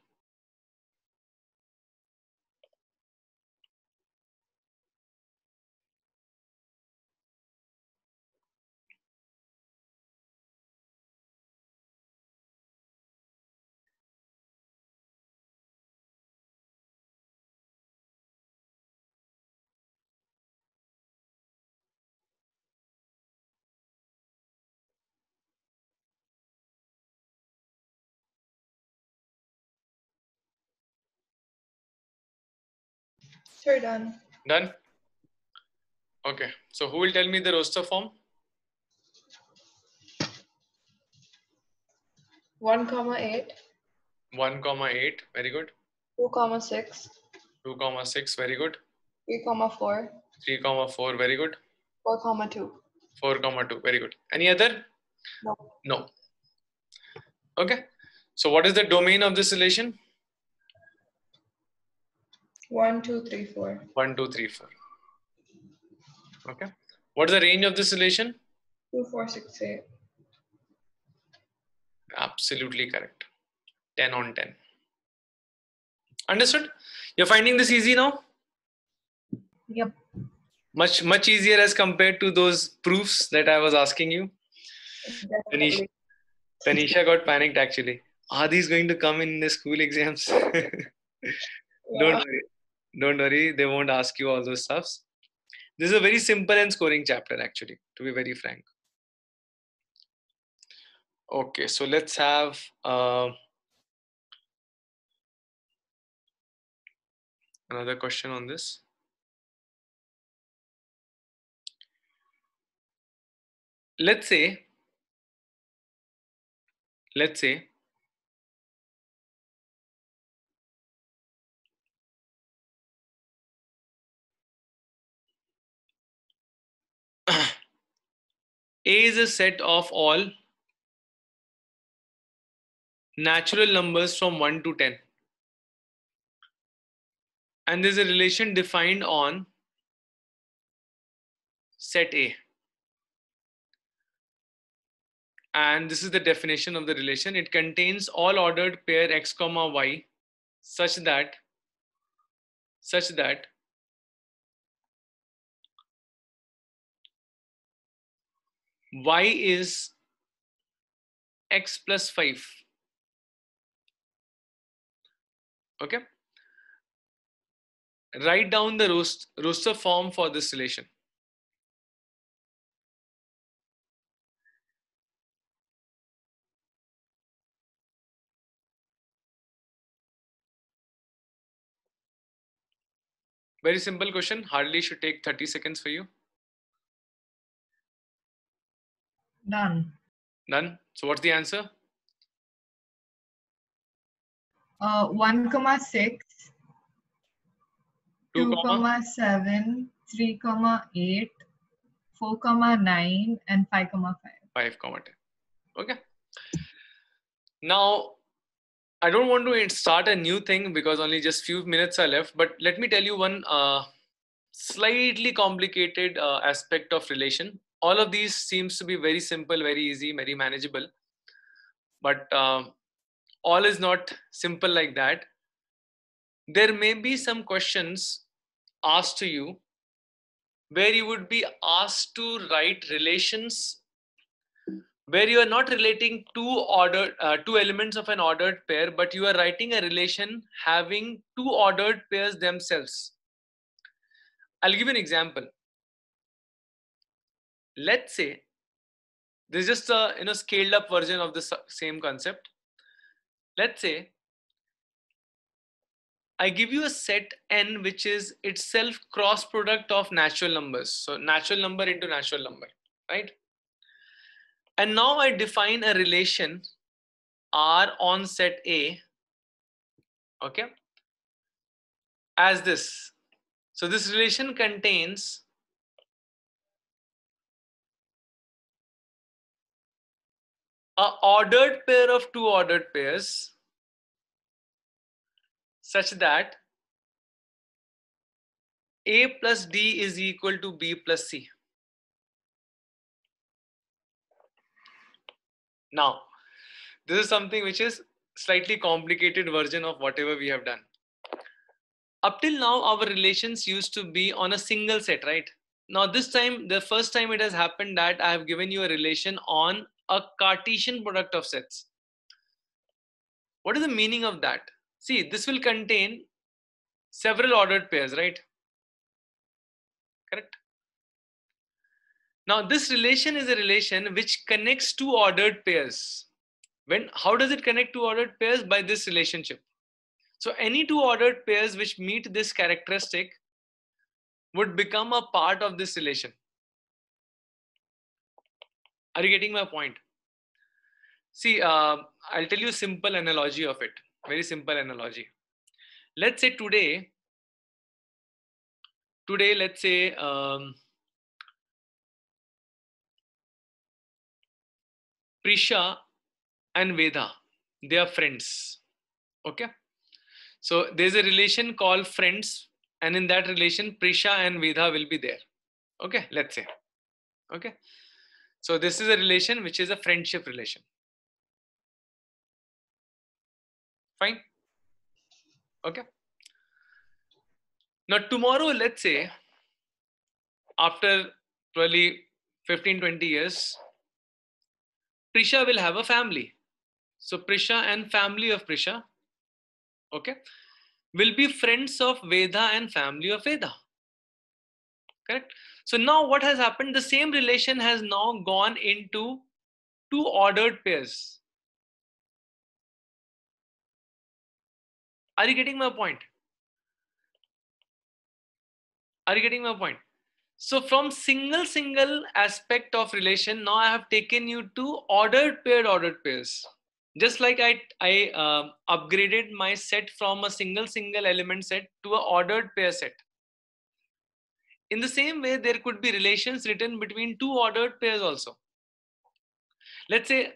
Sure, done. Done? Okay. So who will tell me the roster form? 1 comma 8, 1 comma 8. Very good. 2 comma 6, 2 comma 6. Very good. 3 comma 4, 3 comma 4. Very good. 4 comma 2. 4 comma 2. Very good. Any other? No. No. Okay. So what is the domain of this relation? 1, 2, 3, 4. 1, 2, 3, 4. Okay. What is the range of this relation? 2, 4, 6, 8. Absolutely correct. 10 on 10. Understood? You're finding this easy now? Yep. Much easier as compared to those proofs that I was asking you. Definitely. Tanisha got panicked actually. Are these going to come in the school exams? Yeah. Don't worry. They won't ask you all those stuffs. This is a very simple and scoring chapter actually, to be very frank. Okay, so let's have another question on this. Let's say A is a set of all natural numbers from 1 to 10. And there's a relation defined on set A. And this is the definition of the relation. It contains all ordered pair x comma y such that y is x plus 5. Okay. Write down the roster form for this relation. Very simple question. Hardly should take 30 seconds for you. Done. Done. So what's the answer? 1 comma 6, 2 comma 7, 3 comma 8, 4 comma 9, and 5 comma 5. 5 comma 10. Okay. Now, I don't want to start a new thing because only just few minutes are left. But let me tell you one slightly complicated aspect of relation. All of these seems to be very simple, very easy, very manageable. But all is not simple like that. There may be some questions asked to you where you would be asked to write relations where you are not relating two elements of an ordered pair, but you are writing a relation having two ordered pairs themselves. I'll give you an example. Let's say this is just a scaled up version of the same concept. Let's say I give you a set n which is itself cross product of natural numbers. So natural number into natural number, right? And now I define a relation R on set A, okay, as this. So this relation contains a ordered pair of two ordered pairs such that A plus D is equal to B plus C. Now, this is something which is slightly complicated version of whatever we have done. Up till now, our relations used to be on a single set, right? Now, this time, the first time it has happened that I have given you a relation on a Cartesian product of sets. What is the meaning of that? See, this will contain several ordered pairs, right? Correct? Now, this relation is a relation which connects two ordered pairs. How does it connect two ordered pairs? By this relationship. So any two ordered pairs which meet this characteristic would become a part of this relation. Are you getting my point? See, I'll tell you a simple analogy of it. Very simple analogy. Let's say today, let's say Prisha and Veda, they are friends. Okay. So there's a relation called friends, and in that relation, Prisha and Veda will be there. Okay, let's say. Okay. So this is a relation which is a friendship relation. Fine. Okay. Now tomorrow, let's say, after probably 15-20 years, Prisha will have a family. So Prisha and family of Prisha, okay, will be friends of Veda and family of Veda. Correct? So now what has happened? The same relation has now gone into two ordered pairs. Are you getting my point? Are you getting my point? So from single aspect of relation, now I have taken you to ordered pairs. Just like I upgraded my set from a single element set to an ordered pair set. In the same way, there could be relations written between two ordered pairs also. Let's say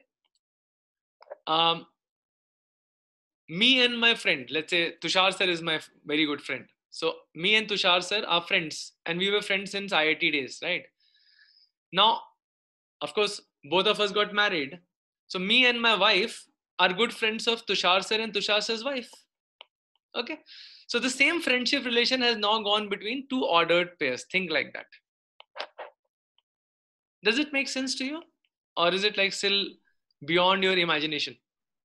me and my friend, let's say Tushar sir is my very good friend. So me and Tushar sir are friends, and we were friends since IIT days, right? Now, of course, both of us got married. So me and my wife are good friends of Tushar sir and Tushar sir's wife. Okay. So the same friendship relation has now gone between two ordered pairs. Think like that. Does it make sense to you? Or is it like still beyond your imagination?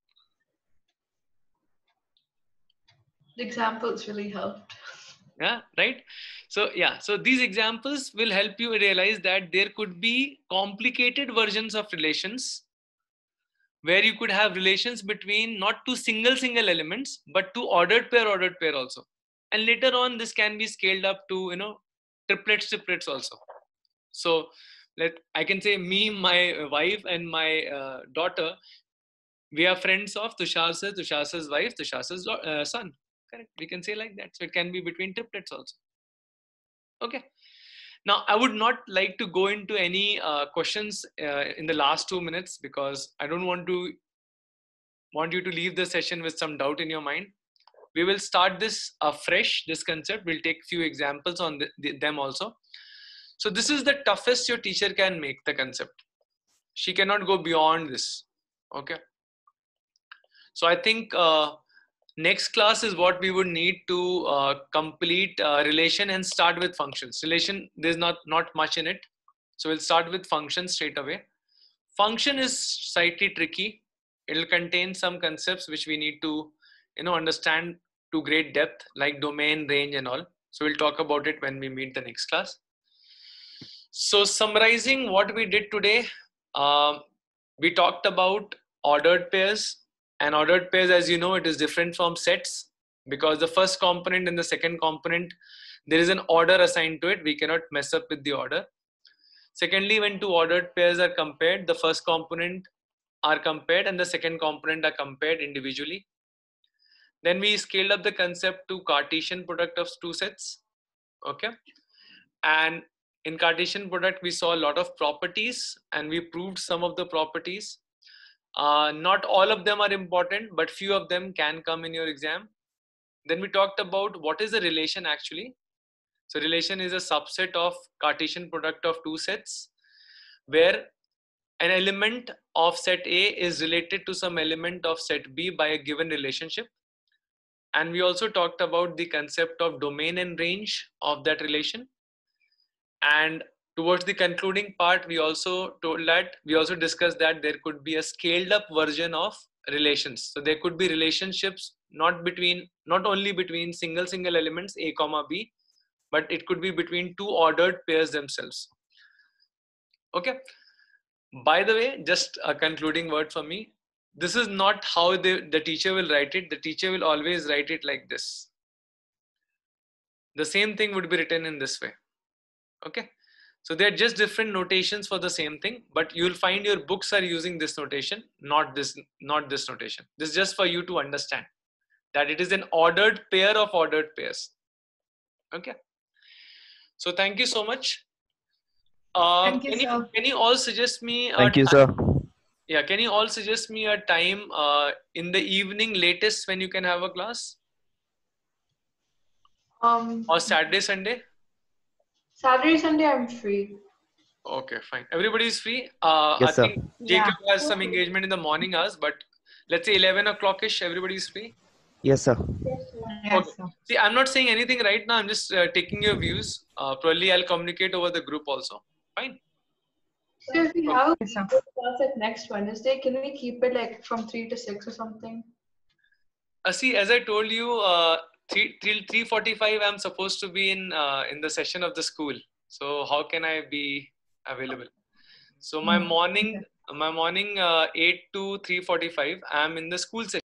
The examples really helped. Yeah, right. So yeah, so these examples will help you realize that there could be complicated versions of relations where you could have relations between not two single elements, but two ordered pair also. And later on, this can be scaled up to, triplets also. So I can say me, my wife, and my daughter, we are friends of Tushar sir's wife, Tushar sir's son. Correct. We can say like that. So it can be between triplets also. Okay. Now, I would not like to go into any questions in the last 2 minutes because I don't want you to leave the session with some doubt in your mind. we will start this fresh, this concept. We'll take few examples on them also. So this is the toughest your teacher can make the concept. She cannot go beyond this. Okay. So I think next class is what we would need to complete relation and start with functions. Relation, there's not much in it. So we'll start with functions straight away. Function is slightly tricky. It'll contain some concepts which we need to, understand to great depth, like domain, range and all. So we'll talk about it when we meet the next class. So summarizing what we did today, we talked about ordered pairs. And ordered pairs, as you know, it is different from sets because the first component and the second component, there is an order assigned to it. We cannot mess up with the order. Secondly, when two ordered pairs are compared, the first component are compared and the second component are compared individually. Then we scaled up the concept to Cartesian product of two sets. Okay. And in Cartesian product, we saw a lot of properties and we proved some of the properties. Not all of them are important, but few of them can come in your exam. Then we talked about what is a relation actually. So relation is a subset of Cartesian product of two sets where an element of set A is related to some element of set B by a given relationship. And we also talked about the concept of domain and range of that relation. And towards the concluding part, we also discussed that there could be a scaled up version of relations. So there could be relationships not only between single elements A comma B, but it could be between two ordered pairs themselves. Okay. By the way, just a concluding word for me. This is not how the teacher will write it. The teacher will always write it like this. The same thing would be written in this way. Okay. So they're just different notations for the same thing, but you'll find your books are using this notation, not this notation. This is just for you to understand that it is an ordered pair of ordered pairs. Okay. So thank you so much. Thank you, sir. Can you all suggest me? Thank you, sir. Yeah. Can you all suggest me a time in the evening latest when you can have a class? Or Saturday, Sunday? Saturday, Sunday, I'm free. Okay, fine. Everybody is free. Yes, I sir. think Jacob has some engagement in the morning hours, but let's say 11 o'clock-ish, everybody is free. Yes, sir. Yes, Okay. sir. See, I'm not saying anything right now. I'm just taking your views. Probably I'll communicate over the group also. Fine. So if we have Yes, sir. a class at next Wednesday, can we keep it like from 3 to 6 or something? See, as I told you, 3:45 I'm supposed to be in the session of the school. So how can I be available? So my morning 8 to 3:45 I'm in the school session.